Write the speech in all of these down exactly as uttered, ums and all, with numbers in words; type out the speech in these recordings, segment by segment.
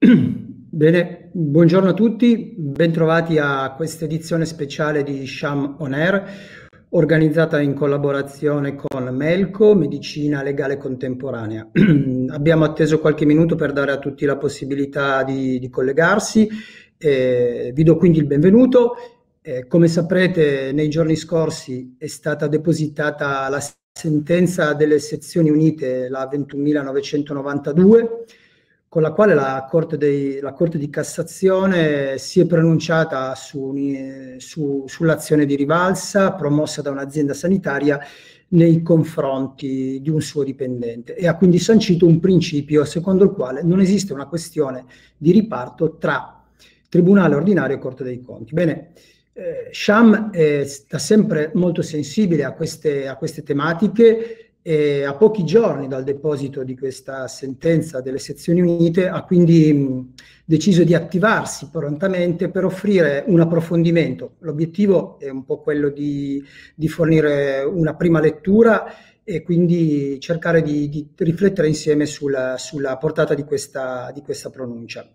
Bene, buongiorno a tutti, bentrovati a questa edizione speciale di Sham On Air, organizzata in collaborazione con Melco, Medicina Legale Contemporanea. Abbiamo atteso qualche minuto per dare a tutti la possibilità di, di collegarsi, eh, vi do quindi il benvenuto. Eh, come saprete, nei giorni scorsi è stata depositata la sentenza delle sezioni unite, la ventunomilanovecentonovantadue, con la quale la Corte, dei, la Corte di Cassazione si è pronunciata su, su, sull'azione di rivalsa promossa da un'azienda sanitaria nei confronti di un suo dipendente e ha quindi sancito un principio secondo il quale non esiste una questione di riparto tra Tribunale ordinario e Corte dei Conti. Bene, eh, Sham è, sta sempre molto sensibile a queste, a queste tematiche. E a pochi giorni dal deposito di questa sentenza delle sezioni unite ha quindi mh, deciso di attivarsi prontamente per offrire un approfondimento. L'obiettivo è un po' quello di, di fornire una prima lettura e quindi cercare di, di riflettere insieme sulla, sulla portata di questa, di questa pronuncia.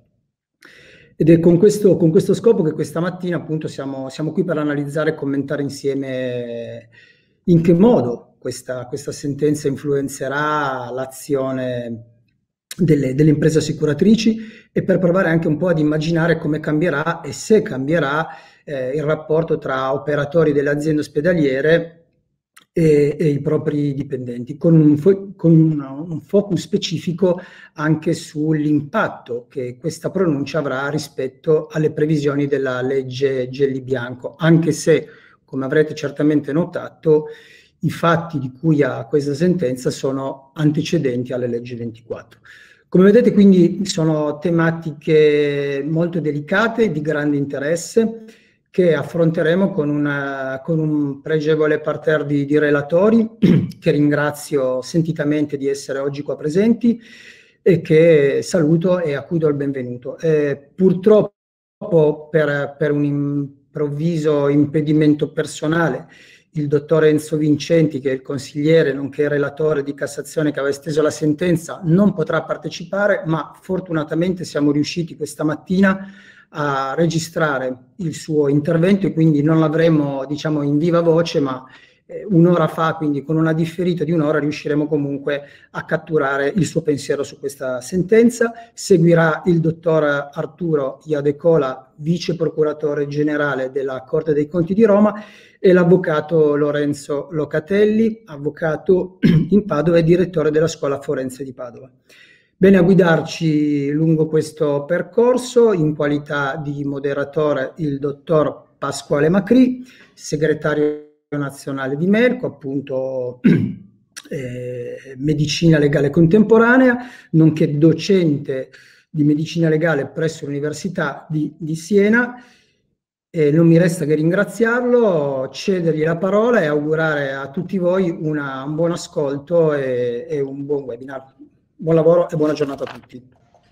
Ed è con questo, con questo scopo che questa mattina appunto siamo, siamo qui per analizzare e commentare insieme in che modo questa, questa sentenza influenzerà l'azione delle, delle imprese assicuratrici e per provare anche un po' ad immaginare come cambierà e se cambierà eh, il rapporto tra operatori delle aziende ospedaliere e, e i propri dipendenti, con un, fo- con un, un focus specifico anche sull'impatto che questa pronuncia avrà rispetto alle previsioni della legge Gelli Bianco, anche se, come avrete certamente notato, i fatti di cui ha questa sentenza sono antecedenti alle leggi ventiquattro. Come vedete, quindi, sono tematiche molto delicate, di grande interesse, che affronteremo con, una, con un pregevole parterre di, di relatori, che ringrazio sentitamente di essere oggi qua presenti e che saluto e a cui do il benvenuto. Eh, purtroppo, per, per un improvviso impedimento personale, il dottor Enzo Vincenti, che è il consigliere nonché relatore di Cassazione che aveva esteso la sentenza, non potrà partecipare, ma fortunatamente siamo riusciti questa mattina a registrare il suo intervento e quindi non l'avremo, diciamo, in viva voce, ma eh, un'ora fa, quindi con una differita di un'ora, riusciremo comunque a catturare il suo pensiero su questa sentenza. Seguirà il dottor Arturo Iadecola, vice procuratore generale della Corte dei Conti di Roma, e l'avvocato Lorenzo Locatelli, avvocato in Padova e direttore della Scuola Forense di Padova. Bene, a guidarci lungo questo percorso, in qualità di moderatore, il dottor Pasquale Macri, segretario nazionale di Melco, appunto eh, Medicina Legale Contemporanea, nonché docente di Medicina Legale presso l'Università di, di Siena. E non mi resta che ringraziarlo, cedergli la parola e augurare a tutti voi una, un buon ascolto e, e un buon webinar. Buon lavoro e buona giornata a tutti.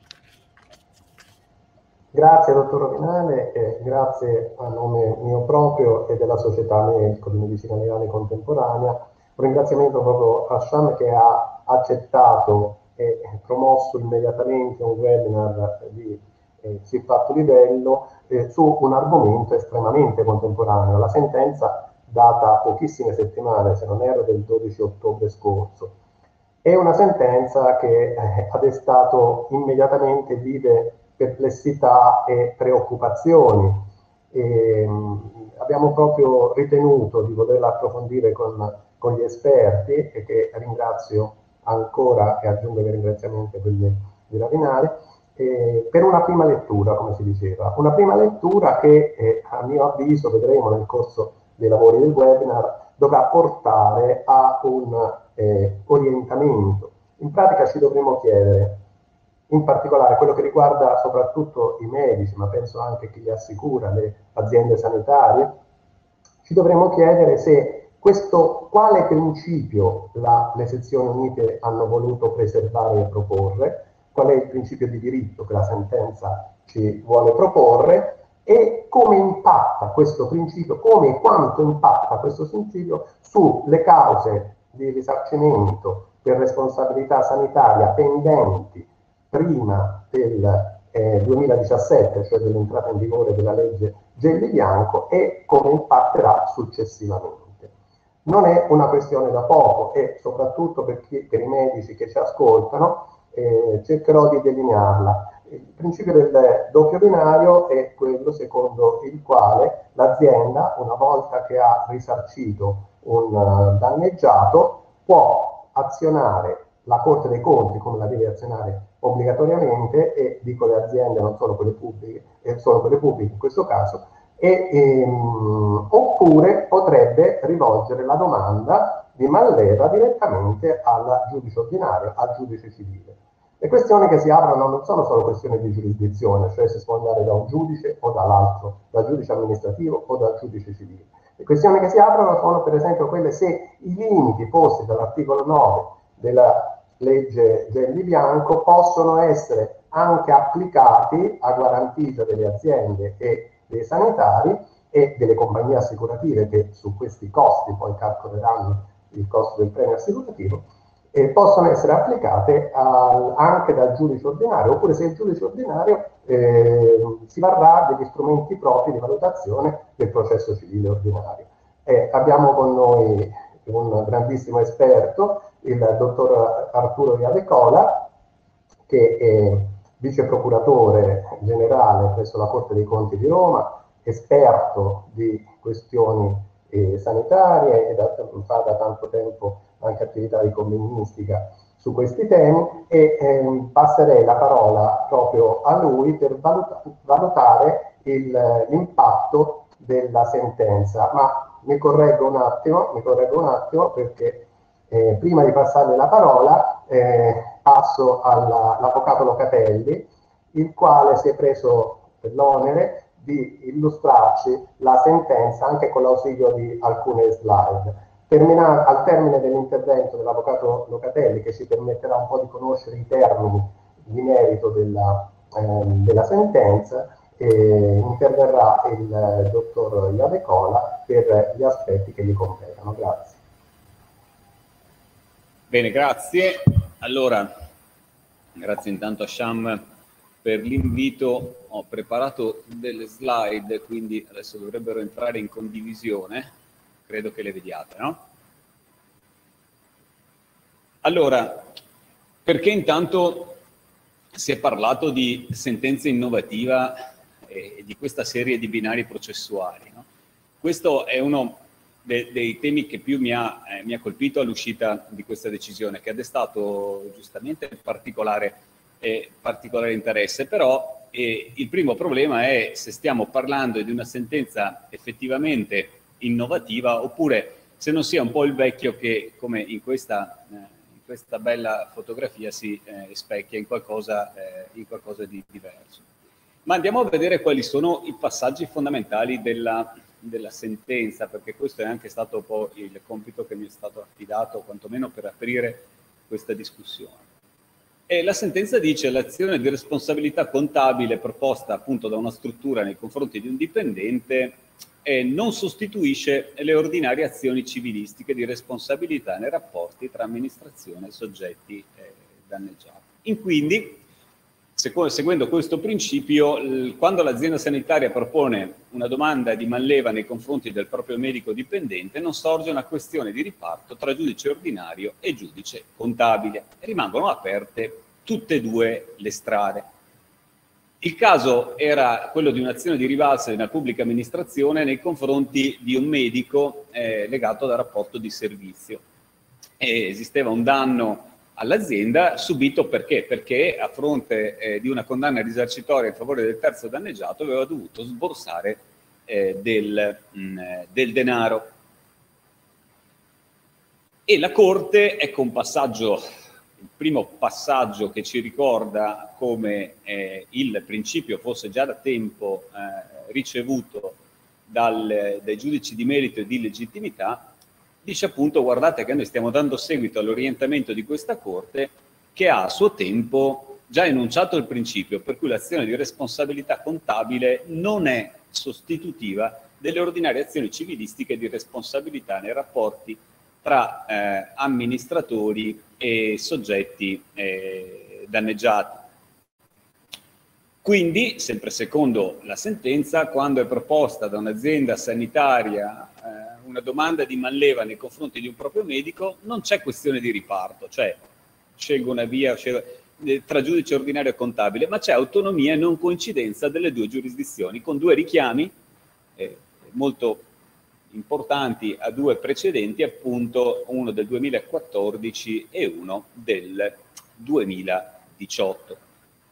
Grazie dottor Rovinale e grazie a nome mio proprio e della Società Melco di Medicina Legale Contemporanea. Un ringraziamento proprio a Sham che ha accettato e promosso immediatamente un webinar di eh, siffatto livello eh, su un argomento estremamente contemporaneo. La sentenza data pochissime settimane, se non erro del dodici ottobre scorso. È una sentenza che eh, ha destato immediatamente vive perplessità e preoccupazioni. E, mh, abbiamo proprio ritenuto di volerla approfondire con, con gli esperti e che ringrazio ancora e aggiungo dei ringraziamenti a quelli di Ravinari, eh, per una prima lettura, come si diceva. Una prima lettura che eh, a mio avviso, vedremo nel corso dei lavori del webinar, dovrà portare a un eh, orientamento. In pratica ci dovremo chiedere, in particolare quello che riguarda soprattutto i medici, ma penso anche chi li assicura, le aziende sanitarie, ci dovremo chiedere se questo, quale principio la, le sezioni unite hanno voluto preservare e proporre, qual è il principio di diritto che la sentenza ci vuole proporre e come impatta questo principio, come e quanto impatta questo principio sulle cause di risarcimento per responsabilità sanitaria pendenti prima del eh, duemiladiciassette, cioè dell'entrata in vigore della legge Gelli-Bianco, e come impatterà successivamente. Non è una questione da poco, e soprattutto per, chi, per i medici che ci ascoltano eh, cercherò di delinearla. Il principio del doppio binario è quello secondo il quale l'azienda, una volta che ha risarcito un uh, danneggiato, può azionare la Corte dei Conti, come la deve azionare obbligatoriamente, e dico le aziende, non solo quelle pubbliche, eh, solo quelle pubbliche in questo caso, e, ehm, oppure potrebbe rivolgere la domanda di manleva direttamente al giudice ordinario, al giudice civile. Le questioni che si aprono non sono solo questioni di giurisdizione, cioè se si può andare da un giudice o dall'altro, dal giudice amministrativo o dal giudice civile. Le questioni che si aprono sono per esempio quelle se i limiti posti dall'articolo nove della legge Gelli-Bianco possono essere anche applicati a garantita delle aziende e dei sanitari e delle compagnie assicurative, che su questi costi poi calcoleranno il costo del premio assicurativo, e possono essere applicate a, anche dal giudice ordinario, oppure se il giudice ordinario eh, si varrà degli strumenti propri di valutazione del processo civile ordinario. Eh, abbiamo con noi un grandissimo esperto, il dottor Arturo Iadecola, che è vice procuratore generale presso la Corte dei Conti di Roma, esperto di questioni eh, sanitarie, e da, fa da tanto tempo anche attività di convegnistica su questi temi, e ehm, passerei la parola proprio a lui per valuta, valutare l'impatto della sentenza. Ma mi correggo un attimo, mi correggo un attimo perché eh, prima di passarle la parola eh, passo all'avvocato Locatelli, il quale si è preso l'onere di illustrarci la sentenza anche con l'ausilio di alcune slide. Termina, al termine dell'intervento dell'avvocato Locatelli, che ci permetterà un po' di conoscere i termini di merito della, eh, della sentenza, eh, interverrà il eh, dottor Iadecola per gli aspetti che gli competono. Grazie. Bene, grazie. Allora, grazie intanto a Sham per l'invito. Ho preparato delle slide, quindi adesso dovrebbero entrare in condivisione. Credo che le vediate, no? Allora, perché intanto si è parlato di sentenza innovativa e di questa serie di binari processuali, no? Questo è uno de dei temi che più mi ha, eh, mi ha colpito all'uscita di questa decisione, che ha destato giustamente particolare, eh, particolare interesse, però eh, il primo problema è se stiamo parlando di una sentenza effettivamente innovativa oppure se non sia un po' il vecchio che, come in questa, eh, in questa bella fotografia, si eh, specchia in qualcosa, eh, in qualcosa di diverso. Ma andiamo a vedere quali sono i passaggi fondamentali della, della sentenza, perché questo è anche stato un po' il compito che mi è stato affidato, quantomeno per aprire questa discussione. E la sentenza dice: l'azione di responsabilità contabile proposta appunto da una struttura nei confronti di un dipendente e non sostituisce le ordinarie azioni civilistiche di responsabilità nei rapporti tra amministrazione e soggetti eh, danneggiati. In quindi, seguendo questo principio, quando l'azienda sanitaria propone una domanda di manleva nei confronti del proprio medico dipendente, non sorge una questione di riparto tra giudice ordinario e giudice contabile. Rimangono aperte tutte e due le strade. Il caso era quello di un'azione di rivalsa di una pubblica amministrazione nei confronti di un medico eh, legato al rapporto di servizio. E esisteva un danno all'azienda subito perché? Perché a fronte eh, di una condanna risarcitoria in favore del terzo danneggiato aveva dovuto sborsare eh, del, mh, del denaro. E la Corte, ecco un passaggio, il primo passaggio che ci ricorda come eh, il principio fosse già da tempo eh, ricevuto dal, dai giudici di merito e di legittimità, dice appunto: guardate che noi stiamo dando seguito all'orientamento di questa Corte, che ha a suo tempo già enunciato il principio per cui l'azione di responsabilità contabile non è sostitutiva delle ordinarie azioni civilistiche di responsabilità nei rapporti tra eh, amministratori e soggetti eh, danneggiati. Quindi, sempre secondo la sentenza, quando è proposta da un'azienda sanitaria eh, una domanda di manleva nei confronti di un proprio medico, non c'è questione di riparto, cioè scelgo una via scelgo, eh, tra giudice ordinario e contabile, ma c'è autonomia e non coincidenza delle due giurisdizioni, con due richiami eh, molto importanti a due precedenti, appunto uno del duemilaquattordici e uno del duemiladiciotto.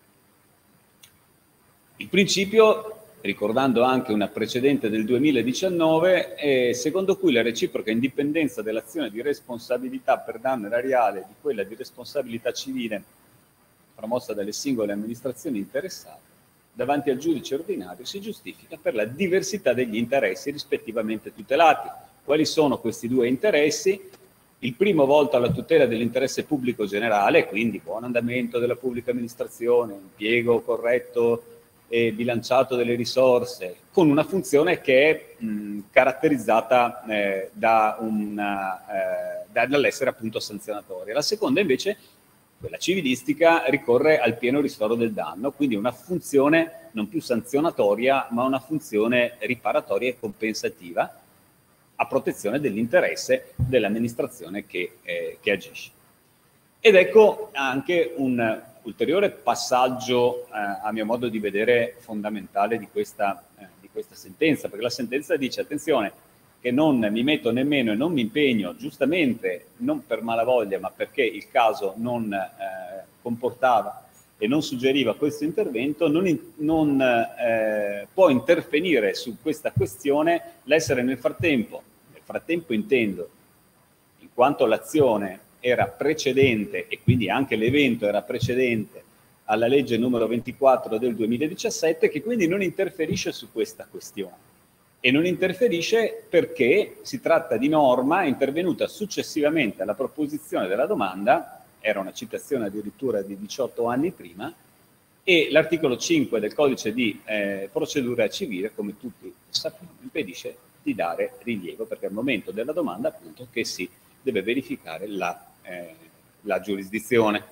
Il principio, ricordando anche una precedente del duemiladiciannove, è secondo cui la reciproca indipendenza dell'azione di responsabilità per danno erariale di quella di responsabilità civile promossa dalle singole amministrazioni interessate davanti al giudice ordinario si giustifica per la diversità degli interessi rispettivamente tutelati. Quali sono questi due interessi? Il primo volto alla tutela dell'interesse pubblico generale, quindi buon andamento della pubblica amministrazione, impiego corretto e bilanciato delle risorse, con una funzione che è mh, caratterizzata eh, da una, eh, da, dall'essere appunto sanzionatoria. La seconda invece, quella civilistica, ricorre al pieno ristoro del danno, quindi una funzione non più sanzionatoria, ma una funzione riparatoria e compensativa a protezione dell'interesse dell'amministrazione che, eh, che agisce. Ed ecco anche un ulteriore passaggio, eh, a mio modo di vedere, fondamentale di questa, eh, di questa sentenza, perché la sentenza dice, attenzione, che non mi metto nemmeno e non mi impegno, giustamente, non per malavoglia, ma perché il caso non eh, comportava e non suggeriva questo intervento, non, in, non eh, può intervenire su questa questione l'essere nel frattempo, nel frattempo intendo, in quanto l'azione era precedente e quindi anche l'evento era precedente alla legge numero ventiquattro del duemiladiciassette, che quindi non interferisce su questa questione. E non interferisce perché si tratta di norma intervenuta successivamente alla proposizione della domanda, era una citazione addirittura di diciotto anni prima, e l'articolo cinque del codice di eh, procedura civile, come tutti sappiamo, impedisce di dare rilievo, perché al momento della domanda appunto che si deve verificare la, eh, la giurisdizione.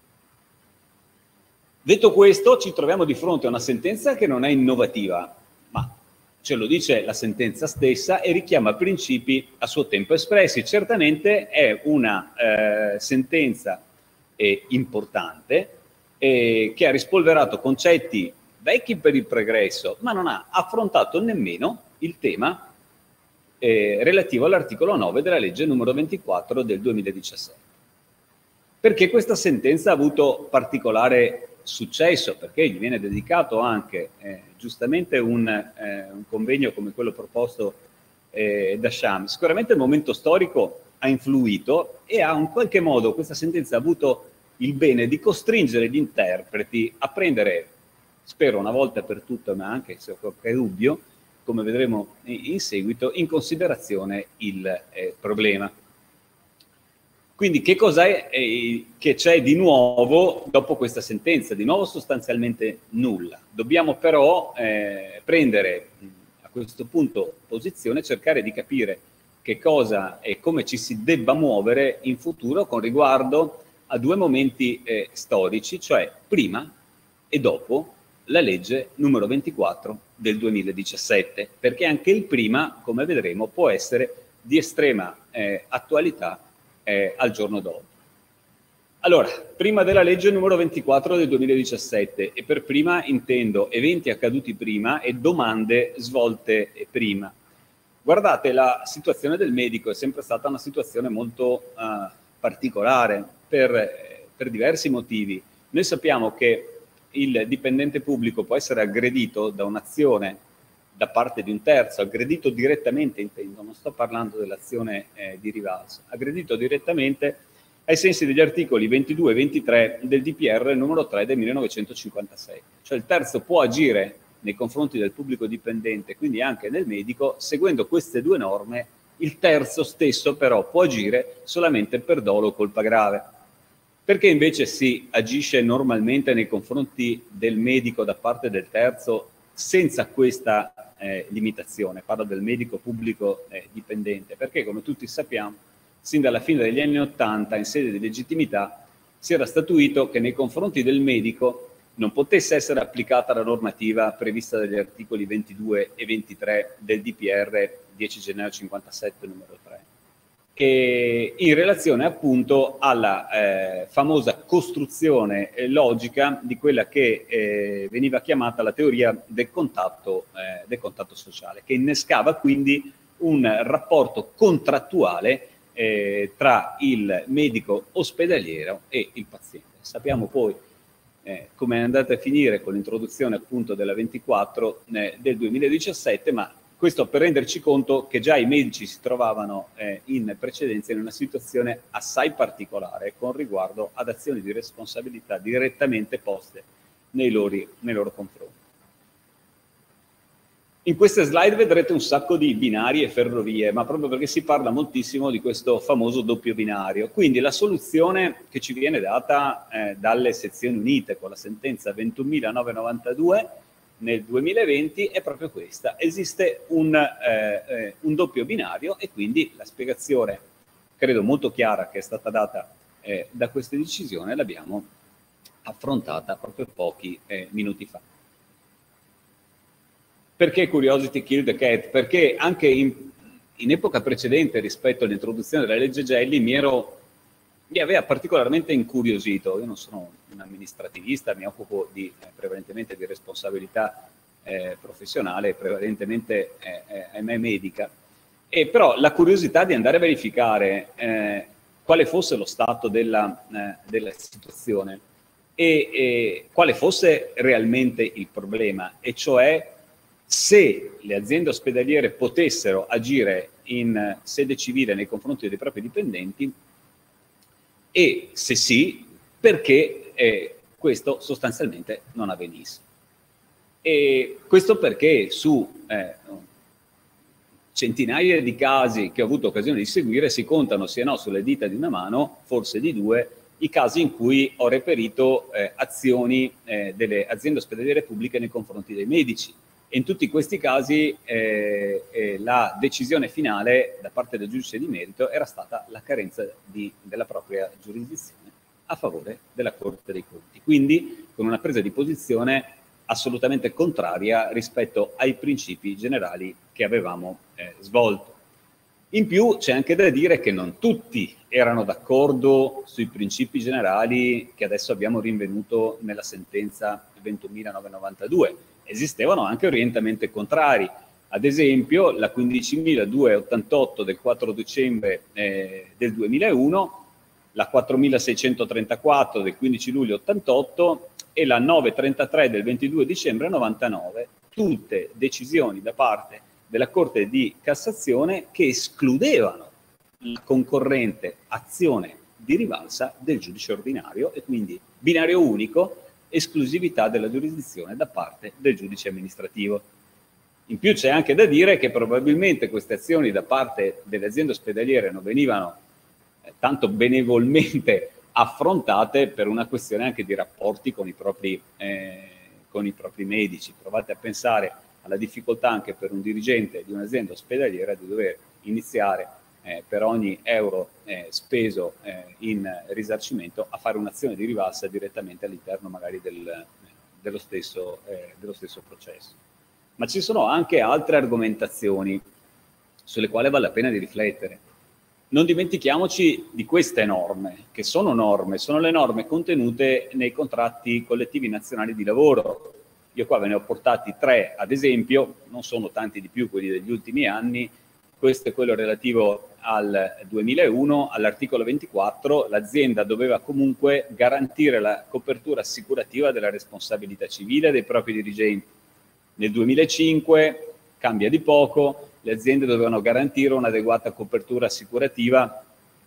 Detto questo, ci troviamo di fronte a una sentenza che non è innovativa, ma ce lo dice la sentenza stessa e richiama principi a suo tempo espressi. Certamente è una eh, sentenza eh, importante eh, che ha rispolverato concetti vecchi per il pregresso, ma non ha affrontato nemmeno il tema eh, relativo all'articolo nove della legge numero ventiquattro del duemiladiciassette. Perché questa sentenza ha avuto particolare successo? Perché gli viene dedicato anche eh, giustamente un, eh, un convegno come quello proposto eh, da Sham. Sicuramente il momento storico ha influito e ha in qualche modo questa sentenza ha avuto il bene di costringere gli interpreti a prendere, spero una volta per tutte, ma anche se ho qualche dubbio, come vedremo in seguito, in considerazione il eh, problema. Quindi che cos'è eh, che c'è di nuovo dopo questa sentenza? Di nuovo sostanzialmente nulla. Dobbiamo però eh, prendere a questo punto posizione, cercare di capire che cosa e come ci si debba muovere in futuro con riguardo a due momenti eh, storici, cioè prima e dopo la legge numero ventiquattro del duemiladiciassette, perché anche il prima, come vedremo, può essere di estrema eh, attualità Eh, al giorno dopo. Allora, prima della legge numero ventiquattro del duemiladiciassette, e per prima intendo eventi accaduti prima e domande svolte prima. Guardate, la situazione del medico è sempre stata una situazione molto uh, particolare per, eh, per diversi motivi. Noi sappiamo che il dipendente pubblico può essere aggredito da un'azione da parte di un terzo, aggredito direttamente, intendo, non sto parlando dell'azione eh, di rivalsa, aggredito direttamente ai sensi degli articoli ventidue e ventitré del D P R numero tre del millenovecentocinquantasei. Cioè il terzo può agire nei confronti del pubblico dipendente, quindi anche del medico, seguendo queste due norme, il terzo stesso però può agire solamente per dolo o colpa grave. Perché invece si agisce normalmente nei confronti del medico da parte del terzo senza questa eh, limitazione? Parlo del medico pubblico eh, dipendente, perché come tutti sappiamo, sin dalla fine degli anni Ottanta, in sede di legittimità, si era statuito che nei confronti del medico non potesse essere applicata la normativa prevista dagli articoli ventidue e ventitré del D P R dieci gennaio cinquantasette numero tre, e in relazione appunto alla eh, famosa costruzione eh, logica di quella che eh, veniva chiamata la teoria del contatto, eh, del contatto sociale, che innescava quindi un rapporto contrattuale eh, tra il medico ospedaliero e il paziente. Sappiamo poi eh, come è andata a finire con l'introduzione appunto della ventiquattro eh, del duemiladiciassette, ma questo per renderci conto che già i medici si trovavano eh, in precedenza in una situazione assai particolare con riguardo ad azioni di responsabilità direttamente poste nei loro, nei loro confronti. In queste slide vedrete un sacco di binari e ferrovie, ma proprio perché si parla moltissimo di questo famoso doppio binario. Quindi la soluzione che ci viene data eh, dalle sezioni unite con la sentenza ventunomilanovecentodnovantadue nel duemilaventi è proprio questa. Esiste un, eh, eh, un doppio binario e quindi la spiegazione, credo molto chiara, che è stata data eh, da questa decisione l'abbiamo affrontata proprio pochi eh, minuti fa. Perché Curiosity Killed the Cat? Perché anche in, in epoca precedente rispetto all'introduzione della legge Gelli mi, ero, mi aveva particolarmente incuriosito. Io non sono un amministrativista, mi occupo di, eh, prevalentemente di responsabilità eh, professionale, prevalentemente eh, eh, ahimè medica, e però la curiosità di andare a verificare eh, quale fosse lo stato della, eh, della situazione e, e quale fosse realmente il problema, e cioè se le aziende ospedaliere potessero agire in sede civile nei confronti dei propri dipendenti e, se sì, perché eh, questo sostanzialmente non avvenisse. E questo perché su eh, centinaia di casi che ho avuto occasione di seguire si contano, se no sulle dita di una mano, forse di due, i casi in cui ho reperito eh, azioni eh, delle aziende ospedaliere pubbliche nei confronti dei medici. E in tutti questi casi eh, eh, la decisione finale da parte del giudice di merito era stata la carenza di, della propria giurisdizione a favore della Corte dei Conti. Quindi con una presa di posizione assolutamente contraria rispetto ai principi generali che avevamo eh, svolto. In più c'è anche da dire che non tutti erano d'accordo sui principi generali che adesso abbiamo rinvenuto nella sentenza ventunomilanovecentodnovantadue. Esistevano anche orientamenti contrari. Ad esempio la quindicimiladuecentottantotto del quattro dicembre eh, del duemilauno, la quattromilaseicentotrentaquattro del quindici luglio ottantotto e la novecentotrentatré del ventidue dicembre novantanove, tutte decisioni da parte della Corte di Cassazione che escludevano la concorrente azione di rivalsa del giudice ordinario e quindi binario unico, esclusività della giurisdizione da parte del giudice amministrativo. In più c'è anche da dire che probabilmente queste azioni da parte delle aziende ospedaliere non venivano eh, tanto benevolmente affrontate per una questione anche di rapporti con i propri, eh, con i propri medici. Provate a pensare alla difficoltà anche per un dirigente di un'azienda ospedaliera di dover iniziare eh, per ogni euro eh, speso eh, in risarcimento a fare un'azione di rivalsa direttamente all'interno magari del, dello, stesso, eh, dello stesso processo. Ma ci sono anche altre argomentazioni sulle quali vale la pena di riflettere. Non dimentichiamoci di queste norme, che sono norme, sono le norme contenute nei contratti collettivi nazionali di lavoro. Io qua ve ne ho portati tre, ad esempio, non sono tanti di più quelli degli ultimi anni. Questo è quello relativo al duemilauno, all'articolo ventiquattro, l'azienda doveva comunque garantire la copertura assicurativa della responsabilità civile dei propri dirigenti. Nel duemilacinque, cambia di poco, le aziende dovevano garantire un'adeguata copertura assicurativa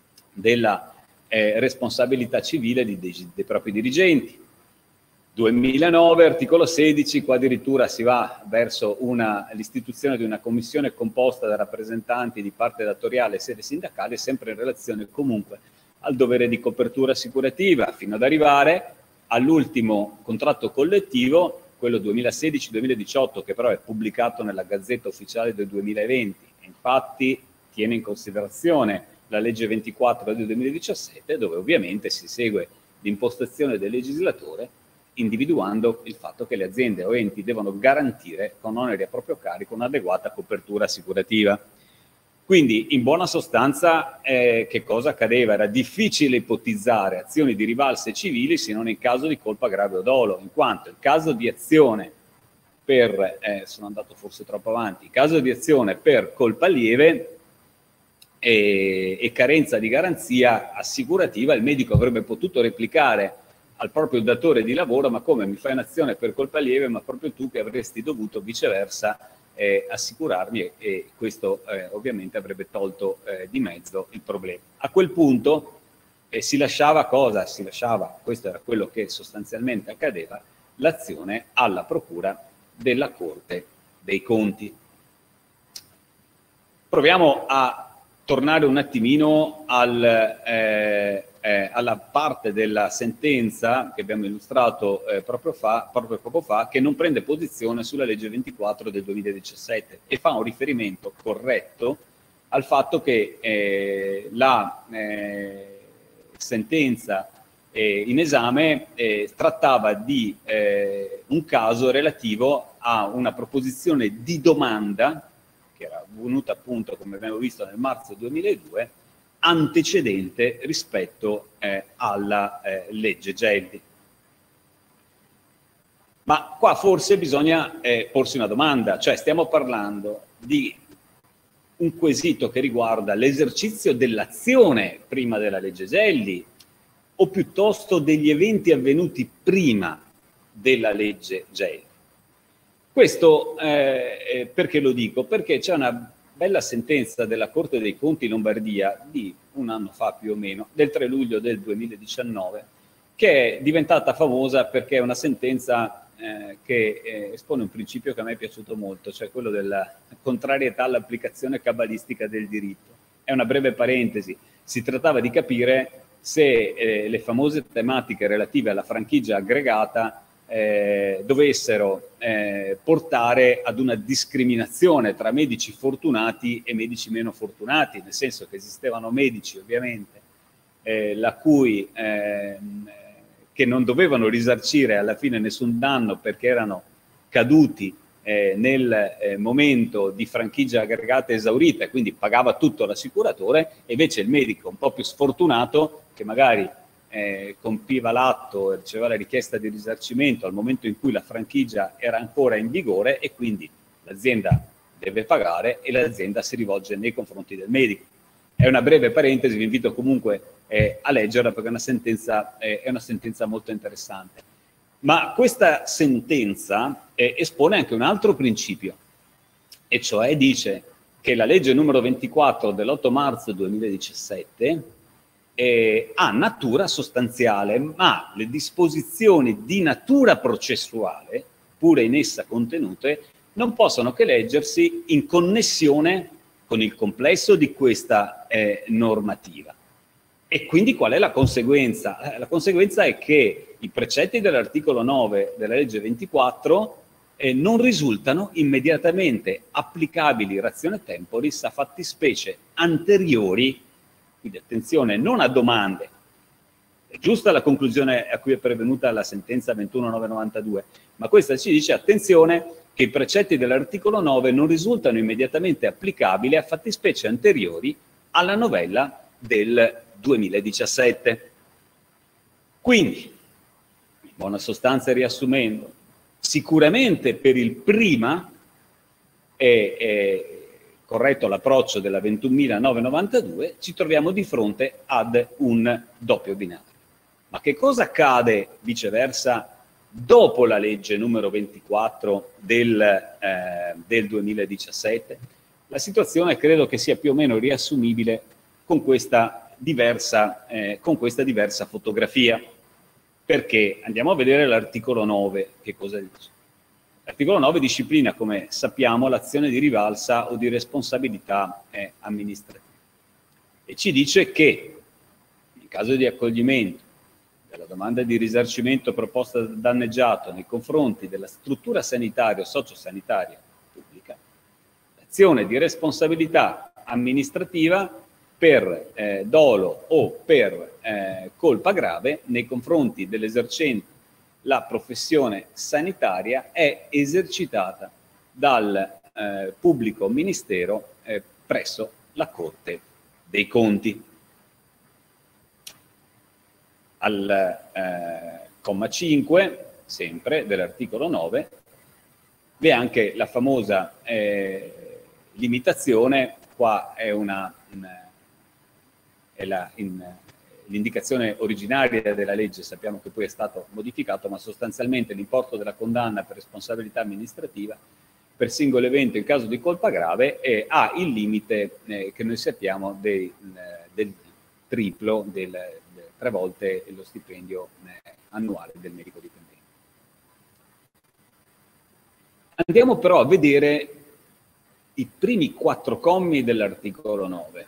della eh, responsabilità civile di, dei, dei propri dirigenti. duemilanove, articolo sedici, qua addirittura si va verso l'istituzione di una commissione composta da rappresentanti di parte datoriale e sede sindacale, sempre in relazione comunque al dovere di copertura assicurativa, fino ad arrivare all'ultimo contratto collettivo, quello duemilasedici duemiladiciotto, che però è pubblicato nella Gazzetta Ufficiale del duemilaventi, e infatti tiene in considerazione la legge ventiquattro del duemiladiciassette, dove ovviamente si segue l'impostazione del legislatore individuando il fatto che le aziende o enti devono garantire con oneri a proprio carico un'adeguata copertura assicurativa. Quindi, in buona sostanza, eh, che cosa accadeva? Era difficile ipotizzare azioni di rivalse civili se non in caso di colpa grave o dolo, in quanto il caso di azione per, eh, sono andato forse troppo avanti, in caso di azione per colpa lieve e, e carenza di garanzia assicurativa, il medico avrebbe potuto replicare al proprio datore di lavoro: ma come, mi fai un'azione per colpa lieve, ma proprio tu che avresti dovuto viceversa eh, assicurarmi, e, e questo eh, ovviamente avrebbe tolto eh, di mezzo il problema. A quel punto eh, si lasciava cosa? Si lasciava, questo era quello che sostanzialmente accadeva, l'azione alla procura della Corte dei Conti. Proviamo a tornare un attimino al, eh, eh, alla parte della sentenza che abbiamo illustrato eh, proprio, fa, proprio poco fa, che non prende posizione sulla legge ventiquattro del duemiladiciassette e fa un riferimento corretto al fatto che eh, la eh, sentenza eh, in esame eh, trattava di eh, un caso relativo a una proposizione di domanda che era venuta appunto, come abbiamo visto, nel marzo duemiladue, antecedente rispetto eh, alla eh, legge Gelli. Ma qua forse bisogna eh, porsi una domanda, cioè stiamo parlando di un quesito che riguarda l'esercizio dell'azione prima della legge Gelli o piuttosto degli eventi avvenuti prima della legge Gelli. Questo eh, perché lo dico? Perché c'è una bella sentenza della Corte dei Conti Lombardia di un anno fa più o meno, del tre luglio del duemiladiciannove, che è diventata famosa perché è una sentenza eh, che eh, espone un principio che a me è piaciuto molto, cioè quello della contrarietà all'applicazione cabalistica del diritto. È una breve parentesi, si trattava di capire se eh, le famose tematiche relative alla franchigia aggregata eh, dovessero eh, portare ad una discriminazione tra medici fortunati e medici meno fortunati, nel senso che esistevano medici ovviamente eh, la cui, eh, che non dovevano risarcire alla fine nessun danno perché erano caduti eh, nel eh, momento di franchigia aggregata esaurita e quindi pagava tutto l'assicuratore, e invece il medico un po' più sfortunato che magari eh, compiva l'atto e riceveva la richiesta di risarcimento al momento in cui la franchigia era ancora in vigore e quindi l'azienda deve pagare e l'azienda si rivolge nei confronti del medico. È una breve parentesi, vi invito comunque eh, a leggerla perché è una sentenza, eh, è una sentenza molto interessante. Ma questa sentenza eh, espone anche un altro principio, e cioè dice che la legge numero ventiquattro dell'otto marzo duemiladiciassette eh, ha natura sostanziale, ma le disposizioni di natura processuale, pure in essa contenute, non possono che leggersi in connessione con il complesso di questa eh, normativa. E quindi qual è la conseguenza? La conseguenza è che i precetti dell'articolo nove della legge ventiquattro eh, non risultano immediatamente applicabili ratione temporis a fattispecie anteriori, quindi attenzione, non a domande. È giusta la conclusione a cui è pervenuta la sentenza ventuno mille novecentonovantadue, ma questa ci dice attenzione che i precetti dell'articolo nove non risultano immediatamente applicabili a fattispecie anteriori alla novella del duemiladiciassette. Quindi, in buona sostanza e riassumendo, sicuramente per il prima è, è corretto l'approccio della ventunomila novecentonovantadue, ci troviamo di fronte ad un doppio binario. Ma che cosa accade viceversa dopo la legge numero ventiquattro del, eh, del duemiladiciassette? La situazione credo che sia più o meno riassumibile con questa diversa, eh, con questa diversa fotografia. Perché andiamo a vedere l'articolo nove, che cosa dice? L'articolo nove disciplina, come sappiamo, l'azione di rivalsa o di responsabilità eh, amministrativa e ci dice che in caso di accoglimento della domanda di risarcimento proposta dal danneggiato nei confronti della struttura sanitaria o sociosanitaria pubblica, l'azione di responsabilità amministrativa per eh, dolo o per eh, colpa grave nei confronti dell'esercente la professione sanitaria è esercitata dal eh, pubblico ministero eh, presso la Corte dei Conti. Al eh, comma cinque, sempre dell'articolo nove, vi è anche la famosa eh, limitazione, qua è una, una è la, in, l'indicazione originaria della legge, sappiamo che poi è stato modificato, ma sostanzialmente l'importo della condanna per responsabilità amministrativa per singolo evento in caso di colpa grave e ha il limite eh, che noi sappiamo dei, eh, del triplo, del, del, tre volte lo stipendio eh, annuale del medico dipendente. Andiamo però a vedere i primi quattro commi dell'articolo nove,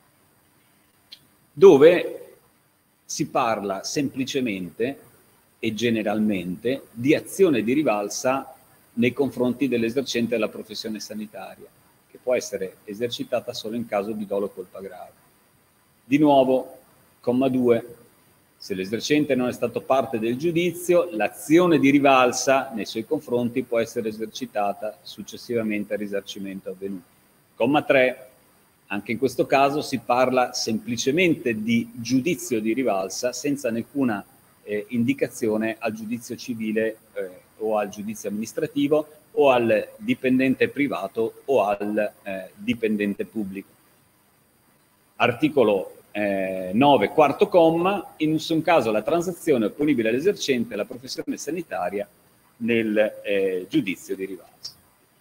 dove si parla semplicemente e generalmente di azione di rivalsa nei confronti dell'esercente della professione sanitaria, che può essere esercitata solo in caso di dolo o colpa grave. Di nuovo, comma due, se l'esercente non è stato parte del giudizio, l'azione di rivalsa nei suoi confronti può essere esercitata successivamente al risarcimento avvenuto. Comma tre, anche in questo caso si parla semplicemente di giudizio di rivalsa senza nessuna eh, indicazione al giudizio civile eh, o al giudizio amministrativo o al dipendente privato o al eh, dipendente pubblico. Articolo Eh, nove, quarto comma, in nessun caso la transazione è opponibile all'esercente della professione sanitaria nel eh, giudizio di rivalsa.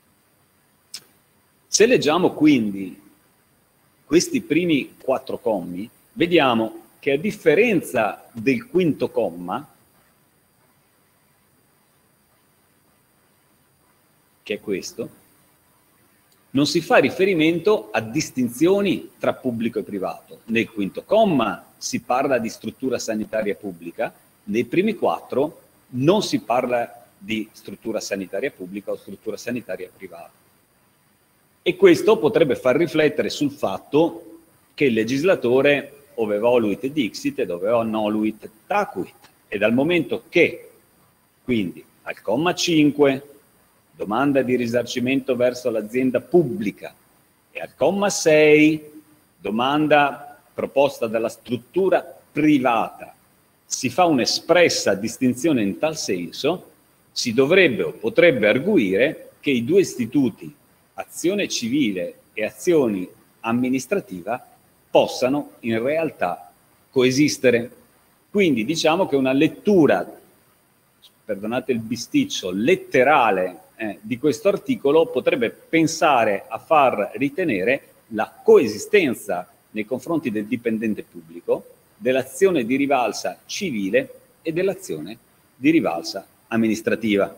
Se leggiamo quindi questi primi quattro commi, vediamo che a differenza del quinto comma, che è questo, non si fa riferimento a distinzioni tra pubblico e privato. Nel quinto comma si parla di struttura sanitaria pubblica, nei primi quattro non si parla di struttura sanitaria pubblica o struttura sanitaria privata. E questo potrebbe far riflettere sul fatto che il legislatore ove voluit dixit ed ove noluit tacuit, e dal momento che, quindi, al comma cinque, domanda di risarcimento verso l'azienda pubblica, e al comma sei, domanda proposta dalla struttura privata, si fa un'espressa distinzione in tal senso, si dovrebbe o potrebbe arguire che i due istituti, azione civile e azione amministrativa, possano in realtà coesistere. Quindi diciamo che una lettura, perdonate il bisticcio, letterale Eh, di questo articolo potrebbe pensare a far ritenere la coesistenza nei confronti del dipendente pubblico dell'azione di rivalsa civile e dell'azione di rivalsa amministrativa.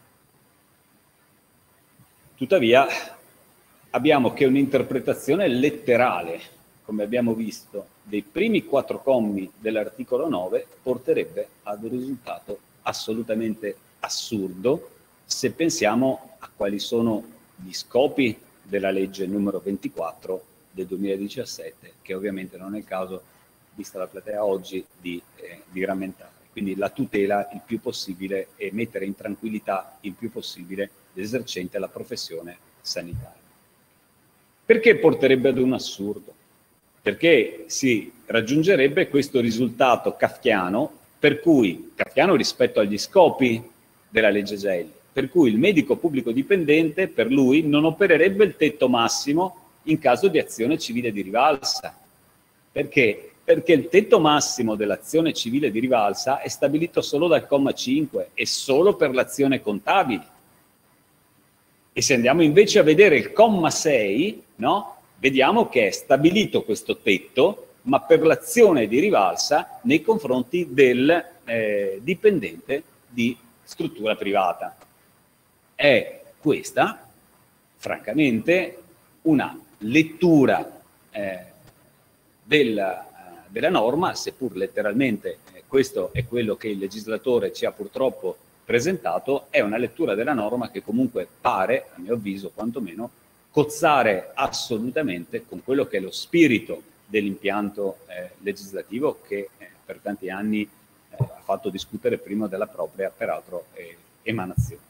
Tuttavia abbiamo che un'interpretazione letterale, come abbiamo visto, dei primi quattro commi dell'articolo nove porterebbe ad un risultato assolutamente assurdo se pensiamo a quali sono gli scopi della legge numero ventiquattro del duemiladiciassette, che ovviamente non è il caso, vista la platea oggi, di, eh, di rammentare. Quindi la tutela il più possibile e mettere in tranquillità il più possibile l'esercente alla professione sanitaria. Perché porterebbe ad un assurdo? Perché si raggiungerebbe questo risultato kafkiano, per cui, kafkiano rispetto agli scopi della legge Gelli, per cui il medico pubblico dipendente, per lui, non opererebbe il tetto massimo in caso di azione civile di rivalsa. Perché? Perché il tetto massimo dell'azione civile di rivalsa è stabilito solo dal comma cinque e solo per l'azione contabile. E se andiamo invece a vedere il comma sei, no? Vediamo che è stabilito questo tetto, ma per l'azione di rivalsa nei confronti del eh, dipendente di struttura privata. È questa, francamente, una lettura eh, della, della norma, seppur letteralmente eh, questo è quello che il legislatore ci ha purtroppo presentato, è una lettura della norma che comunque pare, a mio avviso quantomeno, cozzare assolutamente con quello che è lo spirito dell'impianto eh, legislativo che eh, per tanti anni eh, ha fatto discutere prima della propria, peraltro, eh, emanazione.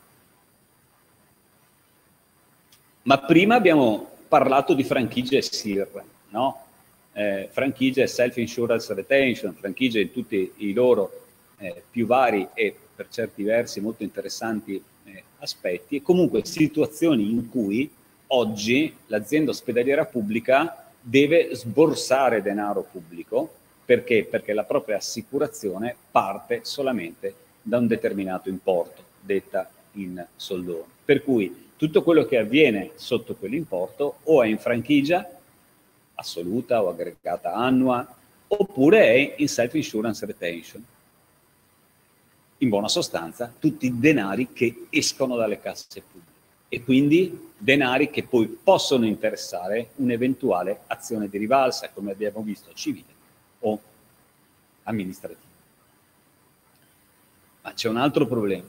Ma prima abbiamo parlato di franchigie e S I R, no? Eh, franchigie self-insurance retention, franchigie in tutti i loro eh, più vari e per certi versi molto interessanti eh, aspetti, e comunque situazioni in cui oggi l'azienda ospedaliera pubblica deve sborsare denaro pubblico. Perché? Perché la propria assicurazione parte solamente da un determinato importo, detta in soldoni. Per cui tutto quello che avviene sotto quell'importo o è in franchigia assoluta o aggregata annua, oppure è in self-insurance retention. In buona sostanza, tutti i denari che escono dalle casse pubbliche e quindi denari che poi possono interessare un'eventuale azione di rivalsa, come abbiamo visto, civile o amministrativa. Ma c'è un altro problema.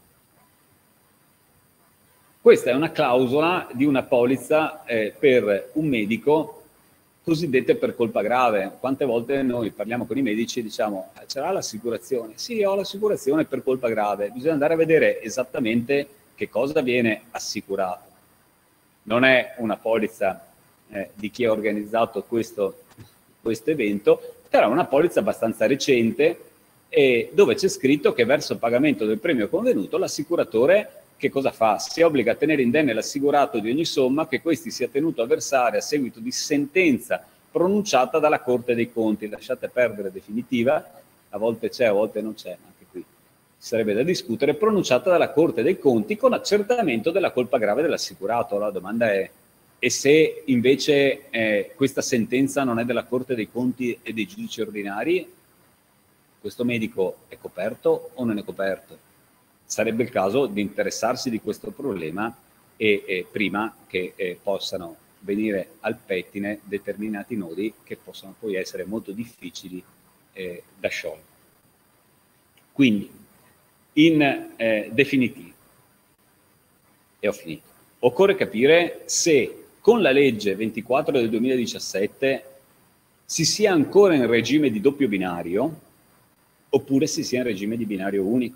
Questa è una clausola di una polizza eh, per un medico cosiddette per colpa grave. Quante volte noi parliamo con i medici e diciamo eh, c'era l'assicurazione? Sì, ho l'assicurazione per colpa grave. Bisogna andare a vedere esattamente che cosa viene assicurato. Non è una polizza eh, di chi ha organizzato questo, questo evento, però è una polizza abbastanza recente eh, dove c'è scritto che verso il pagamento del premio convenuto l'assicuratore che cosa fa? Si obbliga a tenere indenne l'assicurato di ogni somma che questi sia tenuto a versare a seguito di sentenza pronunciata dalla Corte dei Conti. Lasciate perdere definitiva, a volte c'è, a volte non c'è, anche qui sarebbe da discutere, pronunciata dalla Corte dei Conti con accertamento della colpa grave dell'assicurato. La domanda è, e se invece eh, questa sentenza non è della Corte dei Conti e dei giudici ordinari, questo medico è coperto o non è coperto? Sarebbe il caso di interessarsi di questo problema e, e prima che eh, possano venire al pettine determinati nodi che possono poi essere molto difficili eh, da sciogliere. Quindi, in eh, definitivo, e ho finito, occorre capire se con la legge ventiquattro del duemiladiciassette si sia ancora in regime di doppio binario oppure si sia in regime di binario unico.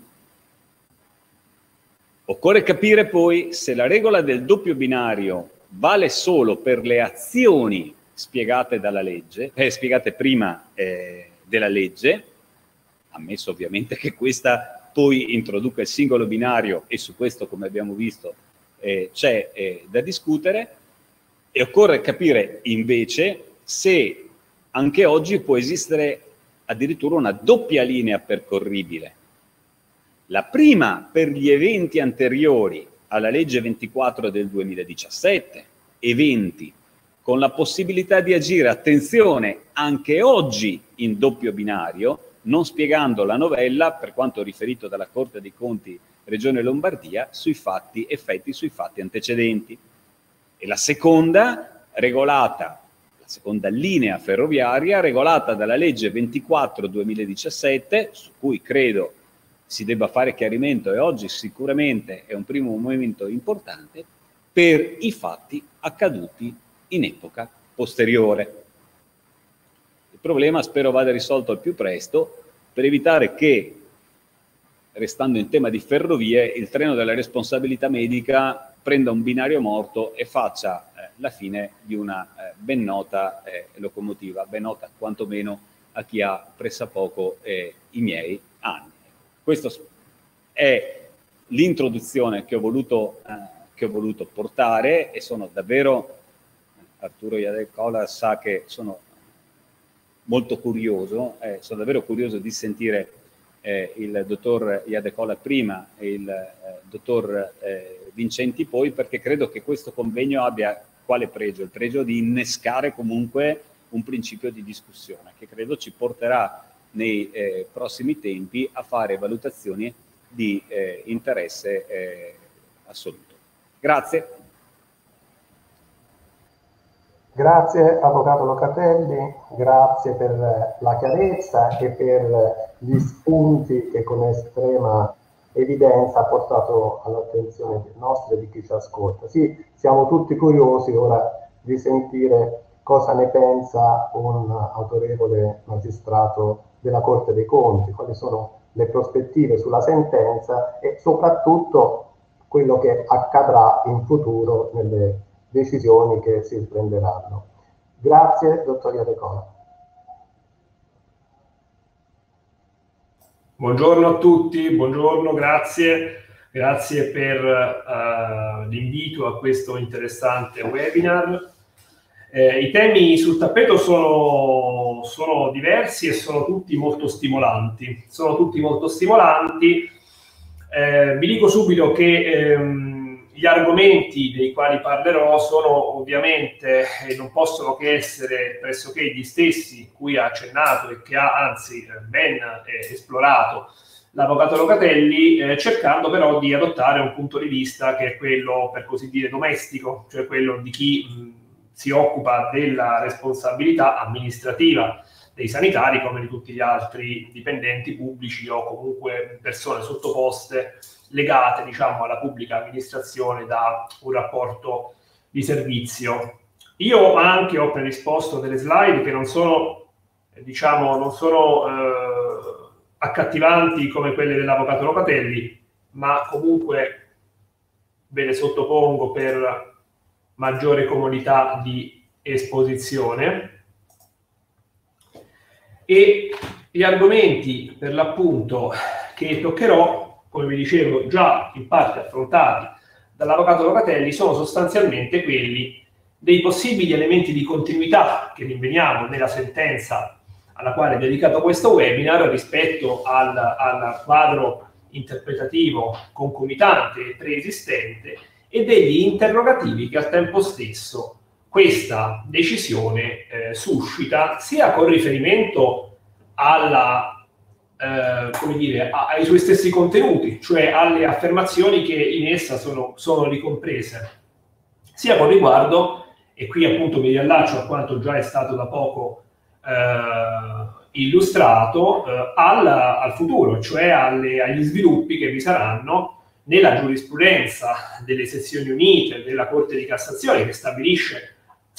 Occorre capire poi se la regola del doppio binario vale solo per le azioni spiegate dalla legge, eh, spiegate prima eh, della legge, ammesso ovviamente che questa poi introduca il singolo binario, e su questo, come abbiamo visto, eh, c'è eh, da discutere, e occorre capire invece se anche oggi può esistere addirittura una doppia linea percorribile. La prima per gli eventi anteriori alla legge ventiquattro del duemiladiciassette, eventi con la possibilità di agire, attenzione, anche oggi in doppio binario, non spiegando la novella, per quanto riferito dalla Corte dei Conti Regione Lombardia, sui fatti, effetti sui fatti antecedenti. E la seconda, regolata, la seconda linea ferroviaria, regolata dalla legge ventiquattro duemiladiciassette, su cui credo si debba fare chiarimento e oggi sicuramente è un primo momento importante, per i fatti accaduti in epoca posteriore. Il problema spero vada risolto al più presto per evitare che, restando in tema di ferrovie, il treno della responsabilità medica prenda un binario morto e faccia eh, la fine di una eh, ben nota eh, locomotiva, ben nota quantomeno a chi ha pressappoco eh, i miei anni. Questa è l'introduzione che ho voluto, eh, che ho voluto portare, e sono davvero, Arturo Iadecola sa che sono molto curioso, eh, sono davvero curioso di sentire eh, il dottor Iadecola prima e il eh, dottor eh, Vincenti poi, perché credo che questo convegno abbia quale pregio? Il pregio di innescare comunque un principio di discussione che credo ci porterà nei eh, prossimi tempi a fare valutazioni di eh, interesse eh, assoluto. Grazie. Grazie Avvocato Locatelli, grazie per la chiarezza e per gli spunti che con estrema evidenza ha portato all'attenzione nostra e di chi ci ascolta. Sì, siamo tutti curiosi ora di sentire cosa ne pensa un autorevole magistrato della Corte dei Conti, quali sono le prospettive sulla sentenza e soprattutto quello che accadrà in futuro nelle decisioni che si prenderanno. Grazie, dottor Iadecola. Buongiorno a tutti, buongiorno, grazie. Grazie per uh, l'invito a questo interessante webinar. Eh, I temi sul tappeto sono, sono diversi e sono tutti molto stimolanti. Sono tutti molto stimolanti. Eh, vi dico subito che ehm, gli argomenti dei quali parlerò sono ovviamente e non possono che essere pressoché gli stessi cui ha accennato e che ha anzi ben eh, esplorato l'avvocato Locatelli, eh, cercando però di adottare un punto di vista che è quello, per così dire, domestico, cioè quello di chi mh, si occupa della responsabilità amministrativa dei sanitari come di tutti gli altri dipendenti pubblici o comunque persone sottoposte, legate, diciamo, alla pubblica amministrazione da un rapporto di servizio. Io anche ho predisposto delle slide che non sono, diciamo, non sono eh, accattivanti come quelle dell'avvocato Locatelli, ma comunque ve le sottopongo per maggiore comodità di esposizione. E gli argomenti, per l'appunto, che toccherò, come vi dicevo, già in parte affrontati dall'avvocato Locatelli, sono sostanzialmente quelli dei possibili elementi di continuità che rinveniamo nella sentenza alla quale è dedicato questo webinar rispetto al, al quadro interpretativo concomitante e preesistente e degli interrogativi che al tempo stesso questa decisione eh, suscita, sia con riferimento alla, eh, come dire, a, ai suoi stessi contenuti, cioè alle affermazioni che in essa sono, sono ricomprese, sia con riguardo, e qui appunto mi riallaccio a quanto già è stato da poco eh, illustrato, eh, al, al futuro, cioè alle, agli sviluppi che vi saranno nella giurisprudenza delle sezioni unite della Corte di Cassazione, che stabilisce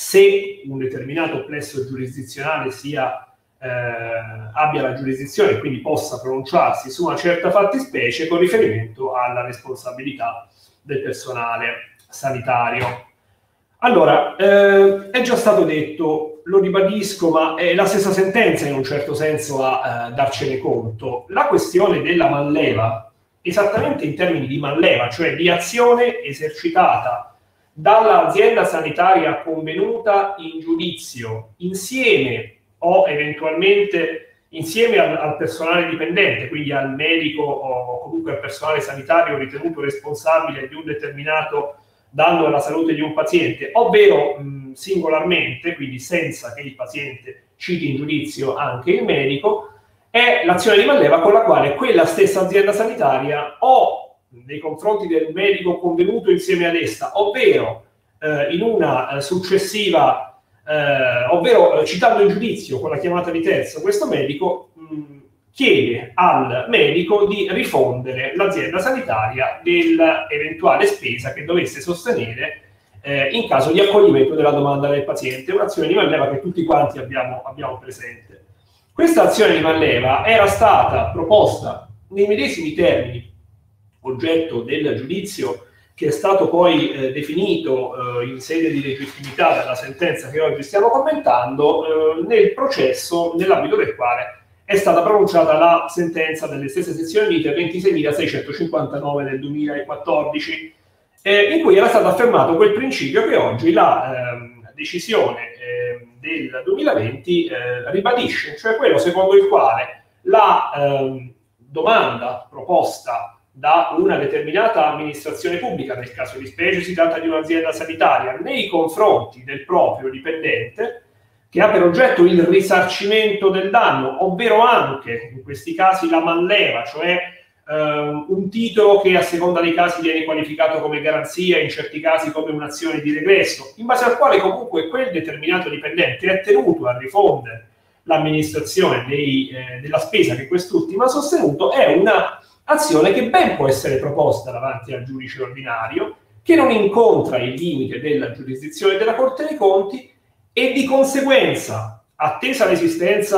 se un determinato plesso giurisdizionale sia, eh, abbia la giurisdizione e quindi possa pronunciarsi su una certa fattispecie con riferimento alla responsabilità del personale sanitario. Allora, eh, è già stato detto, lo ribadisco, ma è la stessa sentenza in un certo senso a eh, darcene conto. La questione della manleva, esattamente in termini di manleva, cioè di azione esercitata dall'azienda sanitaria convenuta in giudizio insieme o eventualmente insieme al, al personale dipendente, quindi al medico o comunque al personale sanitario ritenuto responsabile di un determinato danno alla salute di un paziente, ovvero mh, singolarmente, quindi senza che il paziente citi in giudizio anche il medico, è l'azione di manleva con la quale quella stessa azienda sanitaria o nei confronti del medico convenuto insieme ad essa, ovvero eh, in una eh, successiva, eh, ovvero eh, citando in giudizio con la chiamata di terzo questo medico, mh, chiede al medico di rifondere l'azienda sanitaria dell'eventuale spesa che dovesse sostenere eh, in caso di accoglimento della domanda del paziente, un'azione di manleva che tutti quanti abbiamo, abbiamo presente. Questa azione di manleva era stata proposta nei medesimi termini oggetto del giudizio che è stato poi eh, definito eh, in sede di legittimità dalla sentenza che oggi stiamo commentando eh, nel processo nell'ambito del quale è stata pronunciata la sentenza delle stesse sezioni unite ventiseimiseicentocinquantanove del duemilaquattordici, eh, in cui era stato affermato quel principio che oggi la eh, decisione eh, del duemilaventi eh, ribadisce, cioè quello secondo il quale la eh, domanda proposta da una determinata amministrazione pubblica, nel caso di specie si tratta di un'azienda sanitaria, nei confronti del proprio dipendente, che ha per oggetto il risarcimento del danno, ovvero anche, in questi casi, la manleva, cioè eh, un titolo che a seconda dei casi viene qualificato come garanzia, in certi casi come un'azione di regresso, in base al quale comunque quel determinato dipendente è tenuto a rifondere l'amministrazione eh, della spesa che quest'ultimo ha sostenuto, è una azione che ben può essere proposta davanti al giudice ordinario, che non incontra il limite della giurisdizione della Corte dei Conti e di conseguenza, attesa l'esistenza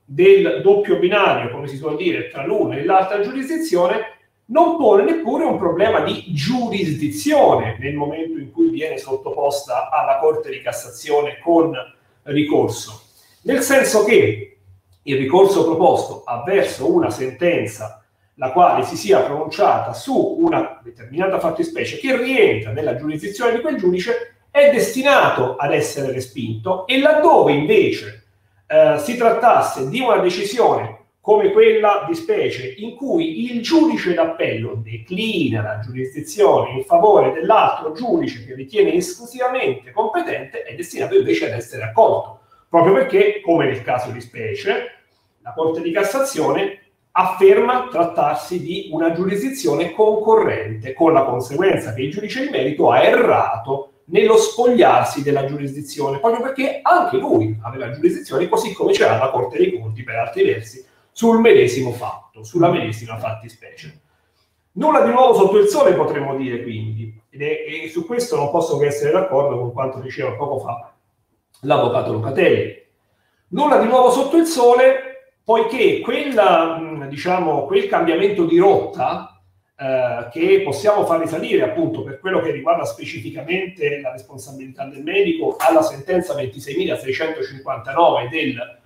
del doppio binario, come si suol dire, tra l'una e l'altra giurisdizione, non pone neppure un problema di giurisdizione nel momento in cui viene sottoposta alla Corte di Cassazione con ricorso. Nel senso che il ricorso proposto avverso una sentenza la quale si sia pronunciata su una determinata fattispecie che rientra nella giurisdizione di quel giudice è destinato ad essere respinto, e laddove invece eh, si trattasse di una decisione come quella di specie in cui il giudice d'appello declina la giurisdizione in favore dell'altro giudice che ritiene esclusivamente competente, è destinato invece ad essere accolto, proprio perché, come nel caso di specie, la Corte di Cassazione afferma trattarsi di una giurisdizione concorrente, con la conseguenza che il giudice di merito ha errato nello spogliarsi della giurisdizione, proprio perché anche lui aveva giurisdizione, così come c'era la Corte dei Conti, per altri versi, sul medesimo fatto, sulla medesima fattispecie. Nulla di nuovo sotto il sole, potremmo dire, quindi, ed è, e su questo non posso che essere d'accordo con quanto diceva poco fa l'avvocato Locatelli. Nulla di nuovo sotto il sole, poiché quella, diciamo, quel cambiamento di rotta eh, che possiamo far risalire, appunto, per quello che riguarda specificamente la responsabilità del medico, alla sentenza ventiseiemilaseicentocinquantanove del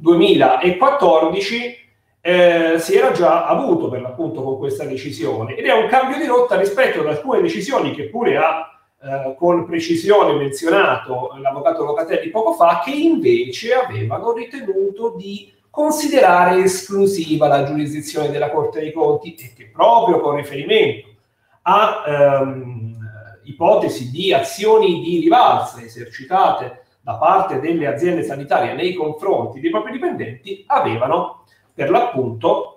duemilaquattordici, eh, si era già avuto per l'appunto con questa decisione, ed è un cambio di rotta rispetto ad alcune decisioni che pure ha eh, con precisione menzionato l'avvocato Locatelli poco fa, che invece avevano ritenuto di considerare esclusiva la giurisdizione della Corte dei Conti, e che proprio con riferimento a ehm, ipotesi di azioni di rivalsa esercitate da parte delle aziende sanitarie nei confronti dei propri dipendenti avevano per l'appunto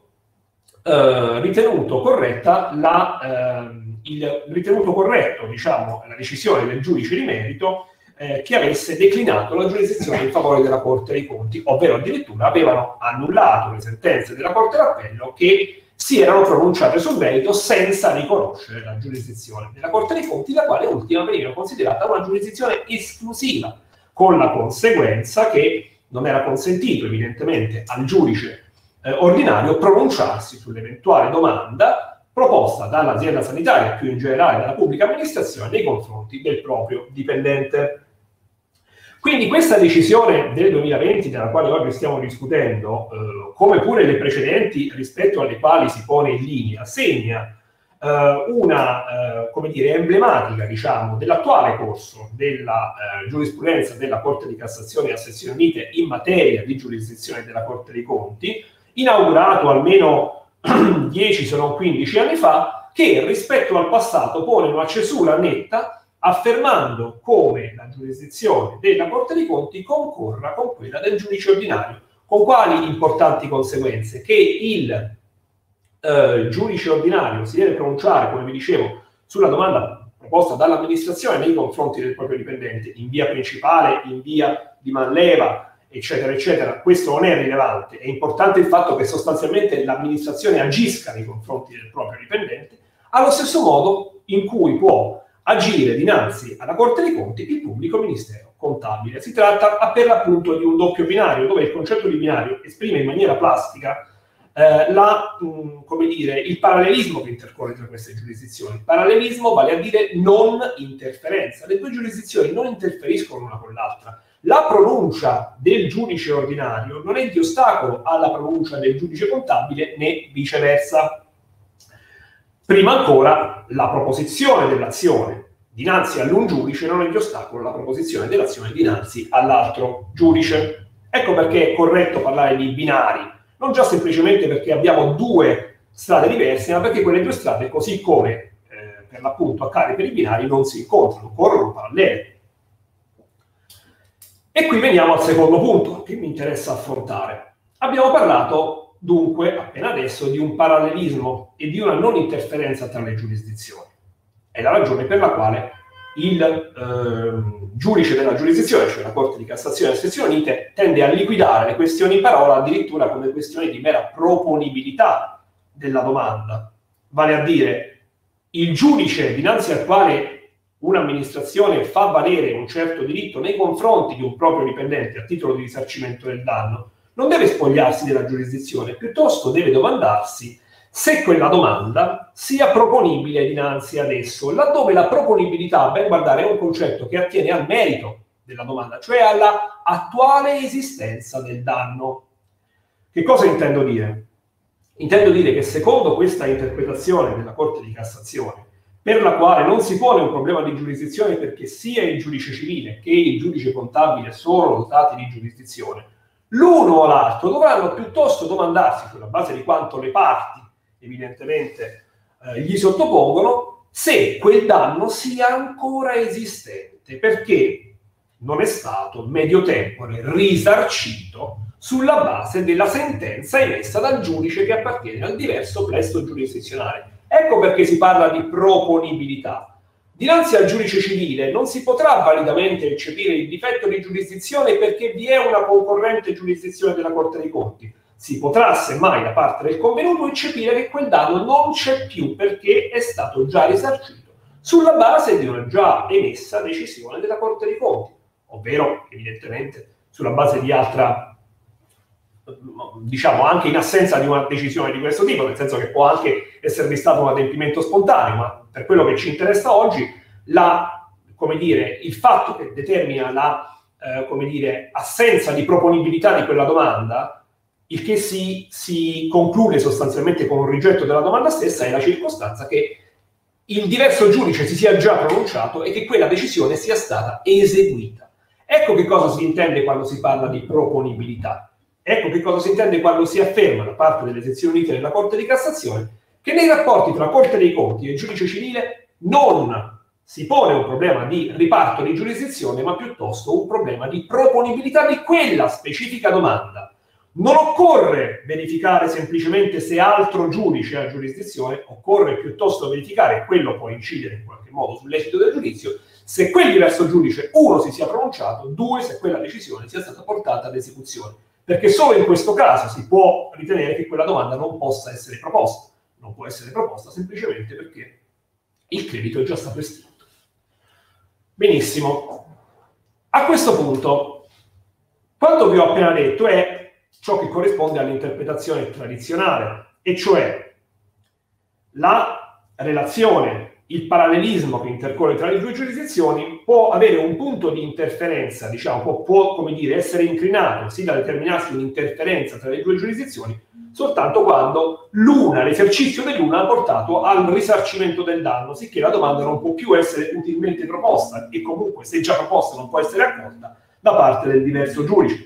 eh, ritenuto corretta la, eh, il ritenuto corretto, diciamo, la decisione del giudice di merito eh, che avesse declinato la giurisdizione in favore della Corte dei Conti, ovvero addirittura avevano annullato le sentenze della Corte d'Appello che si erano pronunciate sul merito senza riconoscere la giurisdizione della Corte dei Conti, la quale ultima veniva considerata una giurisdizione esclusiva, con la conseguenza che non era consentito evidentemente al giudice eh, ordinario pronunciarsi sull'eventuale domanda proposta dall'azienda sanitaria, più in generale dalla pubblica amministrazione, nei confronti del proprio dipendente. Quindi questa decisione del duemilaventi, della quale oggi stiamo discutendo, eh, come pure le precedenti rispetto alle quali si pone in linea, segna eh, una, eh, come dire, emblematica, diciamo, dell'attuale corso della eh, giurisprudenza della Corte di Cassazione a sezioni unite in materia di giurisdizione della Corte dei Conti, inaugurato almeno dieci se non quindici anni fa, che rispetto al passato pone una cesura netta, affermando come la giurisdizione della Corte dei Conti concorra con quella del giudice ordinario. Con quali importanti conseguenze? Che il eh, giudice ordinario si deve pronunciare, come vi dicevo, sulla domanda proposta dall'amministrazione nei confronti del proprio dipendente, in via principale, in via di manleva, eccetera, eccetera. Questo non è rilevante. È importante il fatto che sostanzialmente l'amministrazione agisca nei confronti del proprio dipendente, allo stesso modo in cui può agire dinanzi alla Corte dei Conti il pubblico ministero contabile. Si tratta per l'appunto di un doppio binario, dove il concetto di binario esprime in maniera plastica eh, la, mh, come dire, il parallelismo che intercorre tra queste giurisdizioni. Parallelismo vale a dire non interferenza. Le due giurisdizioni non interferiscono una con l'altra. La pronuncia del giudice ordinario non è di ostacolo alla pronuncia del giudice contabile, né viceversa. Prima ancora, la proposizione dell'azione dinanzi all'un giudice non è di ostacolo alla proposizione dell'azione dinanzi all'altro giudice. Ecco perché è corretto parlare di binari, non già semplicemente perché abbiamo due strade diverse, ma perché quelle due strade, così come eh, per l'appunto accade per i binari, non si incontrano, corrono parallele. E qui veniamo al secondo punto che mi interessa affrontare. Abbiamo parlato dunque, appena adesso, di un parallelismo e di una non interferenza tra le giurisdizioni. È la ragione per la quale il eh, giudice della giurisdizione, cioè la Corte di Cassazione a sezioni unite, tende a liquidare le questioni in parola addirittura come questioni di mera proponibilità della domanda. Vale a dire, il giudice dinanzi al quale un'amministrazione fa valere un certo diritto nei confronti di un proprio dipendente a titolo di risarcimento del danno, non deve spogliarsi della giurisdizione, piuttosto deve domandarsi se quella domanda sia proponibile dinanzi ad esso, laddove la proponibilità, a ben guardare, è un concetto che attiene al merito della domanda, cioè alla attuale esistenza del danno. Che cosa intendo dire? Intendo dire che secondo questa interpretazione della Corte di Cassazione, per la quale non si pone un problema di giurisdizione perché sia il giudice civile che il giudice contabile sono dotati di giurisdizione, l'uno o l'altro dovranno piuttosto domandarsi, sulla base di quanto le parti evidentemente eh, gli sottopongono, se quel danno sia ancora esistente, perché non è stato medio tempore risarcito sulla base della sentenza emessa dal giudice che appartiene al diverso plesso giurisdizionale. Ecco perché si parla di proponibilità. Dinanzi al giudice civile non si potrà validamente eccepire il difetto di giurisdizione perché vi è una concorrente giurisdizione della Corte dei Conti. Si potrà semmai da parte del convenuto eccepire che quel danno non c'è più perché è stato già risarcito sulla base di una già emessa decisione della Corte dei Conti, ovvero evidentemente sulla base di altra, diciamo anche in assenza di una decisione di questo tipo, nel senso che può anche esservi stato un adempimento spontaneo, ma per quello che ci interessa oggi, la, come dire, il fatto che determina la eh, come dire, assenza di proponibilità di quella domanda, il che si, si conclude sostanzialmente con un rigetto della domanda stessa, è la circostanza che il diverso giudice si sia già pronunciato e che quella decisione sia stata eseguita. Ecco che cosa si intende quando si parla di proponibilità. Ecco che cosa si intende quando si afferma da parte delle sezioni unite della Corte di Cassazione che nei rapporti tra Corte dei Conti e giudice civile non si pone un problema di riparto di giurisdizione, ma piuttosto un problema di proponibilità di quella specifica domanda. Non occorre verificare semplicemente se altro giudice ha giurisdizione, occorre piuttosto verificare, e quello può incidere in qualche modo sull'esito del giudizio, se quel diverso giudice, uno, si sia pronunciato, due, se quella decisione sia stata portata ad esecuzione. Perché solo in questo caso si può ritenere che quella domanda non possa essere proposta. Non può essere proposta semplicemente perché il credito è già stato estinto. Benissimo. A questo punto, quanto vi ho appena detto è ciò che corrisponde all'interpretazione tradizionale, e cioè la relazione, il parallelismo che intercorre tra le due giurisdizioni può avere un punto di interferenza, diciamo, può, può come dire, essere inclinato, sì, da determinarsi un'interferenza tra le due giurisdizioni, soltanto quando l'una, l'esercizio dell'una ha portato al risarcimento del danno, sicché la domanda non può più essere utilmente proposta, e comunque, se già proposta, non può essere accolta da parte del diverso giudice.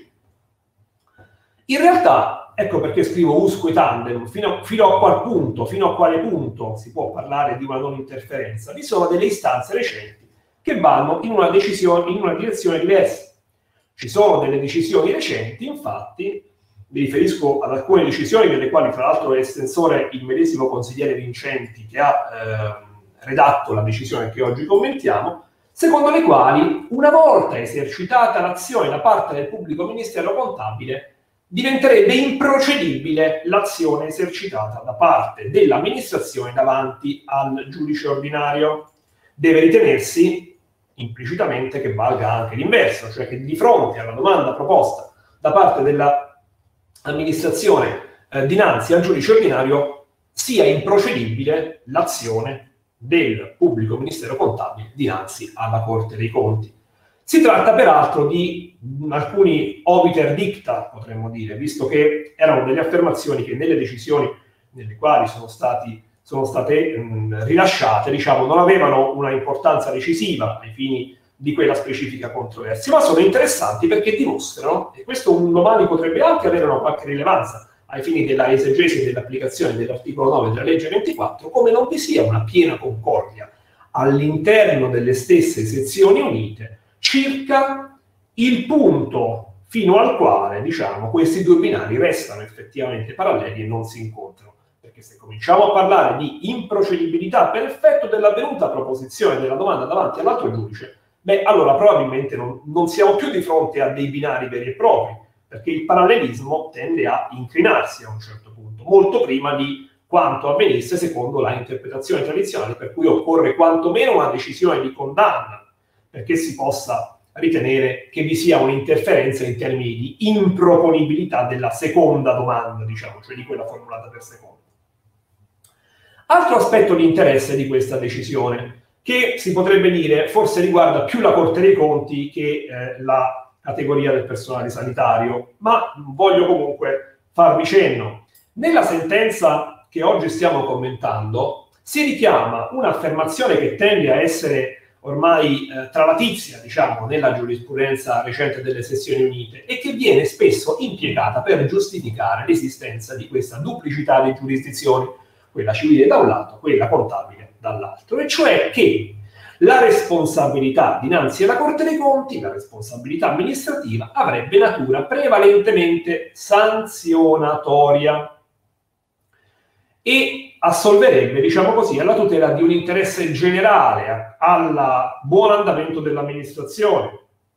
In realtà, ecco perché scrivo usque tandem, fino, fino a qual punto, fino a quale punto si può parlare di una non interferenza, vi sono delle istanze recenti che vanno in una, decisione, in una direzione diversa. Ci sono delle decisioni recenti, infatti, mi riferisco ad alcune decisioni delle quali tra l'altro è estensore il medesimo consigliere Vincenti che ha eh, redatto la decisione che oggi commentiamo, secondo le quali una volta esercitata l'azione da parte del pubblico ministero contabile diventerebbe improcedibile l'azione esercitata da parte dell'amministrazione davanti al giudice ordinario. Deve ritenersi implicitamente che valga anche l'inverso, cioè che di fronte alla domanda proposta da parte dell'amministrazione eh, dinanzi al giudice ordinario sia improcedibile l'azione del pubblico ministero contabile dinanzi alla Corte dei Conti. Si tratta peraltro di alcuni obiter dicta, potremmo dire, visto che erano delle affermazioni che nelle decisioni nelle quali sono, stati, sono state mh, rilasciate, diciamo, non avevano una importanza decisiva ai fini di quella specifica controversia, ma sono interessanti perché dimostrano, e questo un domani potrebbe anche avere una qualche rilevanza ai fini della esegesi e dell'applicazione dell'articolo nove della legge ventiquattro, come non vi sia una piena concordia all'interno delle stesse sezioni unite circa il punto fino al quale, diciamo, questi due binari restano effettivamente paralleli e non si incontrano. Perché se cominciamo a parlare di improcedibilità per effetto dell'avvenuta proposizione della domanda davanti all'altro giudice, beh, allora probabilmente non, non siamo più di fronte a dei binari veri e propri, perché il parallelismo tende a inclinarsi a un certo punto, molto prima di quanto avvenisse secondo la interpretazione tradizionale, per cui occorre quantomeno una decisione di condanna perché si possa ritenere che vi sia un'interferenza in termini di improponibilità della seconda domanda, diciamo, cioè di quella formulata per seconda. Altro aspetto di interesse di questa decisione, che si potrebbe dire forse riguarda più la Corte dei Conti che eh, la categoria del personale sanitario, ma voglio comunque farvi cenno. Nella sentenza che oggi stiamo commentando si richiama un'affermazione che tende a essere ormai eh, tralatizia, diciamo, nella giurisprudenza recente delle sezioni unite e che viene spesso impiegata per giustificare l'esistenza di questa duplicità di giurisdizioni, quella civile da un lato, quella contabile dall'altro, e cioè che la responsabilità dinanzi alla Corte dei Conti, la responsabilità amministrativa, avrebbe natura prevalentemente sanzionatoria e assolverebbe, diciamo così, alla tutela di un interesse generale, al buon andamento dell'amministrazione.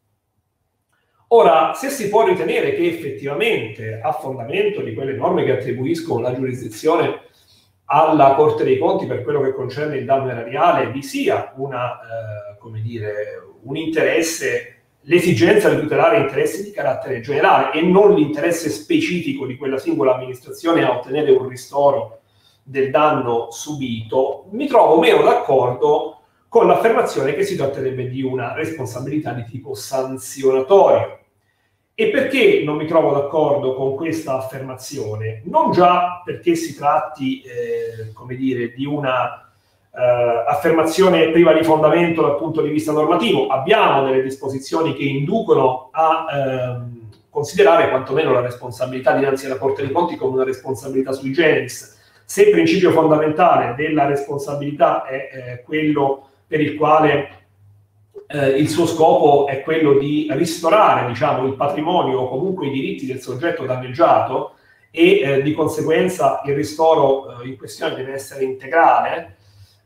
Ora, se si può ritenere che effettivamente, a fondamento di quelle norme che attribuiscono la giurisdizione alla Corte dei Conti per quello che concerne il danno erariale, vi sia una, eh, come dire, un interesse, l'esigenza di tutelare interessi di carattere generale e non l'interesse specifico di quella singola amministrazione a ottenere un ristoro del danno subito, mi trovo meno d'accordo con l'affermazione che si tratterebbe di una responsabilità di tipo sanzionatorio. E perché non mi trovo d'accordo con questa affermazione? Non già perché si tratti, eh, come dire, di una eh, affermazione priva di fondamento dal punto di vista normativo. Abbiamo delle disposizioni che inducono a ehm, considerare quantomeno la responsabilità dinanzi alla Corte dei Conti come una responsabilità sui generis. Se il principio fondamentale della responsabilità è eh, quello per il quale eh, il suo scopo è quello di ristorare, diciamo, il patrimonio o comunque i diritti del soggetto danneggiato e eh, di conseguenza il ristoro eh, in questione deve essere integrale,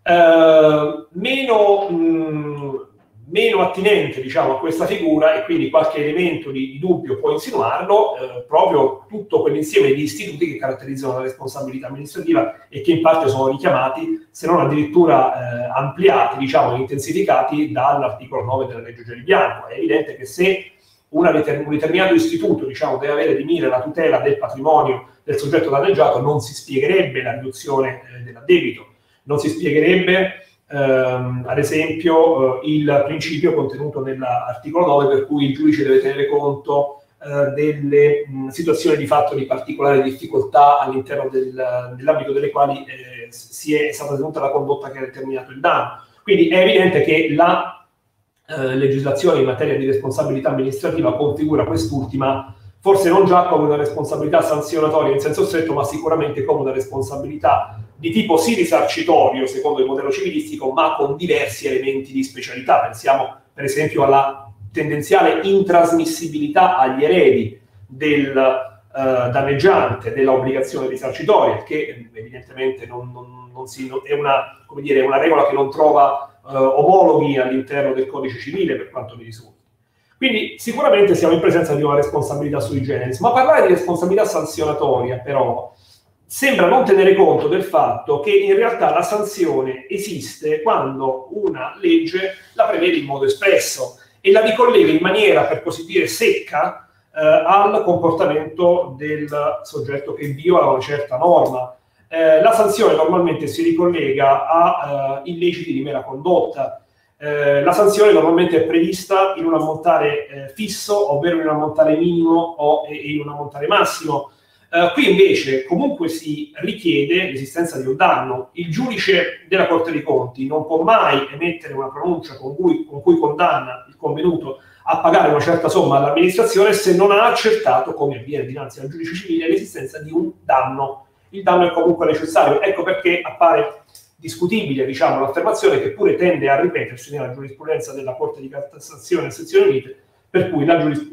eh, meno, mh, meno attinente, diciamo, a questa figura, e quindi qualche elemento di, di dubbio può insinuarlo, eh, proprio tutto quell'insieme di istituti che caratterizzano la responsabilità amministrativa e che in parte sono richiamati, se non addirittura eh, ampliati, diciamo, intensificati dall'articolo nove della legge Gelli-Bianco. È evidente che se una determin- un determinato istituto, diciamo, deve avere di mira la tutela del patrimonio del soggetto danneggiato, non si spiegherebbe la riduzione eh, dell'addebito, non si spiegherebbe Uh, ad esempio uh, il principio contenuto nell'articolo nove per cui il giudice deve tenere conto uh, delle mh, situazioni di fatto di particolare difficoltà all'interno del, dell'ambito delle quali eh, si è stata tenuta la condotta che ha determinato il danno. Quindi è evidente che la uh, legislazione in materia di responsabilità amministrativa configura quest'ultima forse non già come una responsabilità sanzionatoria in senso stretto, ma sicuramente come una responsabilità di tipo sì risarcitorio, secondo il modello civilistico, ma con diversi elementi di specialità. Pensiamo, per esempio, alla tendenziale intrasmissibilità agli eredi del eh, danneggiante della obbligazione risarcitoria, che evidentemente non, non, non si, non, è, una, come dire, una regola che non trova eh, omologhi all'interno del codice civile, per quanto mi risulta. Quindi sicuramente siamo in presenza di una responsabilità sui generis, ma parlare di responsabilità sanzionatoria, però, sembra non tenere conto del fatto che in realtà la sanzione esiste quando una legge la prevede in modo espresso e la ricollega in maniera, per così dire, secca eh, al comportamento del soggetto che viola una certa norma. Eh, la sanzione normalmente si ricollega a eh, illeciti di mera condotta. Eh, la sanzione normalmente è prevista in un ammontare eh, fisso, ovvero in un ammontare minimo o in un ammontare massimo. Uh, qui invece comunque si richiede l'esistenza di un danno. Il giudice della Corte dei Conti non può mai emettere una pronuncia con cui, con cui condanna il convenuto a pagare una certa somma all'amministrazione se non ha accertato, come avviene dinanzi al giudice civile, l'esistenza di un danno. Il danno è comunque necessario. Ecco perché appare discutibile, diciamo, l'affermazione, che pure tende a ripetersi nella giurisprudenza della Corte di Cassazione e Sezioni Unite, per cui la,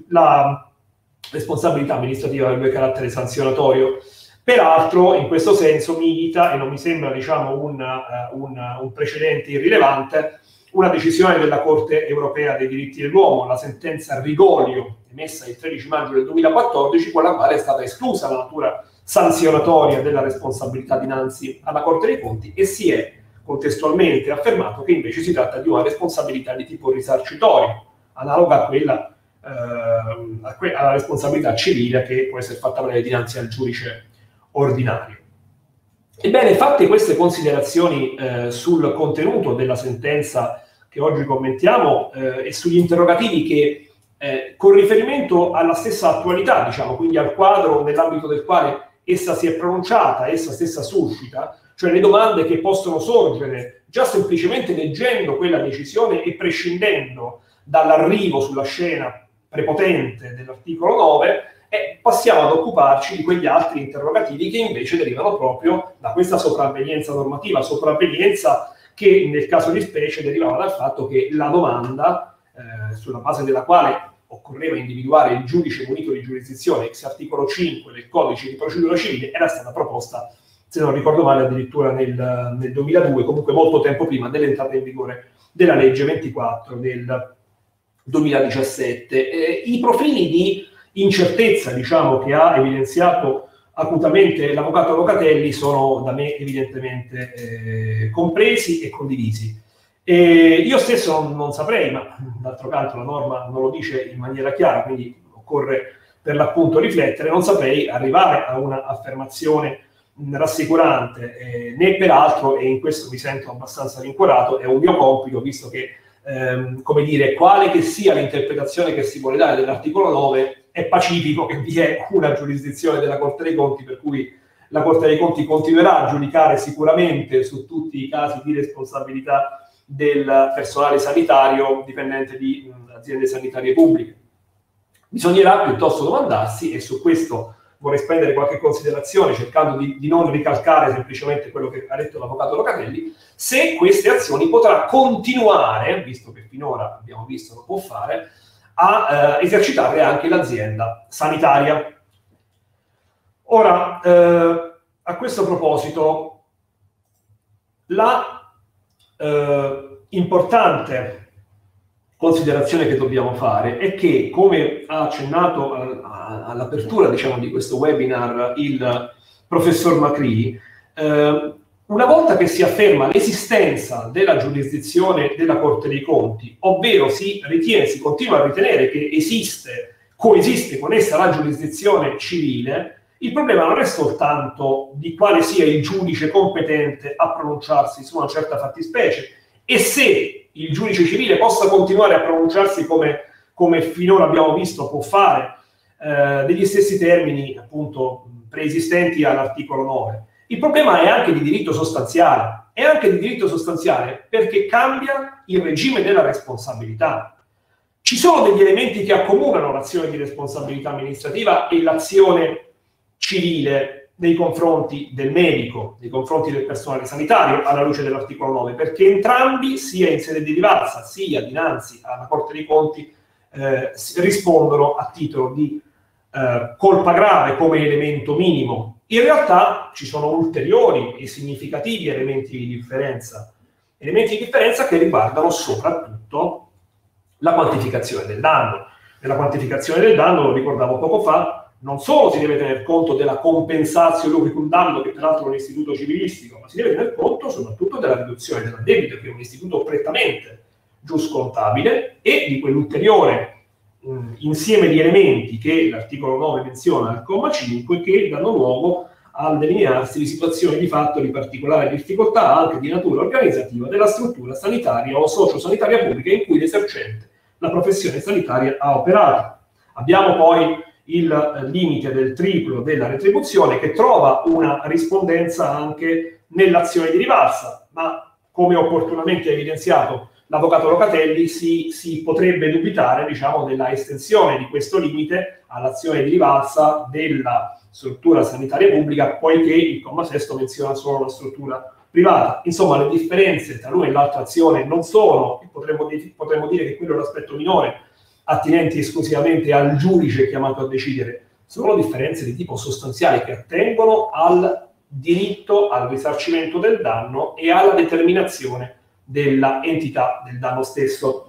la responsabilità amministrativa avrebbe carattere sanzionatorio. Peraltro, in questo senso milita, e non mi sembra, diciamo, un, uh, un, un precedente irrilevante, una decisione della Corte Europea dei Diritti dell'Uomo, la sentenza Rigolio, emessa il tredici maggio del duemilaquattordici, con la quale è stata esclusa la natura sanzionatoria della responsabilità dinanzi alla Corte dei Conti e si è contestualmente affermato che invece si tratta di una responsabilità di tipo risarcitorio. analoga a quella, eh, a que- alla responsabilità civile che può essere fatta valere dinanzi al giudice ordinario. Ebbene, fatte queste considerazioni eh, sul contenuto della sentenza che oggi commentiamo eh, e sugli interrogativi che eh, con riferimento alla stessa attualità, diciamo, quindi al quadro nell'ambito del quale essa si è pronunciata, essa stessa suscita, cioè le domande che possono sorgere già semplicemente leggendo quella decisione e prescindendo dall'arrivo sulla scena prepotente dell'articolo nove, e passiamo ad occuparci di quegli altri interrogativi che invece derivano proprio da questa sopravvenienza normativa, sopravvenienza che nel caso di specie derivava dal fatto che la domanda, eh, sulla base della quale occorreva individuare il giudice munito di giurisdizione, ex articolo cinque del codice di procedura civile, era stata proposta, se non ricordo male, addirittura nel, nel duemiladue, comunque molto tempo prima dell'entrata in vigore della legge ventiquattro del duemiladiciassette. Eh, I profili di incertezza, diciamo, che ha evidenziato acutamente l'avvocato Locatelli sono da me evidentemente eh, compresi e condivisi. E io stesso non, non saprei, ma d'altro canto la norma non lo dice in maniera chiara, quindi occorre per l'appunto riflettere, non saprei arrivare a una affermazione rassicurante, eh, né peraltro, e in questo mi sento abbastanza rincuorato, è un mio compito, visto che, ehm, come dire, quale che sia l'interpretazione che si vuole dare dell'articolo nove, è pacifico che vi è una giurisdizione della Corte dei Conti, per cui la Corte dei Conti continuerà a giudicare sicuramente su tutti i casi di responsabilità del personale sanitario dipendente di mh, aziende sanitarie pubbliche. Bisognerà piuttosto domandarsi, e su questo vorrei spendere qualche considerazione cercando di, di non ricalcare semplicemente quello che ha detto l'avvocato Locatelli, se queste azioni potrà continuare, visto che finora abbiamo visto non può fare, a eh, esercitare anche l'azienda sanitaria. Ora, eh, a questo proposito, la eh, importante considerazione che dobbiamo fare è che, come ha accennato all'apertura, diciamo, di questo webinar il professor Macri, eh, una volta che si afferma l'esistenza della giurisdizione della Corte dei Conti, ovvero si ritiene, si continua a ritenere che esiste, coesiste con essa la giurisdizione civile, il problema non è soltanto di quale sia il giudice competente a pronunciarsi su una certa fattispecie e se il giudice civile possa continuare a pronunciarsi come, come finora abbiamo visto può fare, eh, degli stessi termini appunto preesistenti all'articolo nove. Il problema è anche di diritto sostanziale, è anche di diritto sostanziale perché cambia il regime della responsabilità. Ci sono degli elementi che accomunano l'azione di responsabilità amministrativa e l'azione civile nei confronti del medico, nei confronti del personale sanitario, alla luce dell'articolo nove, perché entrambi, sia in sede di rivalsa, sia dinanzi alla Corte dei Conti, eh, rispondono a titolo di eh, colpa grave come elemento minimo. In realtà ci sono ulteriori e significativi elementi di differenza, elementi di differenza che riguardano soprattutto la quantificazione del danno. Nella quantificazione del danno, lo ricordavo poco fa, non solo si deve tener conto della compensatio lucicum danno, che peraltro è un istituto civilistico, ma si deve tener conto soprattutto della riduzione dell'addebito, che è un istituto prettamente giuscontabile, e di quell'ulteriore mh, insieme di elementi che l'articolo nove menziona al comma cinque, che danno luogo al delinearsi di situazioni di fatto di particolare difficoltà, anche di natura organizzativa, della struttura sanitaria o sociosanitaria pubblica in cui l'esercente la professione sanitaria ha operato. Abbiamo poi il limite del triplo della retribuzione, che trova una rispondenza anche nell'azione di rivalsa, ma come opportunamente evidenziato l'avvocato Locatelli, si, si potrebbe dubitare, diciamo, della estensione di questo limite all'azione di rivalsa della struttura sanitaria pubblica, poiché il comma sesto menziona solo la struttura privata. Insomma, le differenze tra l'una e l'altra azione non sono, potremmo, potremmo dire che quello è l'aspetto minore, attinenti esclusivamente al giudice chiamato a decidere, sono differenze di tipo sostanziale che attengono al diritto al risarcimento del danno e alla determinazione della entità del danno stesso,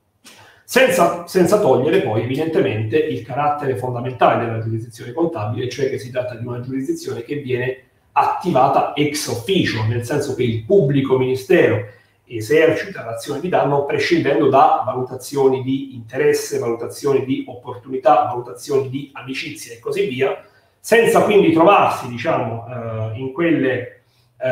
senza, senza togliere poi evidentemente il carattere fondamentale della giurisdizione contabile, cioè che si tratta di una giurisdizione che viene attivata ex officio, nel senso che il pubblico ministero esercita l'azione di danno prescindendo da valutazioni di interesse, valutazioni di opportunità, valutazioni di amicizia e così via, senza quindi trovarsi, diciamo, eh, in quelle,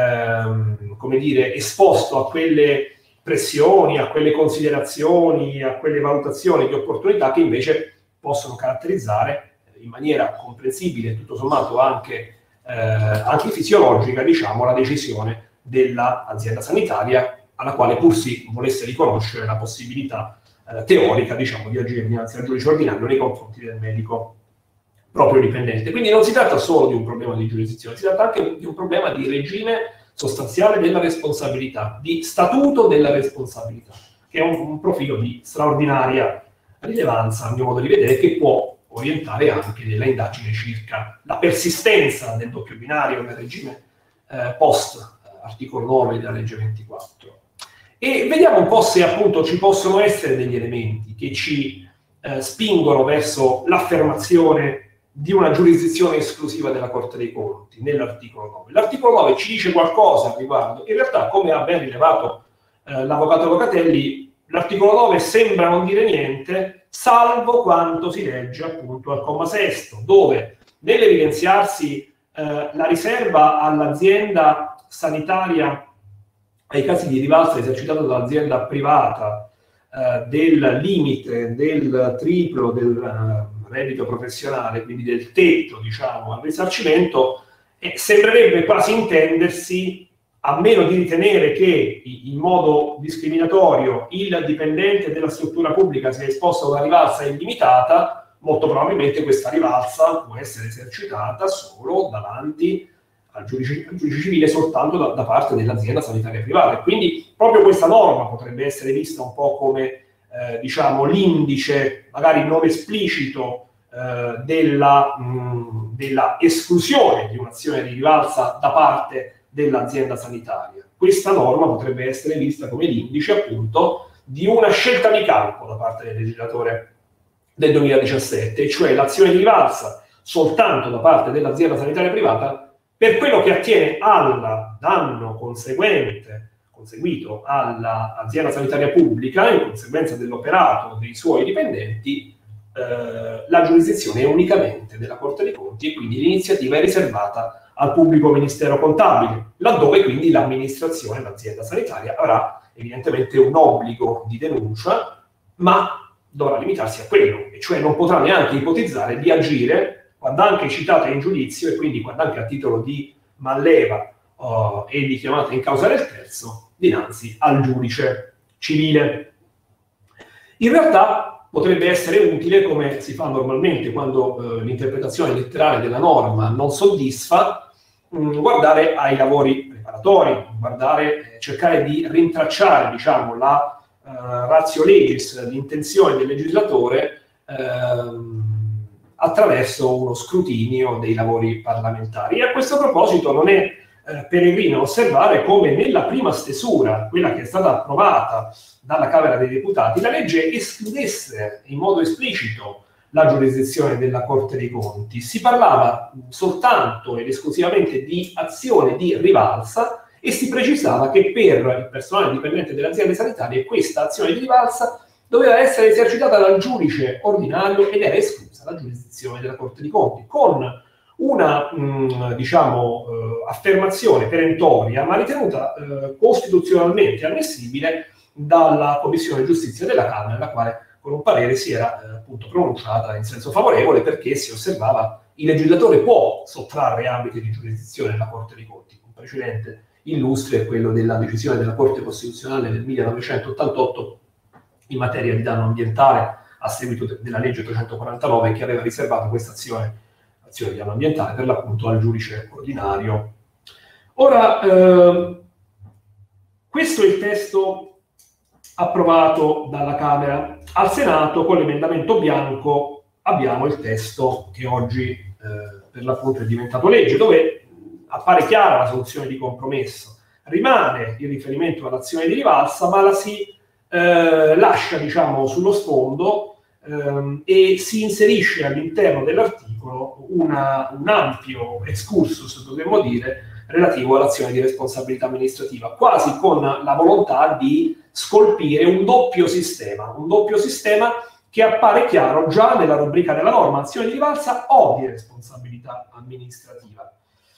ehm, come dire, esposto a quelle pressioni, a quelle considerazioni, a quelle valutazioni di opportunità che invece possono caratterizzare in maniera comprensibile, tutto sommato anche, eh, anche fisiologica, diciamo, la decisione dell'azienda sanitaria, alla quale pur si volesse riconoscere la possibilità eh, teorica, diciamo, di agire dinanzi al giudice ordinario nei confronti del medico proprio dipendente. Quindi non si tratta solo di un problema di giurisdizione, si tratta anche di un problema di regime sostanziale della responsabilità, di statuto della responsabilità, che è un, un profilo di straordinaria rilevanza, a mio modo di vedere, che può orientare anche della indagine circa la persistenza del doppio binario nel regime eh, post eh, articolo nove della legge ventiquattro. E vediamo un po' se appunto ci possono essere degli elementi che ci eh, spingono verso l'affermazione di una giurisdizione esclusiva della Corte dei Conti nell'articolo nove. L'articolo nove ci dice qualcosa al riguardo. In realtà, come ha ben rilevato eh, l'avvocato Locatelli, l'articolo nove sembra non dire niente, salvo quanto si legge appunto al comma sesto, dove nell'evidenziarsi eh, la riserva all'azienda sanitaria ai casi di rivalsa esercitato dall'azienda privata eh, del limite del triplo del uh, reddito professionale, quindi del tetto, diciamo, al risarcimento, eh, sembrerebbe quasi intendersi, a meno di ritenere che in modo discriminatorio il dipendente della struttura pubblica sia esposto a una rivalsa illimitata, molto probabilmente questa rivalsa può essere esercitata solo davanti al giudice, al giudice civile, soltanto da, da parte dell'azienda sanitaria privata. E quindi proprio questa norma potrebbe essere vista un po' come eh, diciamo l'indice, magari non esplicito, eh, della, mh, della esclusione di un'azione di rivalsa da parte dell'azienda sanitaria. Questa norma potrebbe essere vista come l'indice appunto di una scelta di campo da parte del legislatore del duemiladiciassette, cioè l'azione di rivalsa soltanto da parte dell'azienda sanitaria privata per quello che attiene al danno conseguente, conseguito all'azienda sanitaria pubblica in conseguenza dell'operato dei suoi dipendenti. Eh, la giurisdizione è unicamente della Corte dei Conti e quindi l'iniziativa è riservata al pubblico ministero contabile, laddove quindi l'amministrazione, l'azienda sanitaria, avrà evidentemente un obbligo di denuncia, ma dovrà limitarsi a quello, e cioè non potrà neanche ipotizzare di agire quando anche citata in giudizio e quindi quando anche a titolo di manleva uh, e di chiamata in causa del terzo dinanzi al giudice civile. In realtà potrebbe essere utile, come si fa normalmente quando uh, l'interpretazione letterale della norma non soddisfa, mh, guardare ai lavori preparatori, guardare, eh, cercare di rintracciare, diciamo, la uh, ratio legis, l'intenzione del legislatore, uh, attraverso uno scrutinio dei lavori parlamentari. E a questo proposito non è eh, peregrino osservare come nella prima stesura, quella che è stata approvata dalla Camera dei Deputati, la legge escludesse in modo esplicito la giurisdizione della Corte dei Conti. Si parlava soltanto ed esclusivamente di azione di rivalsa e si precisava che per il personale dipendente delle aziende sanitarie questa azione di rivalsa doveva essere esercitata dal giudice ordinario ed era esclusa la giurisdizione della Corte dei Conti, con una mh, diciamo, eh, affermazione perentoria, ma ritenuta eh, costituzionalmente ammissibile dalla Commissione Giustizia della Camera, la quale con un parere si era eh, appunto pronunciata in senso favorevole, perché si osservava il legislatore può sottrarre ambiti di giurisdizione alla Corte dei Conti. Un precedente illustre è quello della decisione della Corte Costituzionale del millenovecentottantotto in materia di danno ambientale, a seguito de- della legge ottocentoquarantanove, che aveva riservato questa azione, azione di danno ambientale, per l'appunto al giudice ordinario. Ora, eh, questo è il testo approvato dalla Camera. Al Senato, con l'emendamento bianco, abbiamo il testo che oggi, eh, per l'appunto, è diventato legge, dove appare chiara la soluzione di compromesso. Rimane il riferimento all'azione di rivalsa, ma la si Eh, lascia, diciamo, sullo sfondo ehm, e si inserisce all'interno dell'articolo una, un ampio excursus, dovremmo dire, relativo all'azione di responsabilità amministrativa, quasi con la volontà di scolpire un doppio sistema, un doppio sistema che appare chiaro già nella rubrica della norma, azione di rivalsa o di responsabilità amministrativa.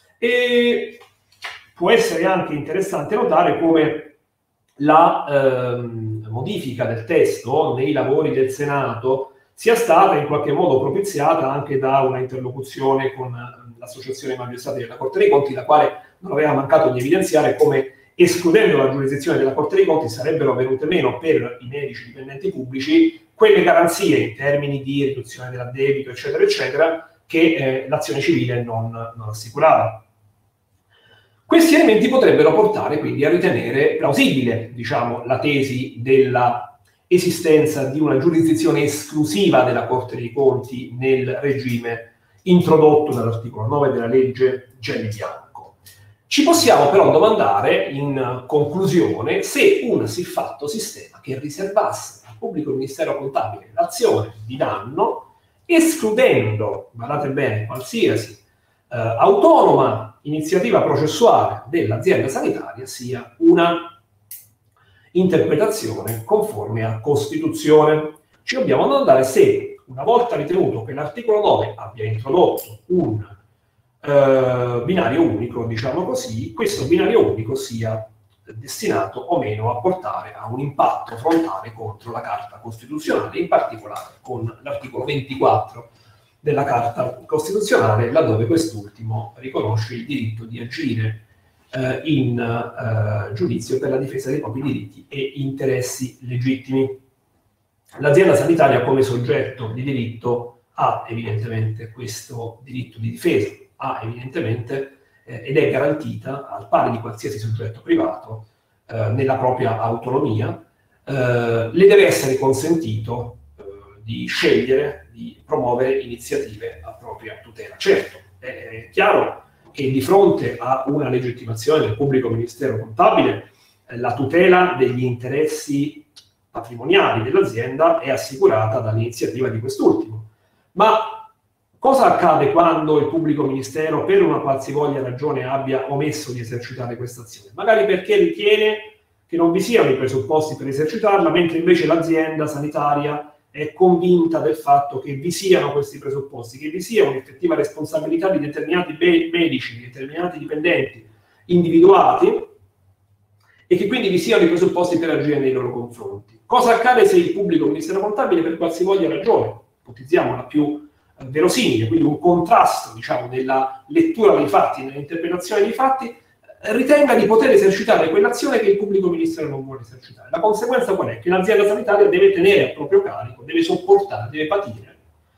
E può essere anche interessante notare come la ehm, modifica del testo nei lavori del Senato sia stata in qualche modo propiziata anche da una interlocuzione con l'Associazione Magistrati della Corte dei Conti, la quale non aveva mancato di evidenziare come, escludendo la giurisdizione della Corte dei Conti, sarebbero venute meno per i medici dipendenti pubblici quelle garanzie in termini di riduzione dell'addebito, eccetera, eccetera, che eh, l'azione civile non, non assicurava. Questi elementi potrebbero portare quindi a ritenere plausibile, diciamo, la tesi della esistenza di una giurisdizione esclusiva della Corte dei Conti nel regime introdotto dall'articolo nove della legge Gelli-Bianco. Ci possiamo però domandare, in conclusione, se un siffatto sistema che riservasse al pubblico ministero contabile l'azione di danno, escludendo, guardate bene, qualsiasi eh, autonoma iniziativa processuale dell'azienda sanitaria, sia una interpretazione conforme a Costituzione. Ci dobbiamo domandare se, una volta ritenuto che l'articolo nove abbia introdotto un eh, binario unico, diciamo così, questo binario unico sia destinato o meno a portare a un impatto frontale contro la Carta Costituzionale, in particolare con l'articolo ventiquattro della Carta Costituzionale, laddove quest'ultimo riconosce il diritto di agire eh, in eh, giudizio per la difesa dei propri diritti e interessi legittimi. L'azienda sanitaria come soggetto di diritto ha evidentemente questo diritto di difesa, ha evidentemente eh, ed è garantita al pari di qualsiasi soggetto privato eh, nella propria autonomia, eh, le deve essere consentito eh, di scegliere, di promuovere iniziative a propria tutela. Certo, è chiaro che di fronte a una legittimazione del pubblico ministero contabile, eh, la tutela degli interessi patrimoniali dell'azienda è assicurata dall'iniziativa di quest'ultimo. Ma cosa accade quando il pubblico ministero, per una qualsivoglia ragione, abbia omesso di esercitare questa azione? Magari perché ritiene che non vi siano i presupposti per esercitarla, mentre invece l'azienda sanitaria è convinta del fatto che vi siano questi presupposti, che vi sia un'effettiva responsabilità di determinati medici, di determinati dipendenti individuati, e che quindi vi siano i presupposti per agire nei loro confronti. Cosa accade se il pubblico ministero contabile, per qualsivoglia ragione, ipotizziamo la più eh, verosimile, quindi un contrasto, diciamo, nella lettura dei fatti, nell'interpretazione dei fatti, eh, ritenga di poter esercitare quell'azione che il pubblico ministero non vuole esercitare? La conseguenza qual è? Che l'azienda sanitaria deve tenere a proprio carico, deve sopportare, deve patire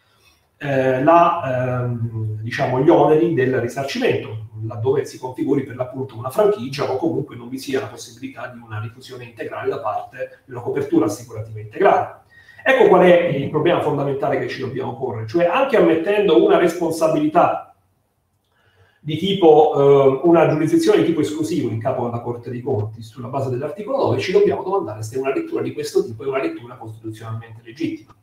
eh, la, ehm, diciamo, gli oneri del risarcimento, laddove si configuri per l'appunto una franchigia o comunque non vi sia la possibilità di una rifusione integrale da parte di una copertura assicurativa integrale. Ecco qual è il problema fondamentale che ci dobbiamo porre, cioè anche ammettendo una responsabilità di tipo, eh, una giurisdizione di tipo esclusivo in capo alla Corte dei Conti sulla base dell'articolo nove, ci dobbiamo domandare se una lettura di questo tipo è una lettura costituzionalmente legittima.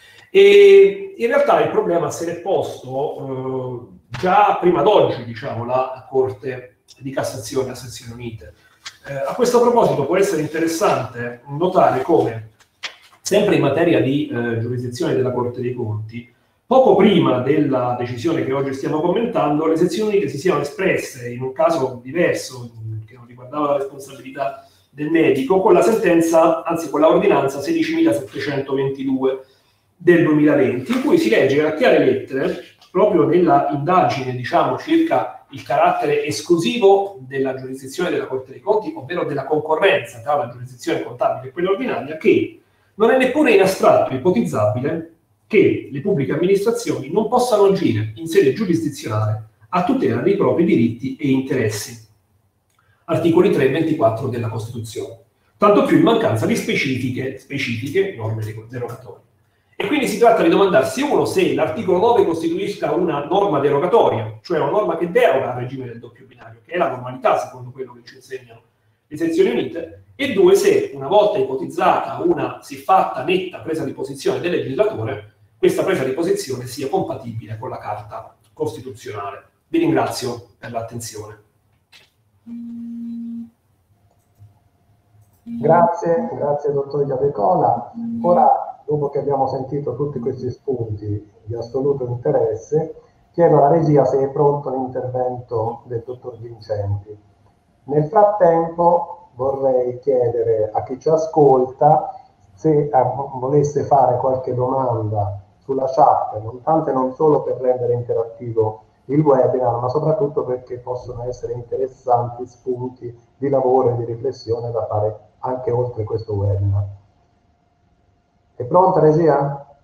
E in realtà il problema se l'è posto eh, già prima d'oggi, diciamo, la Corte di Cassazione a sezioni unite. Eh, a questo proposito può essere interessante notare come, sempre in materia di eh, giurisdizione della Corte dei Conti, poco prima della decisione che oggi stiamo commentando, le sezioni unite si siano espresse in un caso diverso, che non riguardava la responsabilità del medico, con la sentenza, anzi con la ordinanza sedicimilasettecentoventidue del duemilaventi, in cui si legge a chiare lettere, proprio nella indagine, diciamo, circa il carattere esclusivo della giurisdizione della Corte dei Conti, ovvero della concorrenza tra la giurisdizione contabile e quella ordinaria, che non è neppure in astratto ipotizzabile che le pubbliche amministrazioni non possano agire in sede giurisdizionale a tutela dei propri diritti e interessi. Articoli tre e ventiquattro della Costituzione. Tanto più in mancanza di specifiche, specifiche norme derogatorie. E quindi si tratta di domandarsi, uno, se l'articolo nove costituisca una norma derogatoria, cioè una norma che deroga al regime del doppio binario, che è la normalità secondo quello che ci insegnano le sezioni unite, e due, se una volta ipotizzata una siffatta netta presa di posizione del legislatore, questa presa di posizione sia compatibile con la Carta Costituzionale. Vi ringrazio per l'attenzione. Grazie, grazie dottor Iadecola. Ora, dopo che abbiamo sentito tutti questi spunti di assoluto interesse, chiedo alla regia se è pronto l'intervento del dottor Vincenti. Nel frattempo vorrei chiedere a chi ci ascolta se eh, volesse fare qualche domanda sulla chat, non tanto e non solo per rendere interattivo il webinar, ma soprattutto perché possono essere interessanti spunti di lavoro e di riflessione da fare anche oltre questo webinar. È pronta regia?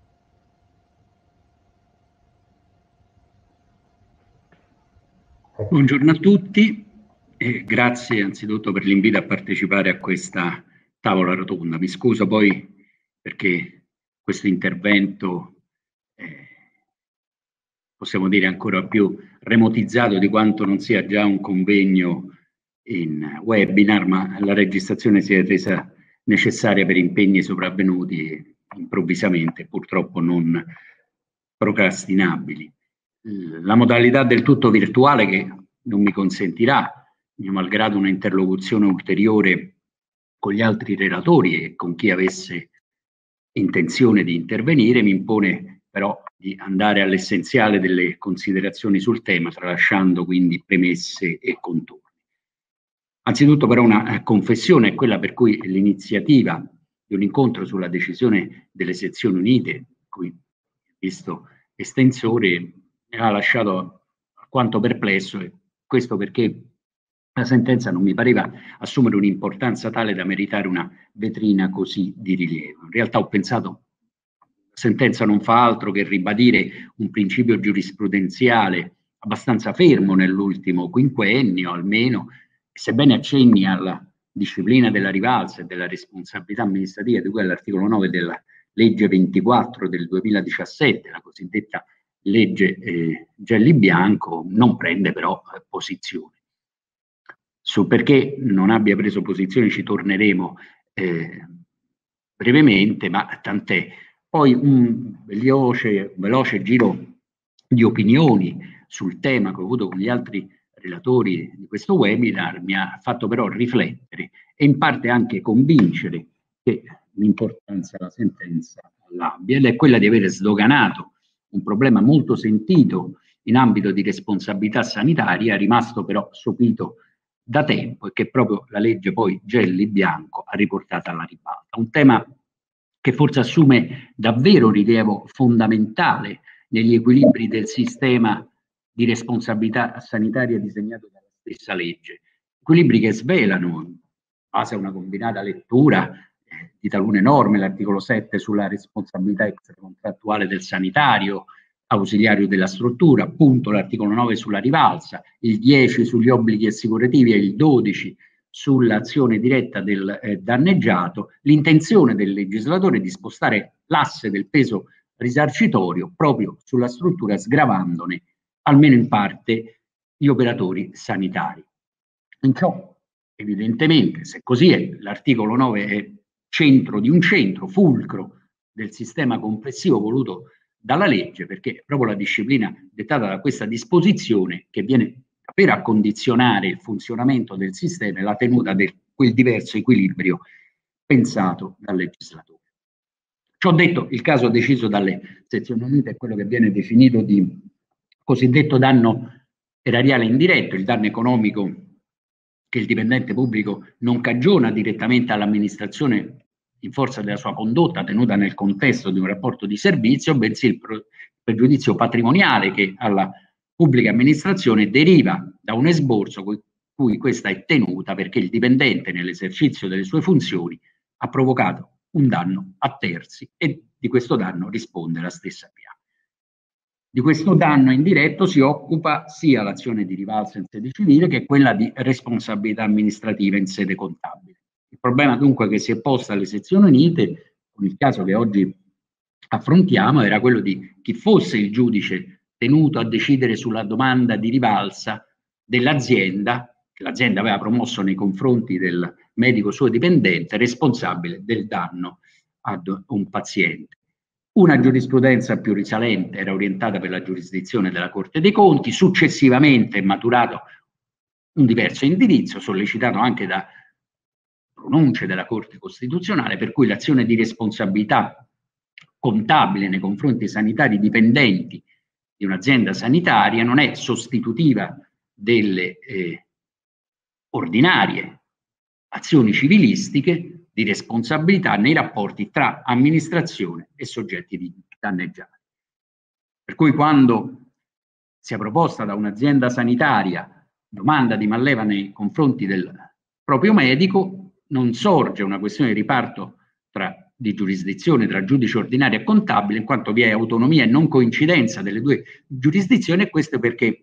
Ecco. Buongiorno a tutti e grazie anzitutto per l'invito a partecipare a questa tavola rotonda. Mi scuso poi perché questo intervento eh, possiamo dire ancora più remotizzato di quanto non sia già un convegno in webinar, ma la registrazione si è resa necessaria per impegni sopravvenuti improvvisamente, purtroppo non procrastinabili. La modalità del tutto virtuale, che non mi consentirà, mio malgrado, una interlocuzione ulteriore con gli altri relatori e con chi avesse intenzione di intervenire, mi impone però di andare all'essenziale delle considerazioni sul tema, tralasciando quindi premesse e contorni. Anzitutto però una confessione è quella per cui l'iniziativa di un incontro sulla decisione delle sezioni unite, cui visto estensore, mi ha lasciato alquanto perplesso, e questo perché la sentenza non mi pareva assumere un'importanza tale da meritare una vetrina così di rilievo. In realtà ho pensato la sentenza non fa altro che ribadire un principio giurisprudenziale abbastanza fermo nell'ultimo quinquennio almeno, e sebbene accenni alla disciplina della rivalsa e della responsabilità amministrativa di cui all'articolo nove della legge ventiquattro del duemiladiciassette, la cosiddetta legge eh, Gelli-Bianco, non prende però eh, posizione. Su perché non abbia preso posizione ci torneremo eh, brevemente, ma tant'è. Poi un veloce, veloce giro di opinioni sul tema che ho avuto con gli altri relatori di questo webinar mi ha fatto però riflettere e in parte anche convincere che l'importanza della sentenza all'abbia, ed è quella di avere sdoganato un problema molto sentito in ambito di responsabilità sanitaria, rimasto però sopito da tempo e che proprio la legge poi Gelli-Bianco ha riportato alla ribalta. Un tema che forse assume davvero rilievo fondamentale negli equilibri del sistema di responsabilità sanitaria disegnato dalla stessa legge. Equilibri che svelano, in base a una combinata lettura eh, di talune norme, l'articolo sette sulla responsabilità extracontrattuale del sanitario, ausiliario della struttura, appunto l'articolo nove sulla rivalsa, il dieci sugli obblighi assicurativi e il dodici sull'azione diretta del eh, danneggiato, l'intenzione del legislatore di spostare l'asse del peso risarcitorio proprio sulla struttura, sgravandone almeno in parte gli operatori sanitari. In ciò, evidentemente, se così è, l'articolo nove è centro di un centro, fulcro del sistema complessivo voluto dalla legge, perché è proprio la disciplina dettata da questa disposizione che viene davvero a condizionare il funzionamento del sistema e la tenuta di quel diverso equilibrio pensato dal legislatore. Ciò detto, il caso deciso dalle sezioni unite è quello che viene definito di cosiddetto danno erariale indiretto, il danno economico che il dipendente pubblico non cagiona direttamente all'amministrazione in forza della sua condotta tenuta nel contesto di un rapporto di servizio, bensì il pregiudizio patrimoniale che alla pubblica amministrazione deriva da un esborso cui, cui questa è tenuta perché il dipendente nell'esercizio delle sue funzioni ha provocato un danno a terzi e di questo danno risponde la stessa P A. Di questo danno indiretto si occupa sia l'azione di rivalsa in sede civile che quella di responsabilità amministrativa in sede contabile. Il problema dunque che si è posto alle sezioni unite, con il caso che oggi affrontiamo, era quello di chi fosse il giudice tenuto a decidere sulla domanda di rivalsa dell'azienda, che l'azienda aveva promosso nei confronti del medico suo dipendente, responsabile del danno ad un paziente. Una giurisprudenza più risalente era orientata per la giurisdizione della Corte dei Conti, successivamente è maturato un diverso indirizzo, sollecitato anche da pronunce della Corte Costituzionale, per cui l'azione di responsabilità contabile nei confronti sanitari dipendenti di un'azienda sanitaria non è sostitutiva delle eh, ordinarie azioni civilistiche di responsabilità nei rapporti tra amministrazione e soggetti danneggiati. Per cui quando sia proposta da un'azienda sanitaria domanda di manleva nei confronti del proprio medico, non sorge una questione di riparto tra, di giurisdizione tra giudice ordinario e contabile, in quanto vi è autonomia e non coincidenza delle due giurisdizioni, e questo perché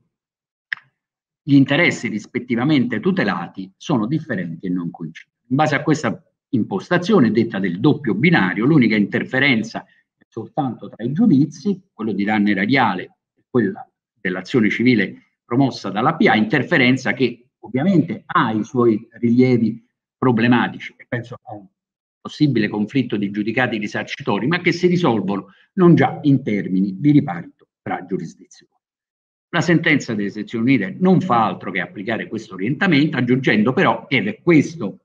gli interessi rispettivamente tutelati sono differenti e non coincidono. In base a questa impostazione, detta del doppio binario, l'unica interferenza è soltanto tra i giudizi, quello di danno erariale e quella dell'azione civile promossa dalla P A, interferenza che ovviamente ha i suoi rilievi problematici, e penso a un possibile conflitto di giudicati risarcitori, ma che si risolvono non già in termini di riparto tra giurisdizioni. La sentenza delle sezioni unite non fa altro che applicare questo orientamento, aggiungendo però, ed è questo,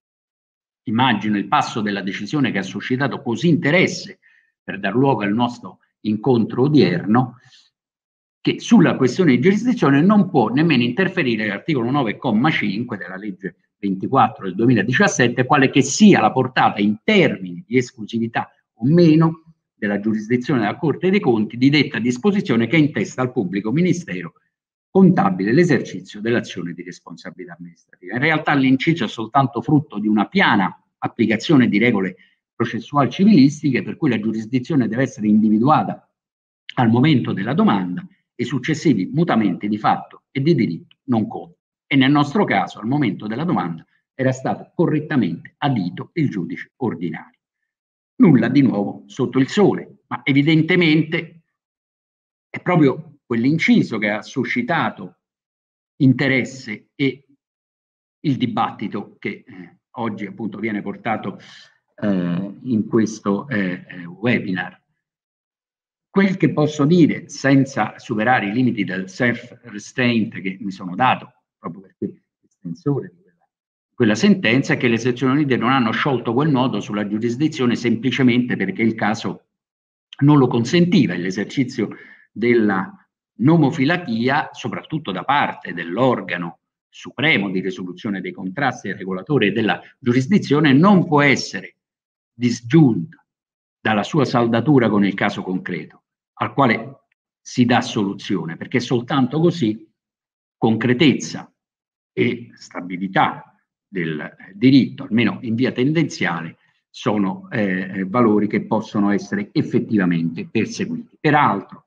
immagino, il passo della decisione che ha suscitato così interesse per dar luogo al nostro incontro odierno, che sulla questione di giurisdizione non può nemmeno interferire l'articolo nove comma cinque della legge ventiquattro del duemiladiciassette, quale che sia la portata in termini di esclusività o meno della giurisdizione della Corte dei Conti di detta disposizione, che intesta al pubblico ministero contabile l'esercizio dell'azione di responsabilità amministrativa. In realtà l'inciso è soltanto frutto di una piana applicazione di regole processuali civilistiche, per cui la giurisdizione deve essere individuata al momento della domanda e successivi mutamenti di fatto e di diritto non contano. E nel nostro caso, al momento della domanda, era stato correttamente adito il giudice ordinario. Nulla di nuovo sotto il sole, ma evidentemente è proprio quell'inciso che ha suscitato interesse e il dibattito che eh, oggi appunto viene portato eh, in questo eh, webinar. Quel che posso dire, senza superare i limiti del self-restraint che mi sono dato, proprio perché l'estensore di quella, quella sentenza, è che le sezioni unite non hanno sciolto quel nodo sulla giurisdizione semplicemente perché il caso non lo consentiva, e l'esercizio della nomofilachia, soprattutto da parte dell'organo supremo di risoluzione dei contrasti, del regolatore della giurisdizione, non può essere disgiunta dalla sua saldatura con il caso concreto, al quale si dà soluzione, perché soltanto così concretezza e stabilità del diritto, almeno in via tendenziale, sono eh, valori che possono essere effettivamente perseguiti. Peraltro,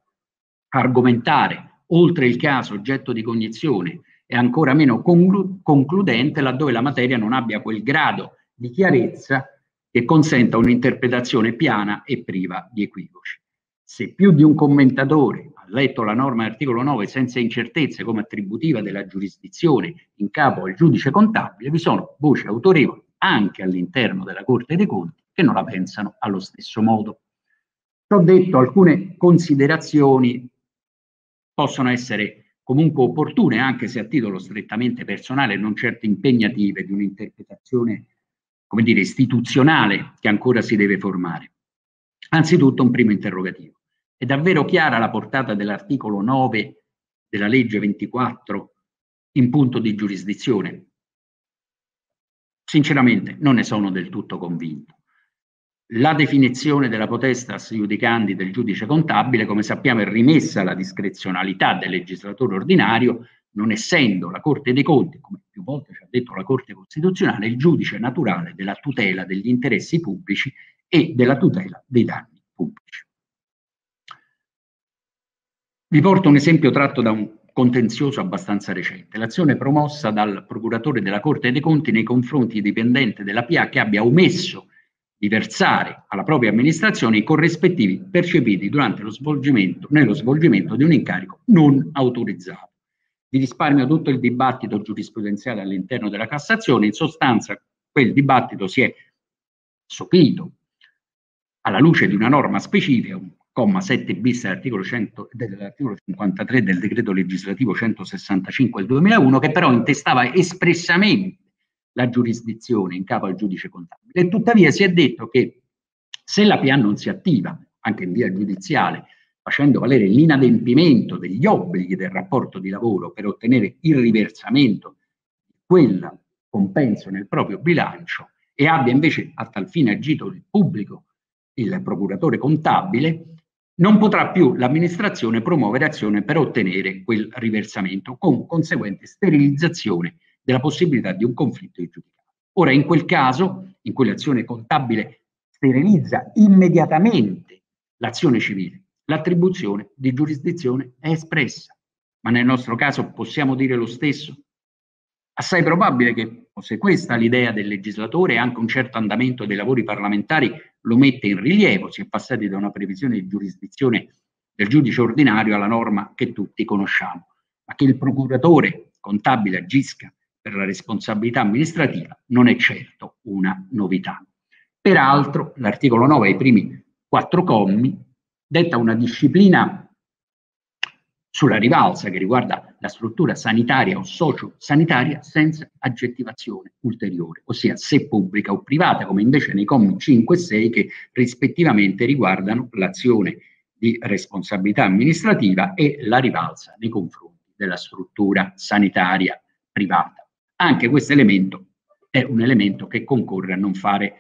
argomentare oltre il caso oggetto di cognizione è ancora meno conclu concludente laddove la materia non abbia quel grado di chiarezza che consenta un'interpretazione piana e priva di equivoci. Se più di un commentatore ha letto la norma dell'articolo nove senza incertezze come attributiva della giurisdizione in capo al giudice contabile, vi sono voci autorevoli anche all'interno della Corte dei Conti che non la pensano allo stesso modo. Ciò detto, alcune considerazioni possono essere comunque opportune, anche se a titolo strettamente personale, non certo impegnative, di un'interpretazione, come dire, istituzionale che ancora si deve formare. Anzitutto un primo interrogativo. È davvero chiara la portata dell'articolo nove della legge ventiquattro in punto di giurisdizione? Sinceramente non ne sono del tutto convinto. La definizione della potestas iudicandi del giudice contabile, come sappiamo, è rimessa alla discrezionalità del legislatore ordinario, non essendo la Corte dei Conti, come più volte ci ha detto la Corte Costituzionale, il giudice naturale della tutela degli interessi pubblici e della tutela dei danni pubblici. Vi porto un esempio tratto da un contenzioso abbastanza recente, l'azione promossa dal procuratore della Corte dei Conti nei confronti di dipendente della P A che abbia omesso di versare alla propria amministrazione i corrispettivi percepiti durante lo svolgimento, nello svolgimento di un incarico non autorizzato. Vi risparmio tutto il dibattito giurisprudenziale all'interno della Cassazione. In sostanza quel dibattito si è sopito alla luce di una norma specifica, un comma sette bis dell'articolo cinquantatré del decreto legislativo centosessantacinque del duemilauno, che però intestava espressamente la giurisdizione in capo al giudice contabile. E tuttavia si è detto che se la P A non si attiva, anche in via giudiziale, facendo valere l'inadempimento degli obblighi del rapporto di lavoro per ottenere il riversamento di quel compenso nel proprio bilancio, e abbia invece a tal fine agito il pubblico, il procuratore contabile, non potrà più l'amministrazione promuovere azione per ottenere quel riversamento, con conseguente sterilizzazione della possibilità di un conflitto di giudicato. Ora, in quel caso, in cui l'azione contabile sterilizza immediatamente l'azione civile, l'attribuzione di giurisdizione è espressa. Ma nel nostro caso possiamo dire lo stesso? Assai probabile che, se questa è l'idea del legislatore, anche un certo andamento dei lavori parlamentari lo mette in rilievo. Si è passati da una previsione di giurisdizione del giudice ordinario alla norma che tutti conosciamo. Ma che il procuratore contabile agisca per la responsabilità amministrativa non è certo una novità. Peraltro, l'articolo nove, ai primi quattro commi, detta una disciplina sulla rivalsa che riguarda la struttura sanitaria o socio-sanitaria senza aggettivazione ulteriore, ossia se pubblica o privata, come invece nei commi cinque e sei che rispettivamente riguardano l'azione di responsabilità amministrativa e la rivalsa nei confronti della struttura sanitaria privata. Anche questo elemento è un elemento che concorre a non fare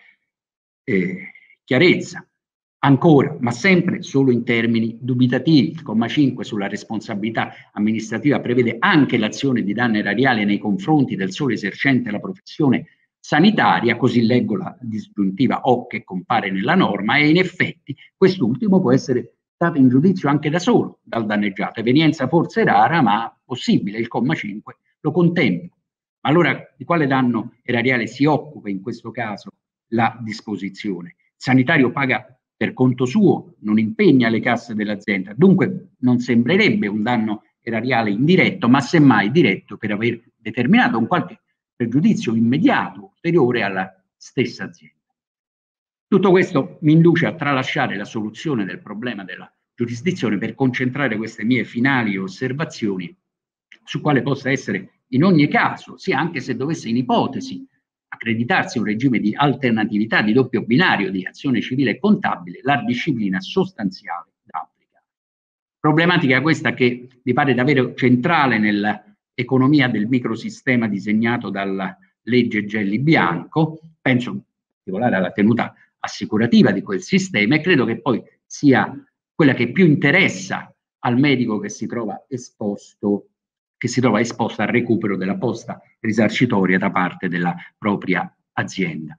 eh, chiarezza. Ancora, ma sempre solo in termini dubitativi, il comma cinque sulla responsabilità amministrativa prevede anche l'azione di danno erariale nei confronti del solo esercente la professione sanitaria, così leggo la disgiuntiva o che compare nella norma, e in effetti quest'ultimo può essere dato in giudizio anche da solo dal danneggiato, evenienza forse rara ma possibile, il comma cinque lo contempla. Ma allora di quale danno erariale si occupa in questo caso la disposizione? Il sanitario paga per conto suo, non impegna le casse dell'azienda, dunque non sembrerebbe un danno erariale indiretto, ma semmai diretto per aver determinato un qualche pregiudizio immediato ulteriore alla stessa azienda. Tutto questo mi induce a tralasciare la soluzione del problema della giurisdizione per concentrare queste mie finali osservazioni su quale possa essere in ogni caso, sia anche se dovesse in ipotesi accreditarsi un regime di alternatività di doppio binario di azione civile e contabile, la disciplina sostanziale da applicare. Problematica questa che mi pare davvero centrale nell'economia del microsistema disegnato dalla legge Gelli-Bianco, penso in particolare alla tenuta assicurativa di quel sistema, e credo che poi sia quella che più interessa al medico che si trova esposto che si trova esposta al recupero della posta risarcitoria da parte della propria azienda.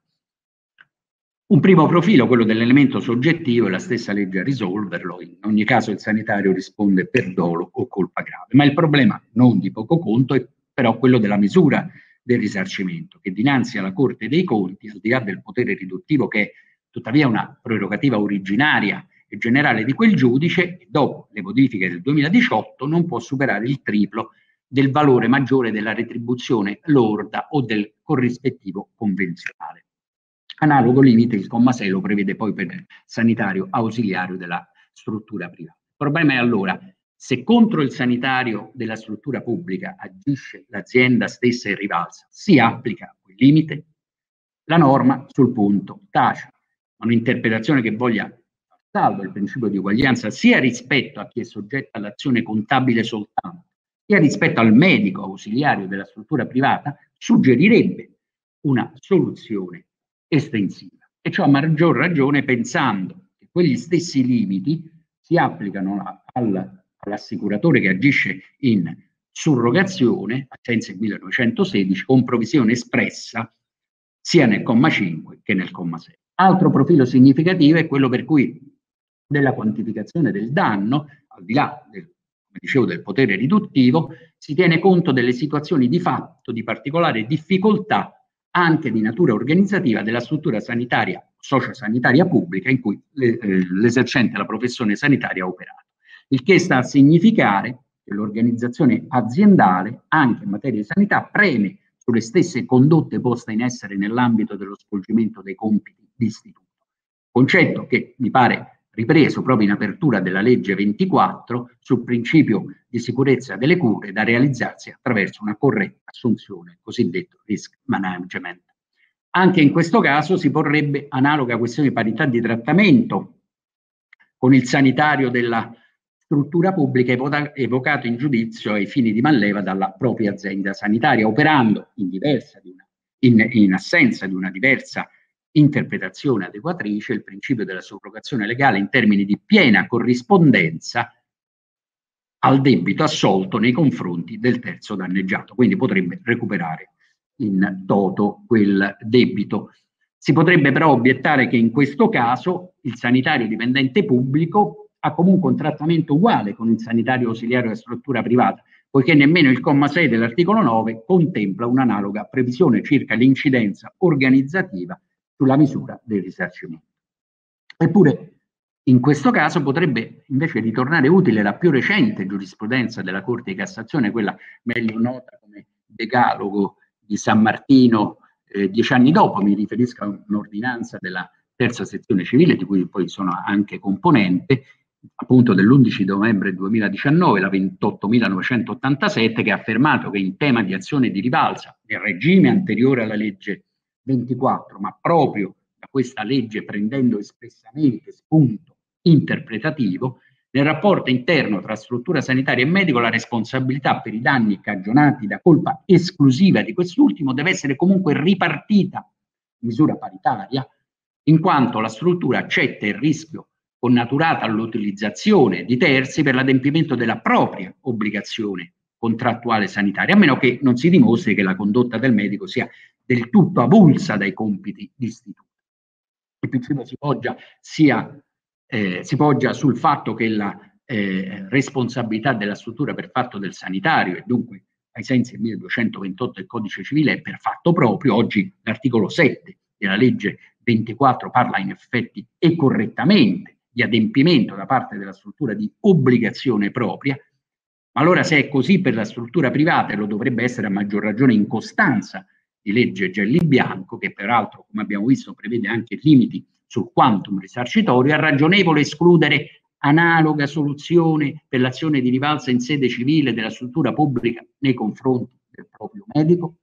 Un primo profilo, quello dell'elemento soggettivo, è la stessa legge a risolverlo. In ogni caso il sanitario risponde per dolo o colpa grave. Ma il problema, non di poco conto, è però quello della misura del risarcimento, che dinanzi alla Corte dei Conti, al di là del potere riduttivo che è tuttavia una prerogativa originaria e generale di quel giudice, dopo le modifiche del duemiladiciotto non può superare il triplo del valore maggiore della retribuzione lorda o del corrispettivo convenzionale. Analogo limite il comma sei lo prevede poi per il sanitario ausiliario della struttura privata. Il problema è allora, se contro il sanitario della struttura pubblica agisce l'azienda stessa in rivalsa, si applica quel limite? La norma sul punto tace, un'interpretazione che voglia far salvo il principio di uguaglianza sia rispetto a chi è soggetto all'azione contabile soltanto, sia rispetto al medico ausiliario della struttura privata, suggerirebbe una soluzione estensiva. E ciò a maggior ragione pensando che quegli stessi limiti si applicano al, all'assicuratore che agisce in surrogazione, a sensi millenovecentosedici, con provvisione espressa sia nel comma cinque che nel comma sei. Altro profilo significativo è quello per cui della quantificazione del danno, al di là del come dicevo, del potere riduttivo, si tiene conto delle situazioni di fatto di particolare difficoltà anche di natura organizzativa della struttura sanitaria, sociosanitaria pubblica in cui le, eh, l'esercente la professione sanitaria ha operato. Il che sta a significare che l'organizzazione aziendale, anche in materia di sanità, preme sulle stesse condotte poste in essere nell'ambito dello svolgimento dei compiti di istituto. Concetto che mi pare ripreso proprio in apertura della legge ventiquattro sul principio di sicurezza delle cure da realizzarsi attraverso una corretta assunzione, cosiddetto risk management. Anche in questo caso si porrebbe analoga questione di parità di trattamento con il sanitario della struttura pubblica evocato in giudizio ai fini di manleva dalla propria azienda sanitaria, operando in, diversa di una, in, in assenza di una diversa interpretazione adeguatrice il principio della sovrogazione legale in termini di piena corrispondenza al debito assolto nei confronti del terzo danneggiato, quindi potrebbe recuperare in toto quel debito. Si potrebbe però obiettare che in questo caso il sanitario dipendente pubblico ha comunque un trattamento uguale con il sanitario ausiliario della struttura privata, poiché nemmeno il comma sei dell'articolo nove contempla un'analoga previsione circa l'incidenza organizzativa sulla misura del risarcimento. Eppure, in questo caso potrebbe invece ritornare utile la più recente giurisprudenza della Corte di Cassazione, quella meglio nota come Decalogo di San Martino, eh, dieci anni dopo. Mi riferisco a un'ordinanza della terza sezione civile, di cui poi sono anche componente, appunto dell'undici novembre duemiladiciannove, la ventottomilanovecentottantasette, che ha affermato che in tema di azione di rivalsa, nel regime anteriore alla legge ventiquattro, ma proprio da questa legge prendendo espressamente spunto interpretativo, nel rapporto interno tra struttura sanitaria e medico la responsabilità per i danni cagionati da colpa esclusiva di quest'ultimo deve essere comunque ripartita in misura paritaria, in quanto la struttura accetta il rischio connaturato all'utilizzazione di terzi per l'adempimento della propria obbligazione contrattuale sanitaria, a meno che non si dimostri che la condotta del medico sia del tutto avulsa dai compiti di istituto. Il principio si poggia, sia, eh, si poggia sul fatto che la eh, responsabilità della struttura per fatto del sanitario, e dunque ai sensi del milleduecentoventotto del codice civile, è per fatto proprio. Oggi l'articolo sette della legge ventiquattro parla in effetti e correttamente di adempimento da parte della struttura di obbligazione propria. Ma allora, se è così per la struttura privata, e lo dovrebbe essere a maggior ragione in costanza di legge Gelli-Bianco, che peraltro, come abbiamo visto, prevede anche limiti sul quantum risarcitorio, è ragionevole escludere analoga soluzione per l'azione di rivalsa in sede civile della struttura pubblica nei confronti del proprio medico?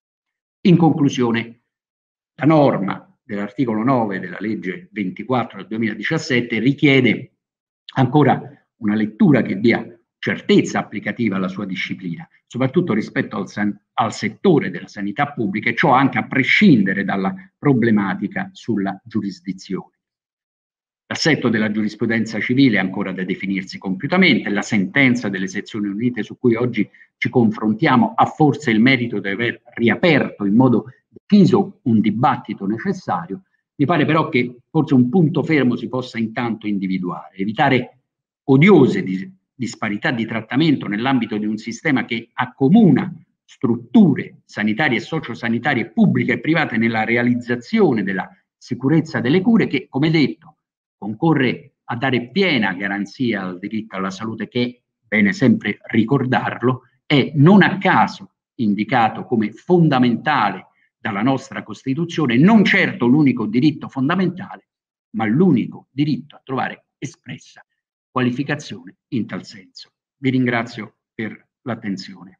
In conclusione, la norma dell'articolo nove della legge ventiquattro del duemiladiciassette richiede ancora una lettura che dia certezza applicativa alla sua disciplina, soprattutto rispetto al, san- al settore della sanità pubblica, e ciò anche a prescindere dalla problematica sulla giurisdizione. L'assetto della giurisprudenza civile è ancora da definirsi compiutamente. La sentenza delle sezioni unite su cui oggi ci confrontiamo ha forse il merito di aver riaperto in modo deciso un dibattito necessario. Mi pare però che forse un punto fermo si possa intanto individuare: evitare odiose dis- disparità di trattamento nell'ambito di un sistema che accomuna strutture sanitarie e sociosanitarie pubbliche e private nella realizzazione della sicurezza delle cure, che, come detto, concorre a dare piena garanzia al diritto alla salute, che, bene sempre ricordarlo, è non a caso indicato come fondamentale dalla nostra Costituzione, non certo l'unico diritto fondamentale, ma l'unico diritto a trovare espressa qualificazione in tal senso. Vi ringrazio per l'attenzione.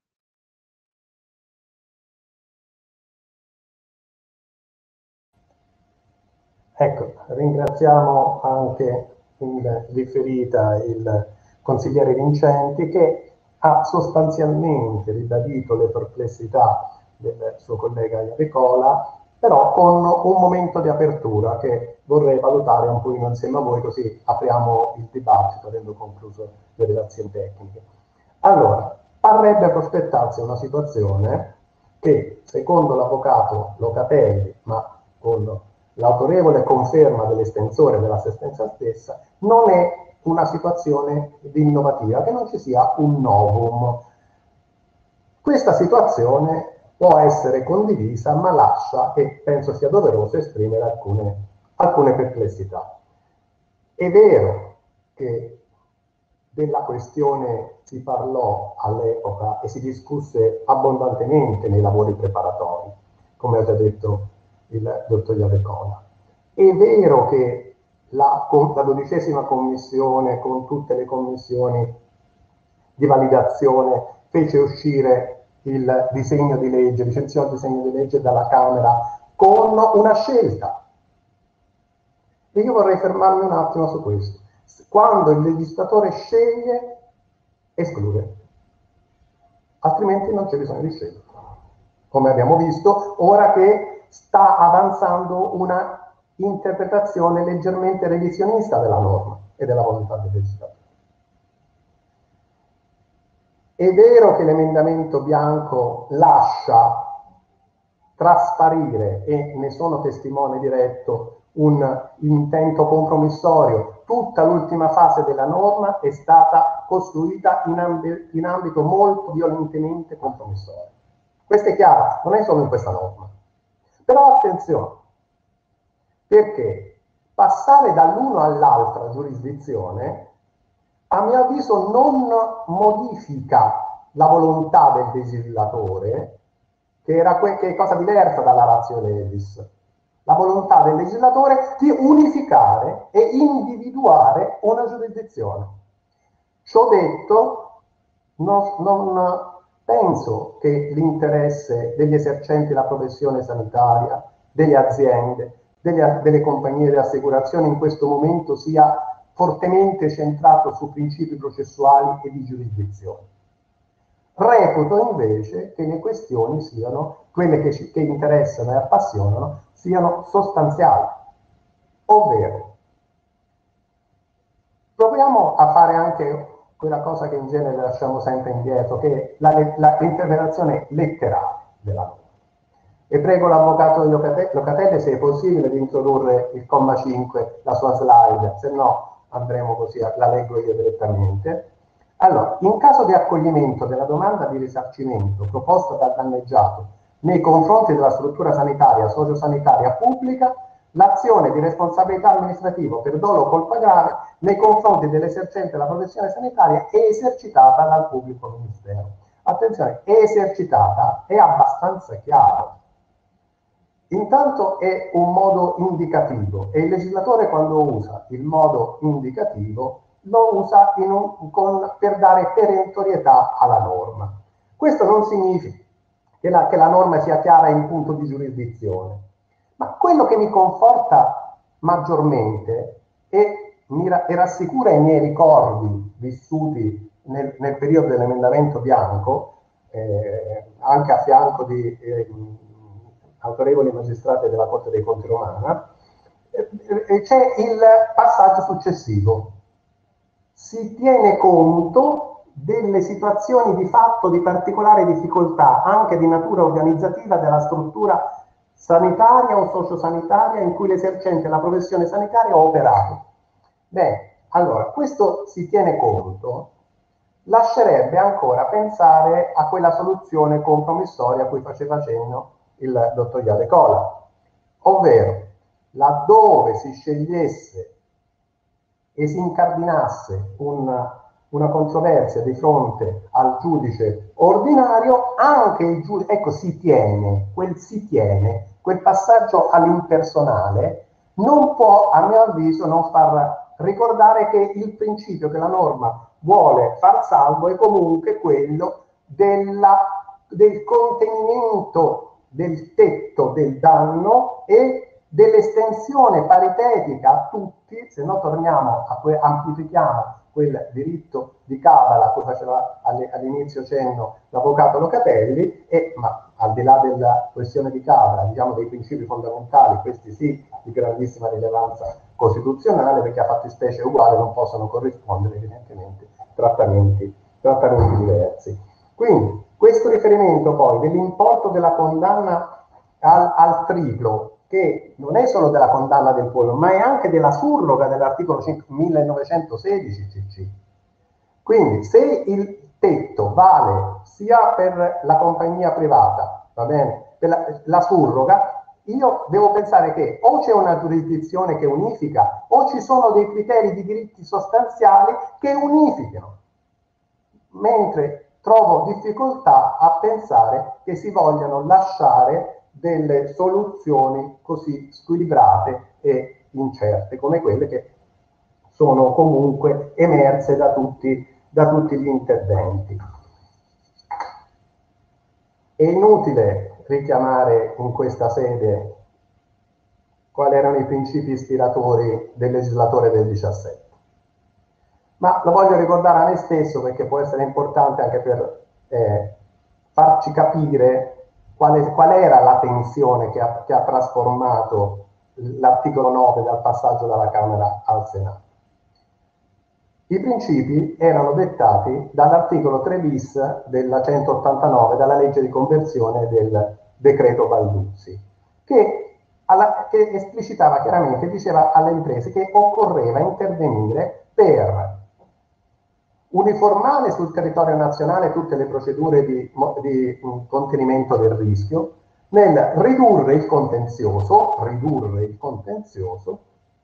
Ecco, ringraziamo anche in riferita il consigliere Vincenti, che ha sostanzialmente ribadito le perplessità del suo collega Iavecola, però con un momento di apertura che vorrei valutare un pochino insieme a voi, così apriamo il dibattito avendo concluso le relazioni tecniche. Allora, parrebbe prospettarsi una situazione che, secondo l'avvocato Locatelli, ma con l'autorevole conferma dell'estensore dell'assistenza stessa, non è una situazione innovativa, che non ci sia un novum. Questa situazione può essere condivisa, ma lascia, e penso sia doveroso, esprimere alcune, alcune perplessità. È vero che della questione si parlò all'epoca e si discusse abbondantemente nei lavori preparatori, come ha già detto il dottor Iavecola. È vero che la, la dodicesima commissione, con tutte le commissioni di validazione, fece uscire il disegno di legge, licenziò il disegno di legge dalla Camera con una scelta. E io vorrei fermarmi un attimo su questo. Quando il legislatore sceglie, esclude, altrimenti non c'è bisogno di scelta. Come abbiamo visto, ora che sta avanzando una interpretazione leggermente revisionista della norma e della volontà del legislatore. È vero che l'emendamento bianco lascia trasparire, e ne sono testimone diretto, un intento compromissorio. Tutta l'ultima fase della norma è stata costruita in, amb in ambito molto violentemente compromissorio. Questo è chiaro, non è solo in questa norma. Però attenzione, perché passare dall'uno all'altra giurisdizione, a mio avviso, non modifica la volontà del legislatore, che, era che è cosa diversa dalla ratio legis. La volontà del legislatore di unificare e individuare una giurisdizione. Ciò detto, non, non penso che l'interesse degli esercenti la professione sanitaria, delle aziende, delle, delle compagnie di assicurazione in questo momento sia fortemente centrato su principi processuali e di giurisdizione. Reputo invece che le questioni siano, quelle che, ci, che interessano e appassionano, siano sostanziali, ovvero proviamo a fare anche quella cosa che in genere lasciamo sempre indietro, che è l'interpretazione letterale della norma. E prego l'avvocato Locatelli, se è possibile, di introdurre il comma cinque, la sua slide, se no andremo così, la leggo io direttamente. Allora, in caso di accoglimento della domanda di risarcimento proposta dal danneggiato nei confronti della struttura sanitaria, sociosanitaria pubblica, l'azione di responsabilità amministrativa per dolo o colpa grave nei confronti dell'esercente della professione sanitaria è esercitata dal pubblico ministero. Attenzione, è esercitata, è abbastanza chiaro. Intanto è un modo indicativo e il legislatore, quando usa il modo indicativo, lo usa in un, con, per dare perentorietà alla norma. Questo non significa che la, che la norma sia chiara in punto di giurisdizione, ma quello che mi conforta maggiormente e, mi, e rassicura i miei ricordi vissuti nel, nel periodo dell'emendamento bianco, eh, anche a fianco di eh, autorevoli magistrati della Corte dei Conti romana, eh, c'è il passaggio successivo. Si tiene conto delle situazioni di fatto di particolare difficoltà, anche di natura organizzativa, della struttura sanitaria o sociosanitaria in cui l'esercente la professione sanitaria ha operato. Bene, allora, questo si tiene conto, lascerebbe ancora pensare a quella soluzione compromissoria a cui faceva cenno il dottor Iadecola, ovvero laddove si scegliesse e si incardinasse una, una controversia di fronte al giudice ordinario, anche il giudice, ecco, si tiene, quel si tiene, quel passaggio all'impersonale non può, a mio avviso, non far ricordare che il principio che la norma vuole far salvo è comunque quello della, del contenimento del tetto del danno e dell'estensione paritetica a tutti, se no torniamo a que amplifichiamo quel diritto di cabala a cui faceva all'inizio cenno l'avvocato Locatelli, e, ma al di là della questione di cabala, diciamo dei principi fondamentali, questi sì di grandissima rilevanza costituzionale, perché a fattispecie uguali non possono corrispondere evidentemente trattamenti, trattamenti diversi. Quindi questo riferimento poi dell'importo della condanna al, al triplo, che non è solo della condanna del pollo, ma è anche della surroga dell'articolo millenovecentosedici C C. Quindi se il tetto vale sia per la compagnia privata, va bene, per la, la surroga, io devo pensare che o c'è una giurisdizione che unifica, o ci sono dei criteri di diritti sostanziali che unifichino. Mentre trovo difficoltà a pensare che si vogliano lasciare delle soluzioni così squilibrate e incerte, come quelle che sono comunque emerse da tutti, da tutti gli interventi. È inutile richiamare in questa sede quali erano i principi ispiratori del legislatore del diciassette. Ma lo voglio ricordare a me stesso perché può essere importante anche per eh, farci capire quale, qual era la tensione che ha, che ha trasformato l'articolo nove dal passaggio dalla Camera al Senato. I principi erano dettati dall'articolo tre bis della centottantanove, dalla legge di conversione del decreto Balduzzi, che, alla, che esplicitava chiaramente, diceva alle imprese che occorreva intervenire per uniformare sul territorio nazionale tutte le procedure di, di contenimento del rischio, nel ridurre il contenzioso, ridurre il contenzioso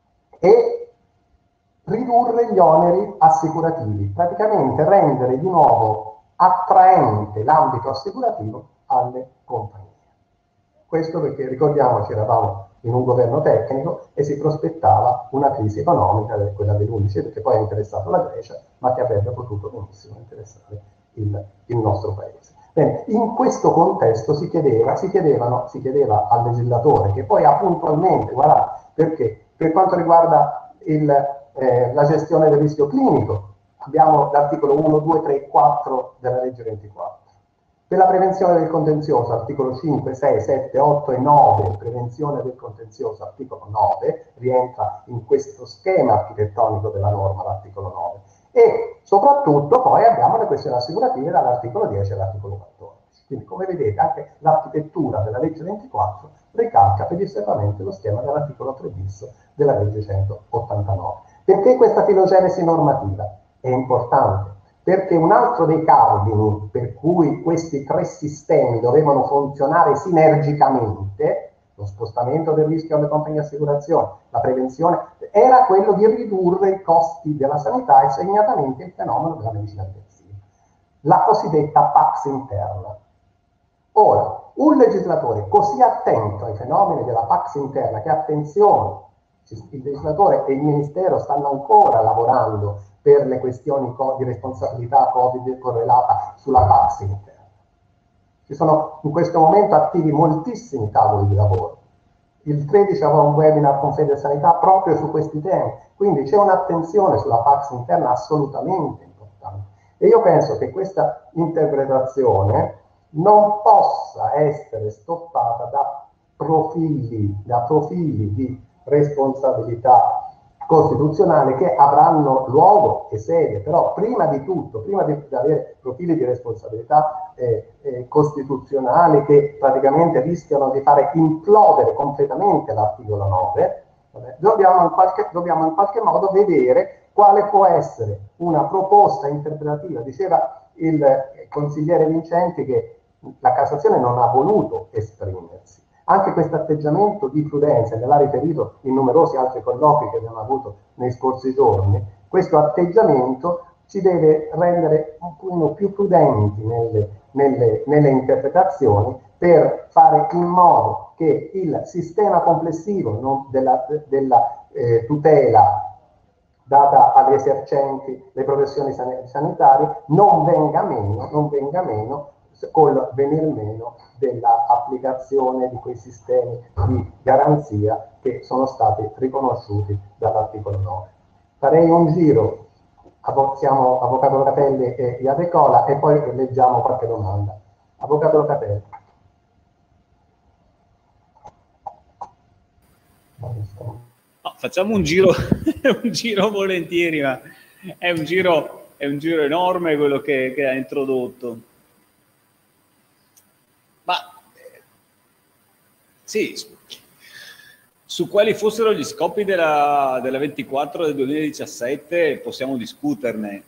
e ridurre gli oneri assicurativi, praticamente rendere di nuovo attraente l'ambito assicurativo alle compagnie. Questo perché, ricordiamoci, eravamo in un governo tecnico e si prospettava una crisi economica, quella dell'undici, perché poi ha interessato la Grecia, ma che avrebbe potuto benissimo interessare il, il nostro paese. Bene, in questo contesto si chiedeva, si, chiedevano, si chiedeva al legislatore, che poi ha puntualmente, guardate, perché per quanto riguarda il, eh, la gestione del rischio clinico, abbiamo l'articolo uno, due, tre e quattro della legge ventiquattro. Per la prevenzione del contenzioso, articolo cinque, sei, sette, otto e nove, prevenzione del contenzioso, articolo nove, rientra in questo schema architettonico della norma l'articolo nove. E soprattutto poi abbiamo le questioni assicurative dall'articolo dieci all'articolo quattordici. Quindi, come vedete, anche l'architettura della legge ventiquattro ricalca pedissequamente lo schema dell'articolo tre bis della legge centottantanove. Perché questa filogenesi normativa è importante? Perché un altro dei cardini per cui questi tre sistemi dovevano funzionare sinergicamente, lo spostamento del rischio alle compagnie di assicurazione, la prevenzione, era quello di ridurre i costi della sanità e segnatamente il fenomeno della medicina difensiva, la cosiddetta Pax interna. Ora, un legislatore così attento ai fenomeni della Pax interna, che attenzione, il legislatore e il Ministero stanno ancora lavorando per le questioni di responsabilità Covid correlata sulla Pax interna. Ci sono in questo momento attivi moltissimi tavoli di lavoro. Il tredici avrà un webinar con Federsanità proprio su questi temi, quindi c'è un'attenzione sulla Pax interna assolutamente importante. E io penso che questa interpretazione non possa essere stoppata da profili, da profili di responsabilità costituzionale che avranno luogo e sede, però prima di tutto, prima di avere profili di responsabilità eh, eh, costituzionali che praticamente rischiano di fare implodere completamente l'articolo nove, vabbè, dobbiamo, in qualche, dobbiamo in qualche modo vedere quale può essere una proposta interpretativa. Diceva il consigliere Vincenti che la Cassazione non ha voluto esprimersi. Anche questo atteggiamento di prudenza, ne l'ha riferito in numerosi altri colloqui che abbiamo avuto nei scorsi giorni, questo atteggiamento ci deve rendere un pochino più prudenti nelle, nelle, nelle interpretazioni per fare in modo che il sistema complessivo non, della, della eh, tutela data agli esercenti le professioni san sanitarie non venga meno, non venga meno col venir meno dell'applicazione di quei sistemi di garanzia che sono stati riconosciuti dall'articolo nove. Farei un giro, siamo Avvocato Locatelli e Iadecola, e poi leggiamo qualche domanda. Avvocato Locatelli. No, facciamo un giro, un giro volentieri, ma è un giro, è un giro enorme quello che, che ha introdotto. Ma sì, su quali fossero gli scopi della, della ventiquattro del duemiladiciassette possiamo discuterne.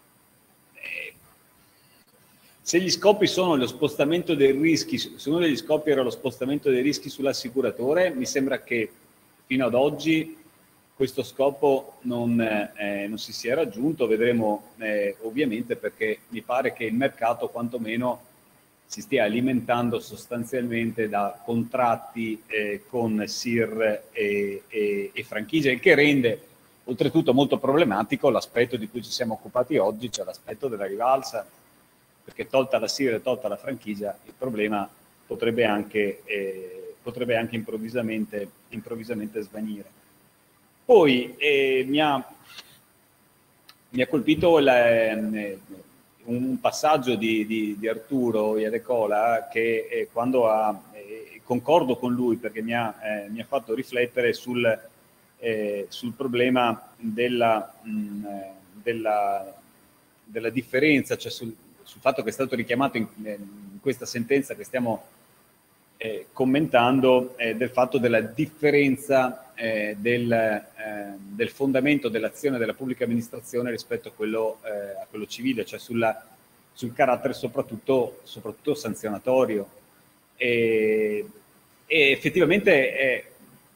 Se gli scopi sono lo spostamento dei rischi, se uno degli scopi era lo spostamento dei rischi sull'assicuratore, mi sembra che fino ad oggi questo scopo non, eh, non si sia raggiunto. Vedremo eh, ovviamente, perché mi pare che il mercato quantomeno si stia alimentando sostanzialmente da contratti eh, con S I R e, e, e franchigie, il che rende oltretutto molto problematico l'aspetto di cui ci siamo occupati oggi, cioè l'aspetto della rivalsa, perché tolta la S I R e tolta la franchigia, il problema potrebbe anche, eh, potrebbe anche improvvisamente, improvvisamente svanire. Poi eh, mi, ha, mi ha colpito la, eh, un passaggio di, di, di Arturo Iadecola che eh, quando ha, eh, concordo con lui perché mi ha, eh, mi ha fatto riflettere sul, eh, sul problema della, mh, della, della differenza, cioè sul, sul fatto che è stato richiamato in, in questa sentenza che stiamo eh, commentando, eh, del fatto della differenza eh, del, eh, del fondamento dell'azione della pubblica amministrazione rispetto a quello, eh, a quello civile, cioè sulla, sul carattere soprattutto, soprattutto sanzionatorio. E, e effettivamente è,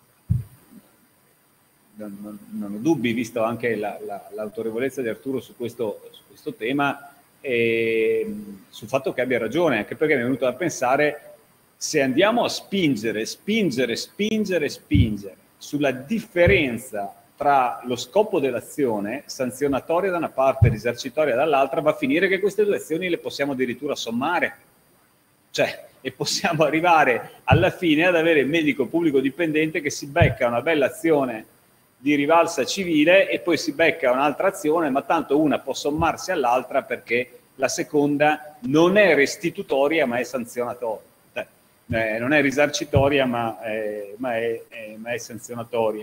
non, non, non ho dubbi, visto anche la, la, l'autorevolezza di Arturo su questo, su questo tema, e sul fatto che abbia ragione, anche perché mi è venuto da pensare, se andiamo a spingere, spingere, spingere, spingere sulla differenza tra lo scopo dell'azione, sanzionatoria da una parte e risarcitoria dall'altra, va a finire che queste due azioni le possiamo addirittura sommare. Cioè, e possiamo arrivare alla fine ad avere il medico pubblico dipendente che si becca una bella azione di rivalsa civile e poi si becca un'altra azione, ma tanto una può sommarsi all'altra perché la seconda non è restitutoria ma è sanzionatoria. Eh, non è risarcitoria ma, eh, ma, è, eh, ma è sanzionatoria.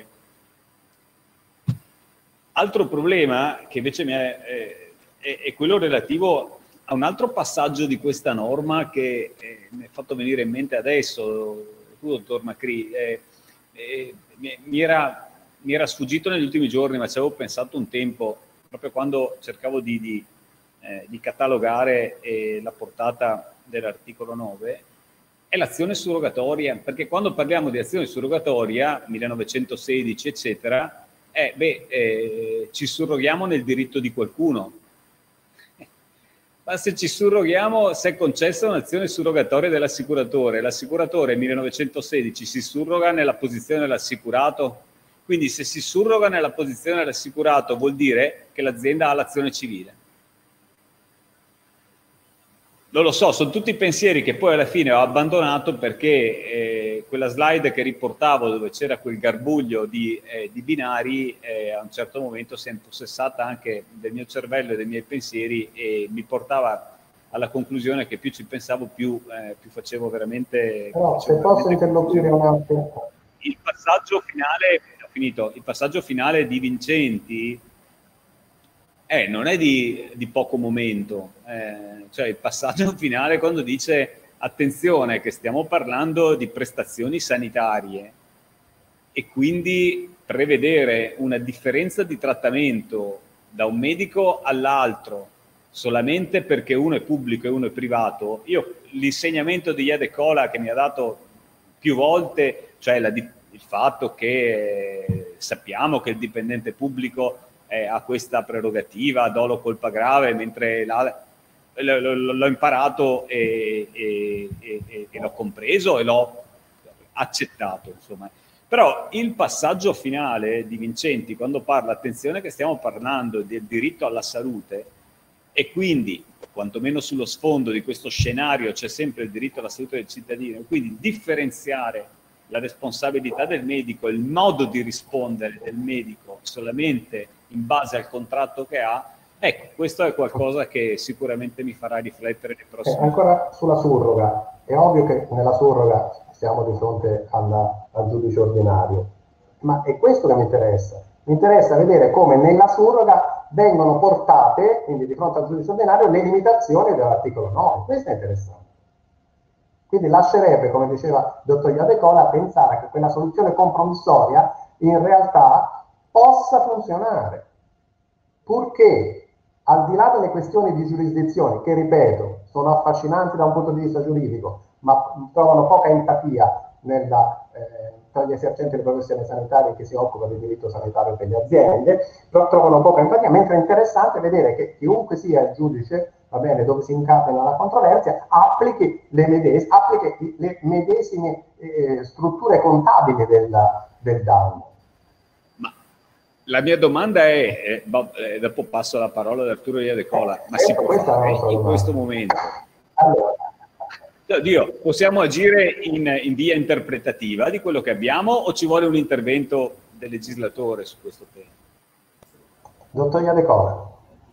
Altro problema che invece mi è, eh, è, è quello relativo a un altro passaggio di questa norma che eh, mi è fatto venire in mente adesso, tu dottor Macri, eh, eh, mi, mi, era, mi era sfuggito negli ultimi giorni, ma ci avevo pensato un tempo, proprio quando cercavo di, di, eh, di catalogare eh, la portata dell'articolo nove, è l'azione surrogatoria, perché quando parliamo di azione surrogatoria, millenovecentosedici eccetera, eh, beh, eh, ci surroghiamo nel diritto di qualcuno. Ma se ci surroghiamo, se è concessa un'azione surrogatoria dell'assicuratore, l'assicuratore millenovecentosedici si surroga nella posizione dell'assicurato, quindi se si surroga nella posizione dell'assicurato vuol dire che l'azienda ha l'azione civile. Non lo so, sono tutti pensieri che poi alla fine ho abbandonato perché eh, quella slide che riportavo dove c'era quel garbuglio di, eh, di binari eh, a un certo momento si è impossessata anche del mio cervello e dei miei pensieri e mi portava alla conclusione che più ci pensavo più, eh, più facevo veramente... Però se posso interloquire un attimo. Il passaggio finale, ho finito, il passaggio finale di Vincenti Eh, non è di, di poco momento, eh, cioè il passaggio finale quando dice attenzione che stiamo parlando di prestazioni sanitarie e quindi prevedere una differenza di trattamento da un medico all'altro solamente perché uno è pubblico e uno è privato. Io l'insegnamento di Iadecola che mi ha dato più volte, cioè la, il fatto che eh, sappiamo che il dipendente pubblico Eh, ha questa prerogativa, dolo colpa grave, mentre l'ho imparato e, e, e, e l'ho compreso e l'ho accettato, insomma. Però il passaggio finale di Vincenti, quando parla, attenzione che stiamo parlando del diritto alla salute e quindi, quantomeno sullo sfondo di questo scenario, c'è sempre il diritto alla salute del cittadino, quindi differenziare la responsabilità del medico, il modo di rispondere del medico solamente in base al contratto che ha, ecco, questo è qualcosa che sicuramente mi farà riflettere nei prossimi anni. Eh, ancora sulla surroga, è ovvio che nella surroga siamo di fronte alla, al giudice ordinario, ma è questo che mi interessa. Mi interessa vedere come nella surroga vengono portate, quindi di fronte al giudice ordinario, le limitazioni dell'articolo nove. Questo è interessante. Quindi lascerebbe, come diceva il dottor Iadecola, pensare che quella soluzione compromissoria in realtà possa funzionare, purché al di là delle questioni di giurisdizione, che ripeto, sono affascinanti da un punto di vista giuridico, ma trovano poca empatia nella, eh, tra gli esercenti delle professioni sanitarie che si occupano di diritto sanitario per le aziende, però trovano poca empatia, mentre è interessante vedere che chiunque sia il giudice va bene, dove si incardina la controversia, applichi le medesime, applichi le medesime eh, strutture contabili del, del danno. Ma la mia domanda è, eh, dopo passo la parola ad Arturo Iadecola, ma si può fare in questo momento? Allora, Dio, possiamo agire in, in via interpretativa di quello che abbiamo o ci vuole un intervento del legislatore su questo tema? Dottor Iadecola.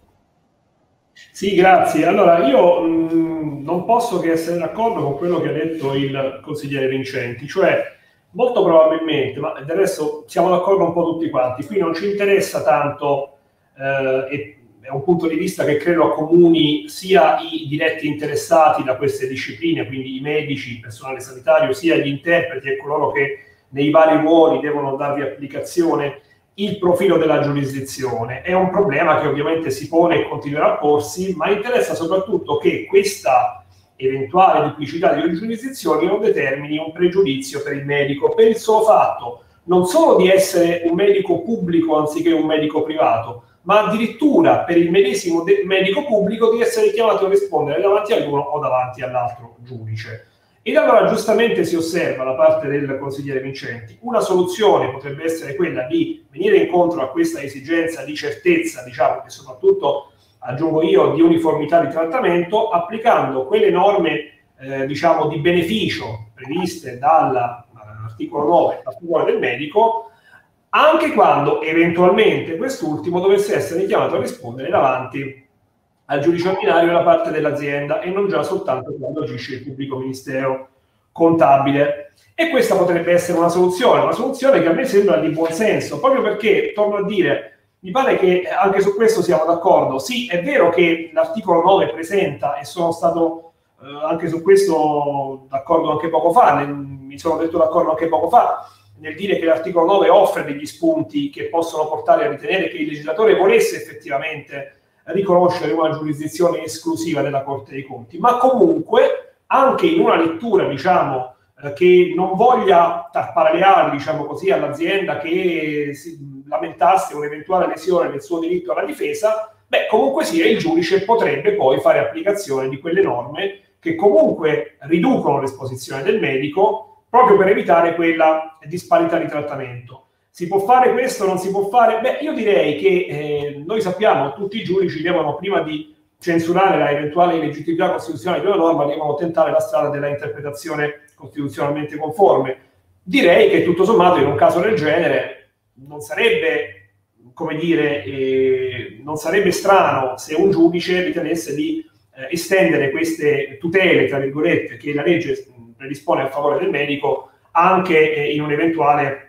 Sì, grazie. Allora, io mh, non posso che essere d'accordo con quello che ha detto il consigliere Vincenti, cioè molto probabilmente, ma del resto siamo d'accordo un po' tutti quanti, qui non ci interessa tanto, eh, e è un punto di vista che credo accomuni sia i diretti interessati da queste discipline, quindi i medici, il personale sanitario, sia gli interpreti e coloro che nei vari ruoli devono darvi applicazione, il profilo della giurisdizione. È un problema che ovviamente si pone e continuerà a porsi, ma interessa soprattutto che questa eventuale duplicità di giurisdizioni non determini un pregiudizio per il medico, per il solo fatto non solo di essere un medico pubblico anziché un medico privato, ma addirittura per il medesimo medico pubblico di essere chiamato a rispondere davanti all'uno o davanti all'altro giudice. Ed allora giustamente si osserva da parte del consigliere Vincenti, una soluzione potrebbe essere quella di venire incontro a questa esigenza di certezza, diciamo, e soprattutto, aggiungo io, di uniformità di trattamento, applicando quelle norme, eh, diciamo, di beneficio previste dall'articolo nove a favore del medico, anche quando eventualmente quest'ultimo dovesse essere chiamato a rispondere davanti al giudice ordinario da parte dell'azienda e non già soltanto quando agisce il pubblico ministero contabile. E questa potrebbe essere una soluzione, una soluzione che a me sembra di buon senso, proprio perché, torno a dire, mi pare che anche su questo siamo d'accordo. Sì, è vero che l'articolo nove presenta, e sono stato eh, anche su questo d'accordo anche poco fa, ne, mi sono detto d'accordo anche poco fa, nel dire che l'articolo nove offre degli spunti che possono portare a ritenere che il legislatore volesse effettivamente riconoscere una giurisdizione esclusiva della Corte dei Conti, ma comunque anche in una lettura, diciamo, eh, che non voglia tarpare le ali, diciamo così, all'azienda che si lamentasse un'eventuale lesione del suo diritto alla difesa, beh, comunque sia, il giudice potrebbe poi fare applicazione di quelle norme che comunque riducono l'esposizione del medico proprio per evitare quella disparità di trattamento. Si può fare questo o non si può fare? Beh, io direi che eh, noi sappiamo, tutti i giudici devono, prima di censurare la eventuale illegittimità costituzionale di una norma, devono tentare la strada della interpretazione costituzionalmente conforme. Direi che tutto sommato in un caso del genere non sarebbe, come dire, eh, non sarebbe strano se un giudice ritenesse di eh, estendere queste tutele, tra virgolette, che la legge predispone a favore del medico anche eh, in un eventuale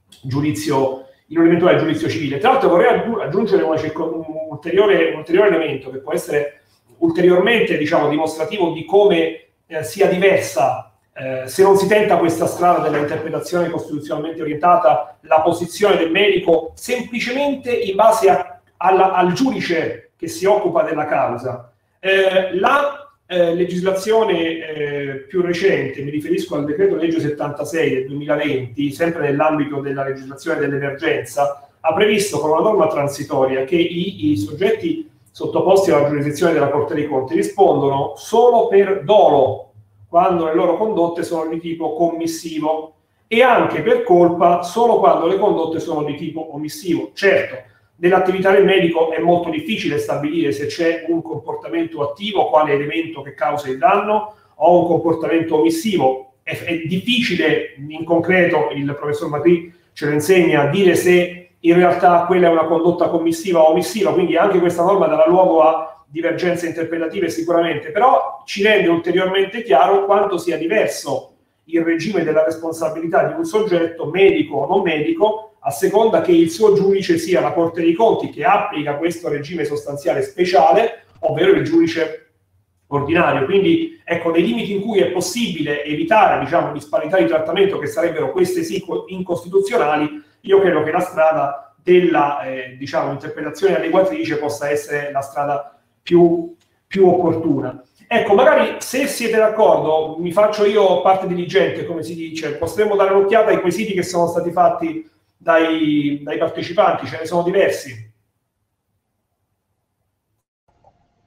giudizio in un eventuale giudizio civile. Tra l'altro vorrei aggiungere una, un, ulteriore, un ulteriore elemento che può essere ulteriormente, diciamo, dimostrativo di come eh, sia diversa, eh, se non si tenta questa strada della interpretazione costituzionalmente orientata, la posizione del medico semplicemente in base a, alla, al giudice che si occupa della causa. Eh, la Eh, legislazione eh, più recente, mi riferisco al decreto legge settantasei del duemilaventi, sempre nell'ambito della legislazione dell'emergenza, ha previsto con una norma transitoria che i, i soggetti sottoposti alla giurisdizione della Corte dei Conti rispondono solo per dolo quando le loro condotte sono di tipo commissivo e anche per colpa solo quando le condotte sono di tipo omissivo. Certo, nell'attività del medico è molto difficile stabilire se c'è un comportamento attivo, quale elemento che causa il danno, o un comportamento omissivo. È, è difficile in concreto, il professor Macri ce lo insegna, a dire se in realtà quella è una condotta commissiva o omissiva, quindi anche questa norma darà luogo a divergenze interpretative sicuramente, però ci rende ulteriormente chiaro quanto sia diverso il regime della responsabilità di un soggetto, medico o non medico, a seconda che il suo giudice sia la Corte dei Conti, che applica questo regime sostanziale speciale, ovvero il giudice ordinario. Quindi, ecco, nei limiti in cui è possibile evitare, diciamo, disparità di trattamento che sarebbero queste sì incostituzionali, io credo che la strada della, eh, diciamo, interpretazione adeguatrice possa essere la strada più, più opportuna. Ecco, magari se siete d'accordo, mi faccio io parte diligente, come si dice, potremmo dare un'occhiata ai quesiti che sono stati fatti Dai, dai partecipanti, ce ne sono diversi.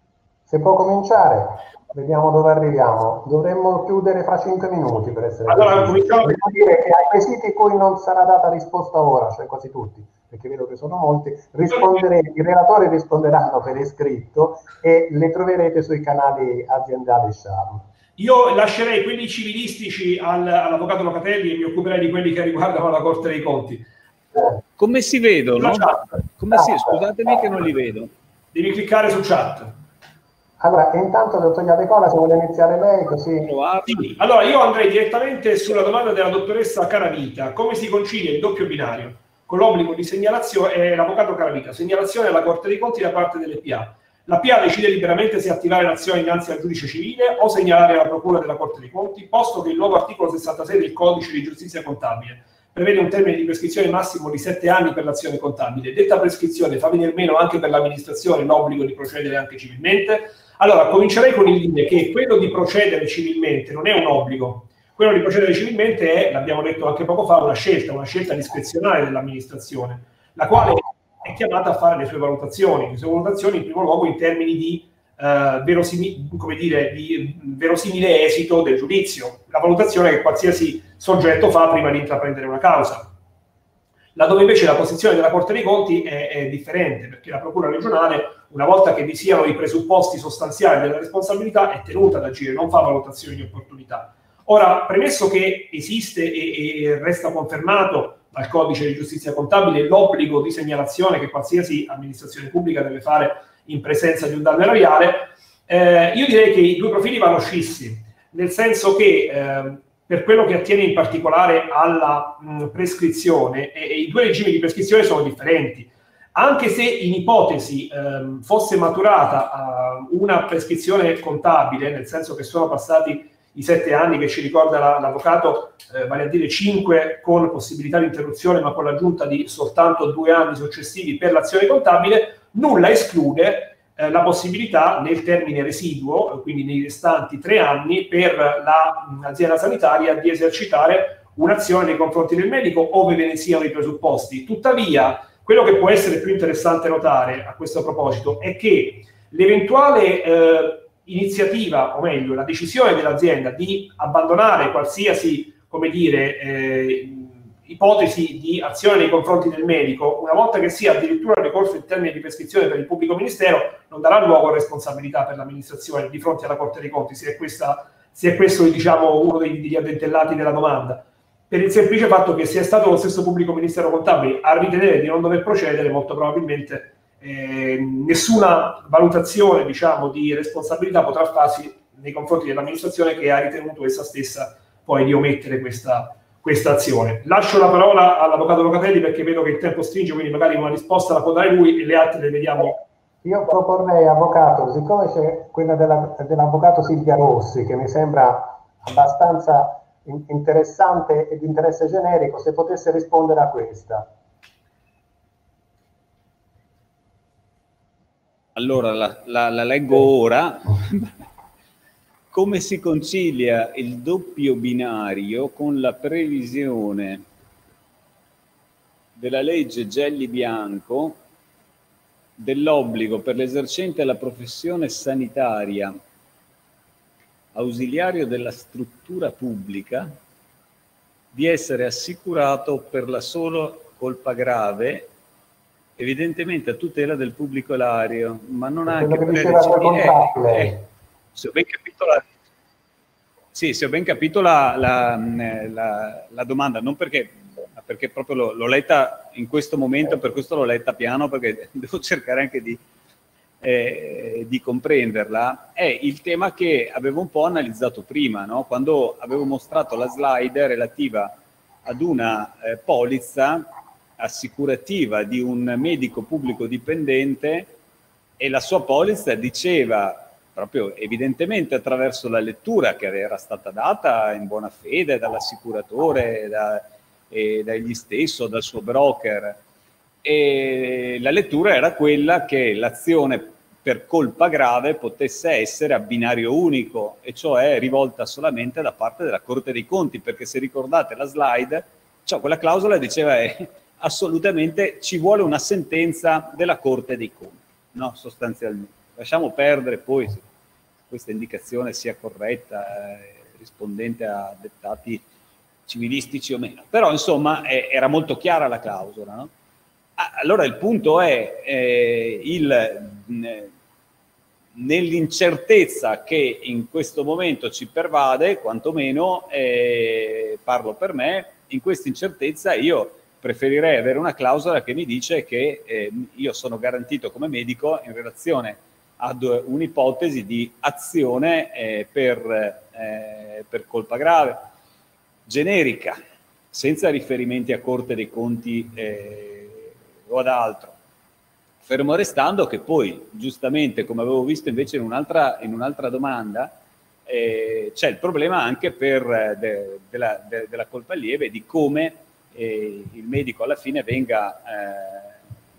Se può cominciare, vediamo dove arriviamo. Dovremmo chiudere fra cinque minuti per essere allora, cominciamo. Devo dire che ai quesiti cui non sarà data risposta ora, cioè quasi tutti, perché vedo che sono molti, risponderete, i relatori risponderanno per iscritto e le troverete sui canali aziendali Sharm. Io lascerei quelli civilistici al, all'avvocato Locatelli e mi occuperei di quelli che riguardano la Corte dei Conti. Come si vedono? Come si, scusatemi che non li vedo. Devi cliccare su chat. Allora, intanto, dottor Iadecola, se vuole iniziare lei, così... Sì. Allora, io andrei direttamente sulla domanda della dottoressa Caravita. Come si concilia il doppio binario con l'obbligo di segnalazione, eh, l'avvocato Caravita, segnalazione alla Corte dei Conti da parte delle P A. La P A decide liberamente se attivare l'azione innanzi al giudice civile o segnalare alla Procura della Corte dei Conti, posto che il nuovo articolo sessantasei del Codice di Giustizia Contabile prevede un termine di prescrizione massimo di sette anni per l'azione contabile. Detta prescrizione fa venir meno anche per l'amministrazione l'obbligo di procedere anche civilmente. Allora, comincerei con il dire che quello di procedere civilmente non è un obbligo. Quello di procedere civilmente è, l'abbiamo detto anche poco fa, una scelta, una scelta discrezionale dell'amministrazione, la quale è chiamata a fare le sue valutazioni, le sue valutazioni in primo luogo in termini di, eh, verosimi, come dire, di verosimile esito del giudizio, la valutazione che qualsiasi soggetto fa prima di intraprendere una causa. Laddove invece la posizione della Corte dei Conti è, è differente, perché la Procura regionale, una volta che vi siano i presupposti sostanziali della responsabilità, è tenuta ad agire, non fa valutazioni di opportunità. Ora, premesso che esiste e, e resta confermato dal Codice di Giustizia Contabile l'obbligo di segnalazione che qualsiasi amministrazione pubblica deve fare in presenza di un danno erariale, eh, io direi che i due profili vanno scissi, nel senso che eh, per quello che attiene in particolare alla mh, prescrizione, e, e i due regimi di prescrizione sono differenti. Anche se in ipotesi ehm, fosse maturata uh, una prescrizione contabile, nel senso che sono passati i sette anni che ci ricorda la, l'avvocato, eh, vale a dire cinque con possibilità di interruzione, ma con l'aggiunta di soltanto due anni successivi per l'azione contabile, nulla esclude eh, la possibilità nel termine residuo, quindi nei restanti tre anni, per l'azienda sanitaria di esercitare un'azione nei confronti del medico ove ve ne siano i presupposti. Tuttavia, quello che può essere più interessante notare a questo proposito è che l'eventuale eh, iniziativa, o meglio, la decisione dell'azienda di abbandonare qualsiasi, come dire, eh, ipotesi di azione nei confronti del medico, una volta che sia addirittura decorso il termine di prescrizione per il pubblico ministero, non darà luogo a responsabilità per l'amministrazione di fronte alla Corte dei Conti, se è, questa, se è questo, diciamo, uno dei, degli addentellati della domanda. Per il semplice fatto che sia stato lo stesso pubblico ministero contabile a ritenere di non dover procedere, molto probabilmente eh, nessuna valutazione, diciamo, di responsabilità potrà farsi nei confronti dell'amministrazione che ha ritenuto essa stessa poi di omettere questa, questa azione. Lascio la parola all'avvocato Locatelli perché vedo che il tempo stringe, quindi magari una risposta la può dare lui e le altre le vediamo. Io proporrei, avvocato, siccome c'è quella della, dell'avvocato Silvia Rossi, che mi sembra abbastanza interessante e di interesse generico, se potesse rispondere a questa. Allora, la, la, la leggo ora. Come si concilia il doppio binario con la previsione della legge Gelli-Bianco dell'obbligo per l'esercente la professione sanitaria ausiliario della struttura pubblica di essere assicurato per la sola colpa grave, evidentemente a tutela del pubblico erario, ma non anche per le eh, eh, se ho ben capito la, sì, se ho ben capito la, la, la, la domanda, non perché, perché proprio l'ho letta in questo momento, per questo l'ho letta piano, perché devo cercare anche di Eh, di comprenderla, è il tema che avevo un po' analizzato prima, no? Quando avevo mostrato la slide relativa ad una eh, polizza assicurativa di un medico pubblico dipendente, e la sua polizza diceva, proprio evidentemente attraverso la lettura che era stata data in buona fede dall'assicuratore da, e dagli stesso, dal suo broker, e la lettura era quella che l'azione per colpa grave potesse essere a binario unico, e cioè rivolta solamente da parte della Corte dei Conti, perché se ricordate la slide, cioè quella clausola diceva eh, assolutamente ci vuole una sentenza della Corte dei Conti, no? Sostanzialmente. lasciamo perdere poi se questa indicazione sia corretta, eh, rispondente a dettati civilistici o meno. Però insomma eh, era molto chiara la clausola, no? Ah, allora il punto è eh, il... Mh, nell'incertezza che in questo momento ci pervade, quantomeno eh, parlo per me, in questa incertezza io preferirei avere una clausola che mi dice che eh, io sono garantito come medico in relazione ad un'ipotesi di azione eh, per, eh, per colpa grave, generica, senza riferimenti a Corte dei Conti eh, o ad altro. Fermo restando che poi, giustamente, come avevo visto invece in un'altra in un'altra domanda, eh, c'è il problema anche per de, de la, de, della colpa lieve, di come eh, il medico alla fine venga eh,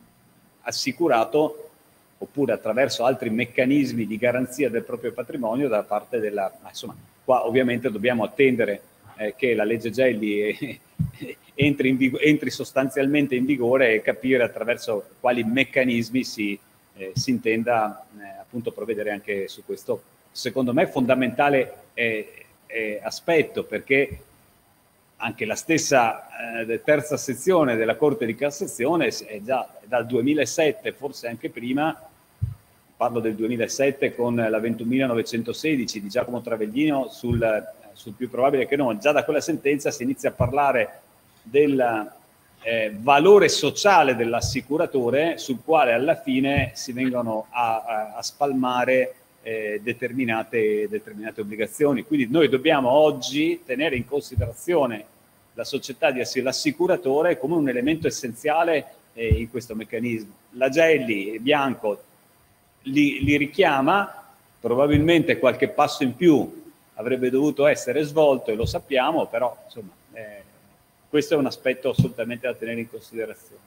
assicurato, oppure attraverso altri meccanismi di garanzia del proprio patrimonio da parte della... Insomma, qua ovviamente dobbiamo attendere eh, che la legge Gelli... Eh, Entri, in entri sostanzialmente in vigore e capire attraverso quali meccanismi si, eh, si intenda eh, appunto provvedere anche su questo, secondo me, fondamentale eh, eh, aspetto, perché anche la stessa eh, terza sezione della Corte di Cassazione è già dal duemilasette, forse anche prima, parlo del duemilasette con la ventunomilanovecentosedici di Giacomo Traveglino sul, sul più probabile che no, già da quella sentenza si inizia a parlare del eh, valore sociale dell'assicuratore, sul quale alla fine si vengono a, a, a spalmare eh, determinate, determinate obbligazioni. Quindi noi dobbiamo oggi tenere in considerazione la società di l'assicuratore come un elemento essenziale eh, in questo meccanismo. La Gelli e Bianco li, li richiama, probabilmente qualche passo in più avrebbe dovuto essere svolto e lo sappiamo, però insomma... Eh, questo è un aspetto assolutamente da tenere in considerazione.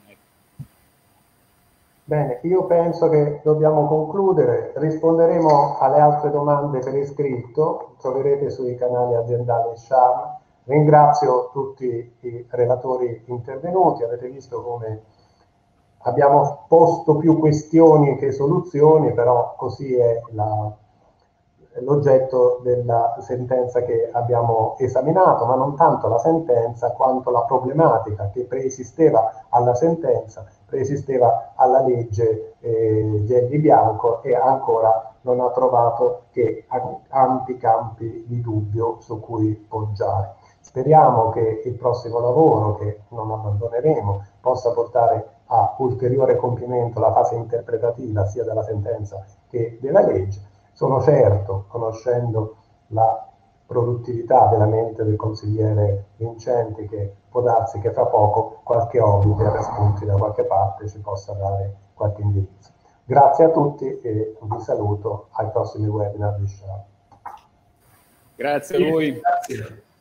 Bene, io penso che dobbiamo concludere, risponderemo alle altre domande per iscritto, troverete sui canali aziendali Sciam. Ringrazio tutti i relatori intervenuti, avete visto come abbiamo posto più questioni che soluzioni, però così è la... l'oggetto della sentenza che abbiamo esaminato, ma non tanto la sentenza quanto la problematica che preesisteva alla sentenza, preesisteva alla legge eh, Gelli Bianco e ancora non ha trovato che ampi campi di dubbio su cui poggiare. Speriamo che il prossimo lavoro, che non abbandoneremo, possa portare a ulteriore compimento la fase interpretativa sia della sentenza che della legge. Sono certo, conoscendo la produttività della mente del consigliere Vincenti, che può darsi che fra poco qualche hobby per spunti da qualche parte ci possa dare qualche indirizzo. Grazie a tutti e vi saluto ai prossimi webinar di Sciam. Grazie a voi. Grazie.